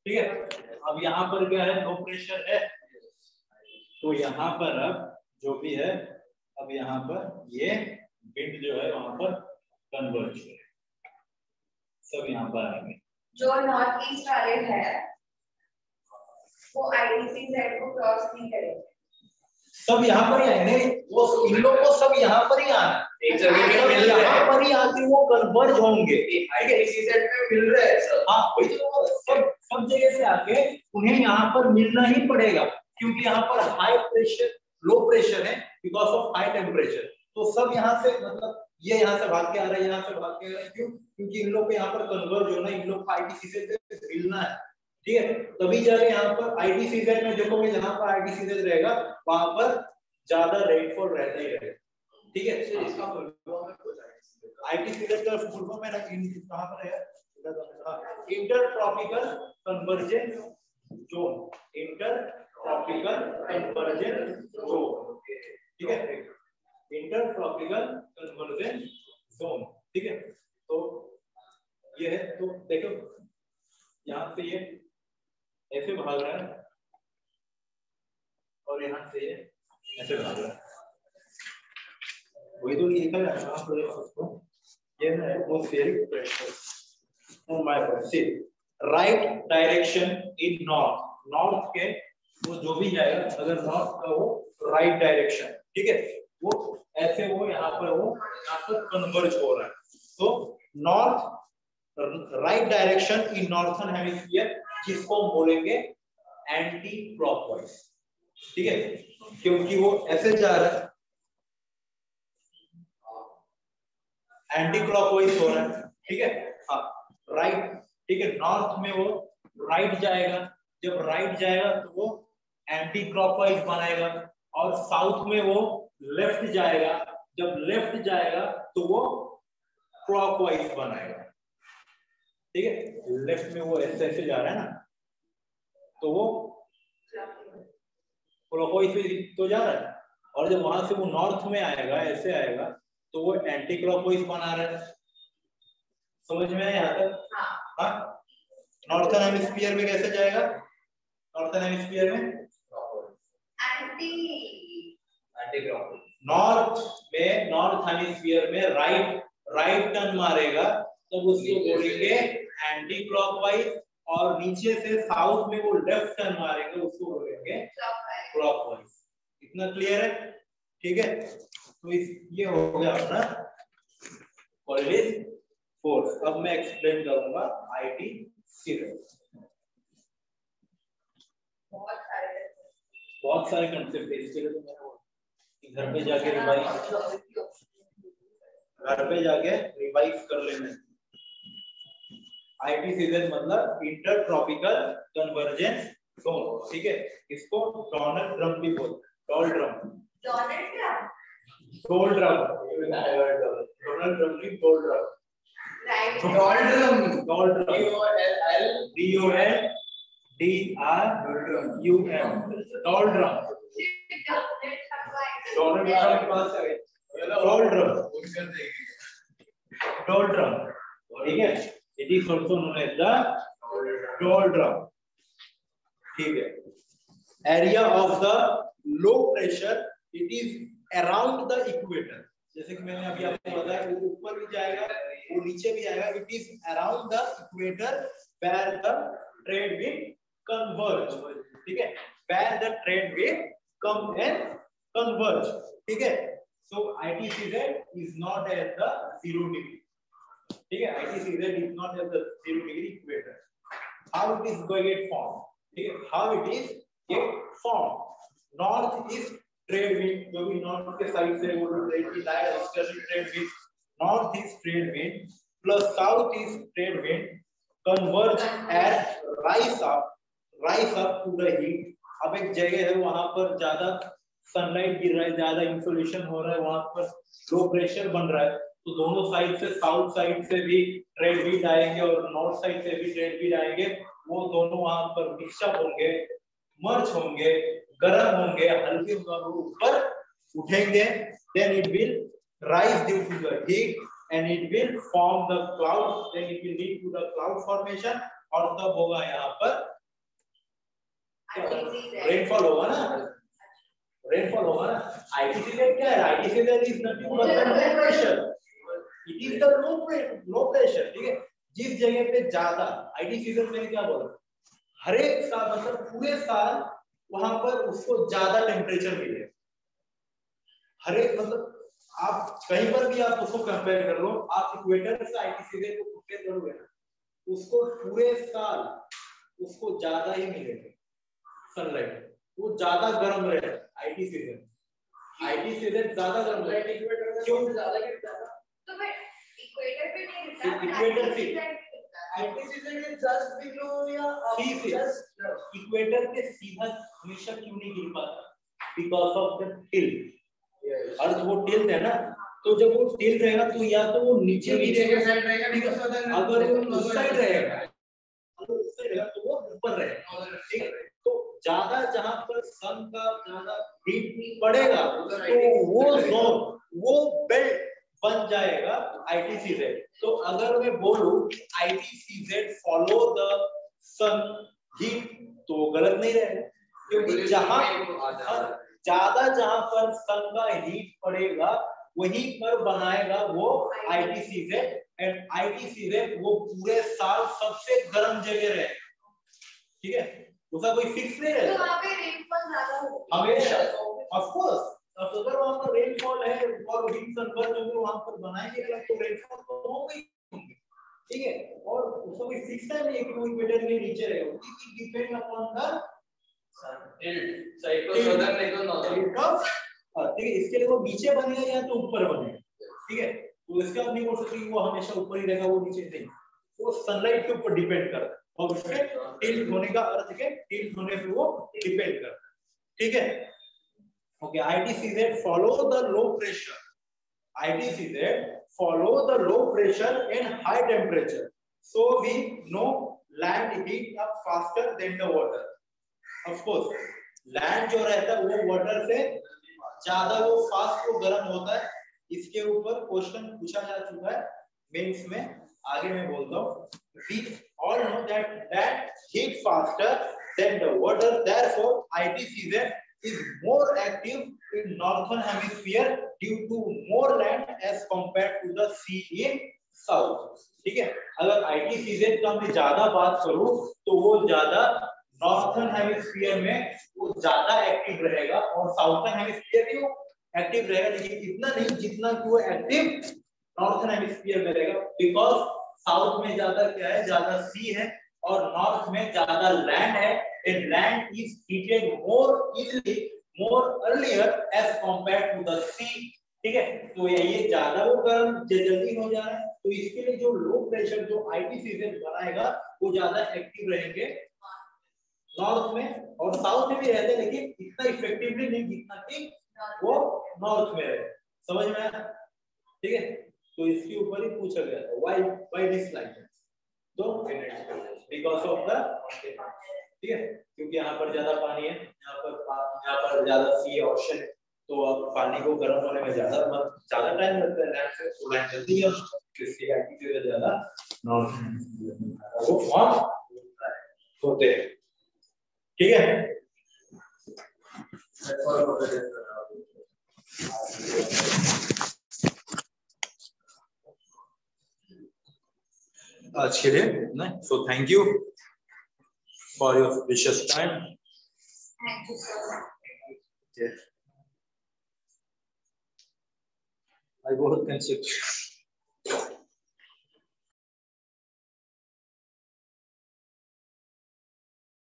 ठीक है। अब यहाँ पर क्या है, लो प्रेशर है, तो यहाँ पर अब जो भी है, अब यहाँ पर ये विंड जो है वहां पर कन्वर्ज है, सब यहाँ पर आएंगे। जो नॉर्थ ईस्ट वाले है वो आईटीसीजेड को क्रॉस नहीं करेंगे, सब यहाँ पर ही आएंगे, वो इन लोग को सब यहाँ पर ही आना, एक जगह पे मिल रहा है, यहाँ पर ही आके वो कन्वर्ज होंगे, आईटीसीजेड में मिल रहा है सब। हाँ वही तो, सब सब जगह से आके उन्हें यहाँ पर मिलना ही पड़ेगा, क्योंकि यहाँ पर हाई प्रेशर लो प्रेशर है बिकॉज ऑफ हाई टेम्परेचर, तो सब यहाँ से मतलब ये यहाँ से भाग के आ रहा है, यहाँ से भाग के आ रहा है, क्यों? क्योंकि इन लोग को यहाँ पर कन्वर्ज होना, इन लोग को आईटीसीजेड से मिलना है, ठीक है। तभी जाके यहाँ पर आईटीसीजेड में देखो, जहाँ पर आईटीसीजेड रहेगा वहां पर ज्यादा रेनफॉल रहता ही रहेगा, ठीक है। इसका आईटीसीजेड का फुल फॉर्म है ना, कहां पर है, inter tropical convergence zone, inter tropical convergence zone, ठीक है, इंटर ट्रॉपिकल कन्वर्जेंस जोन, ठीक है। तो ये है, तो देखो यहाँ से ये ऐसे भाग रहा है और यहाँ से ये ऐसे भाग रहा है, वही तो लिखा है यहाँ पर उसको, ये है atmospheric pressure on my body, see right direction in north, north के वो जो भी जाएगा, अगर नॉर्थ का वो राइट डायरेक्शन, ठीक है, वो ऐसे वो यहाँ पर वो यहाँ पर कन्वर्ज हो रहा है, तो north right direction in northern hemisphere, जिसको हम बोलेंगे एंटी क्लॉकवाइज, ठीक है, क्योंकि वो ऐसे जा रहा है, एंटी क्लॉकवाइज हो रहा है, ठीक है, हाँ राइट, ठीक है, नॉर्थ में वो राइट जाएगा, जब राइट जाएगा तो वो एंटी क्लॉकवाइज बनाएगा, और साउथ में वो लेफ्ट जाएगा, जब लेफ्ट जाएगा तो वो क्लॉकवाइज बनाएगा, ठीक है, लेफ्ट में वो ऐसे ऐसे जा रहा है ना, तो वो क्लॉकवाइज पे तो जा रहा है, और जब वहां से वो नॉर्थ में आएगा, ऐसे आएगा, तो वो एंटी क्लॉकवाइज बना रहा है, समझ में आया यहाँ तक? हाँ, नॉर्थर्न हेमिस्फीयर में कैसे जाएगा, नॉर्थर्न हेमिस्फीयर में एंटी एंटी क्लॉकवाइज, नॉर्थ में, नॉर्थ हेमिस्फीयर में राइट राइट टर्न मारेगा, तो उसको बोलेंगे एंटी क्लॉकवाइज, और नीचे से साउथ में वो लेफ्ट टर्न मारेगा, उसको बोलेंगे क्लॉकवाइज। इतना क्लियर है? ठीक है, तो इस ये हो गया अपना कॉलेज फोर्स। अब मैं एक्सप्लेन करूंगा आईटी सीरीज। बहुत सारे बहुत सारे कंसेप्ट है, इसके लिए तो मैं घर पे जाके रिवाइज घर पे जाके रिवाइज कर लेना। आईटी सीरीज मतलब इंटर ट्रॉपिकल कन्वर्जेंस जोन, ठीक है, इसको डोनाल्ड ड्रम भी बोलते हैं, डॉल ड्रम, डोनाल्ड क्या डोल ड्रम, डोनाल्ड ड्रम की doldrum, right, doldrum, doldrum, D O L D O L D R U M, doldrum, doldrum के पास है डॉल ड्रम, डॉल ड्रम, ठीक है, it is also known as the doldrum, ठीक है। Area of the low pressure, it is around the equator, जैसे कि मैंने अभी आपको बताया, वो ऊपर भी जाएगा, वो नीचे भी आएगा, it is around the equator where the trade wind converge, ठीक है, where the trade wind come and converge, ठीक है। So ITCZ is not at the zero degree, ठीक है, ITCZ is not at the zero degree equator. How it is going get form, ठीक है, how it is get form, north east trade wind, जो भी नॉर्थ के side से वो ट्रेड की line discussion trade wind, north east trade wind plus south east trade wind converge at rise up rise up to the heat. अब एक जगह है वहां पर ज्यादा सनलाइट गिर रहा है, ज्यादा इंसोलेशन हो रहा है, वहां पर लो प्रेशर बन रहा है, तो दोनों साइड से, साउथ साइड से भी ट्रेड विंड आएंगे और नॉर्थ साइड से भी ट्रेड विंड आएंगे, वो दोनों वहां पर मिक्सअप होंगे, मर्ज होंगे, गर्म होंगे, हल्के ऊपर उठेंगे, then it will rise due to the heat and it will form the cloud, then it will lead to the cloud formation, और तब होगा यहाँ पर रेनफॉल होगा ना, रेनफॉल होगा ना। आईटीसीजेड क्या है? ITCZ is nothing but the low pressure, it is the low low pressure, ठीक है। जिस जगह पे ज्यादा, आईटीसीजेड मैंने क्या बोला, हर एक साल मतलब पूरे साल वहां पर उसको ज्यादा टेम्परेचर मिले, हर एक मतलब आप कहीं पर भी आप उसको कंपेयर कर लो, आप इक्वेटर से आईटीसीजेड को कंपेयर करोगे ना, उसको पूरे साल उसको ज्यादा ही मिलेगा सनलाइट, वो ज्यादा गर्म रहेगा आईटीसीजेड, आईटीसीजेड ज्यादा गर्म रहेगा इक्वेटर से, क्यों ज्यादा गिरता है? तो मैं इक्वेटर पे नहीं गिरता, इक्वेटर से आईटीसीजेड इज जस्ट बिलो या जस्ट इक्वेटर के सीधा हमेशा क्यों नहीं गिर पाता? Because of the tilt, earth वो टिल्ट है ना, तो जब वो टिल्ट रहेगा तो या तो वो नीचे नीचे के साइड रहेगा, अगर वो उस साइड रहेगा, अगर उस साइड रहेगा तो वो ऊपर रहेगा, ठीक है। तो ज्यादा जहां पर सन का ज्यादा हीट पड़ेगा तो वो जोन, वो बेल्ट बन जाएगा आईटीसीजेड। तो अगर मैं बोलूं ITCZ follow the sun heat तो गलत नहीं रहेगा, क्योंकि जहां ज्यादा जहां पर सन का हीट पड़ेगा वहीं पर बनाएगा वो आईटीसीजेड, एंड आईटीसीजेड वो पूरे साल सबसे गर्म जगह रहेगा, ठीक है। उसका कोई फिक्स नहीं रहता, तो वहां पे रेनफॉल ज्यादा होगा हमेशा, ऑफ कोर्स। अब अगर वहां पर रेनफॉल है और विंड सनबर्न अगर वहां पर बनाएंगे तो रेनफॉल तो होगा ही, ठीक है। और उसका कोई फिक्स टाइम नहीं है कि वो इक्वेटर के नीचे रहेगा, it depend upon the sun tilt, side को सदर्न नहीं तो नॉर्दर्न, ठीक है। इसके लिए वो नीचे बनेगा या तो ऊपर बनेगा, ठीक है। तो इसका आप नहीं बोल सकते कि वो हमेशा ऊपर ही रहेगा, वो नीचे नहीं, वो सनलाइट के ऊपर डिपेंड करता है, और उसके टिल्ट होने का अर्थ है टिल्ट होने पे वो डिपेंड करता है, ठीक है। Okay, ITCZ follow the low pressure, ITCZ follow the low pressure and high temperature, so we know land heat up faster than the water. Of course land जो रहता है वो water से ज्यादा वो फास्ट वो गर्म होता है, इसके ऊपर क्वेश्चन पूछा जा चुका है मेंस में, आगे मैं बोलता हूँ। we all know that land heat faster than the water, therefore I T C Z is more active in northern hemisphere due to more land as compared to the sea in south, ठीक है। अगर I T C Z का मैं ज्यादा बात करूं तो वो ज्यादा नॉर्थर्न हेमिस्फीयर में वो ज्यादा एक्टिव रहेगा, और साउथर्न हेमिस्फीयर में वो एक्टिव रहेगा, लेकिन इतना नहीं जितना कि वो एक्टिव नॉर्थर्न हेमिस्फीयर में रहेगा, बिकॉज साउथ में ज्यादा क्या है, ज्यादा सी है, और नॉर्थ में ज्यादा लैंड है, and land is heated more easily more earlier as compared to the sea, ठीक है। तो ये ज्यादा वो गर्म जल्दी हो जा रहा है, तो इसके लिए जो लो प्रेशर जो आईटीसीजेड बनाएगा वो ज्यादा एक्टिव रहेंगे नॉर्थ में, और साउथ में भी रहते हैं लेकिन इतना इफेक्टिवली नहीं जितना कि वो नॉर्थ में रहे, समझ में आया, ठीक है। तो इसके ऊपर ही पूछा गया था why why this like that, तो बिकॉज़ ऑफ द, ठीक है, क्योंकि यहाँ पर ज्यादा पानी है, यहाँ पर यहाँ पर ज्यादा सी है, ओशन है, तो अब पानी को गर्म होने में ज्यादा ज्यादा टाइम लगता है, लैंड से थोड़ा जल्दी है, इसलिए एक्टिविटी ज्यादा नॉर्थ वो फॉर्म होते हैं, ठीक है। आज के लिए ना, so thank you for your precious time, thank you so much. I बहुत कंसेप्ट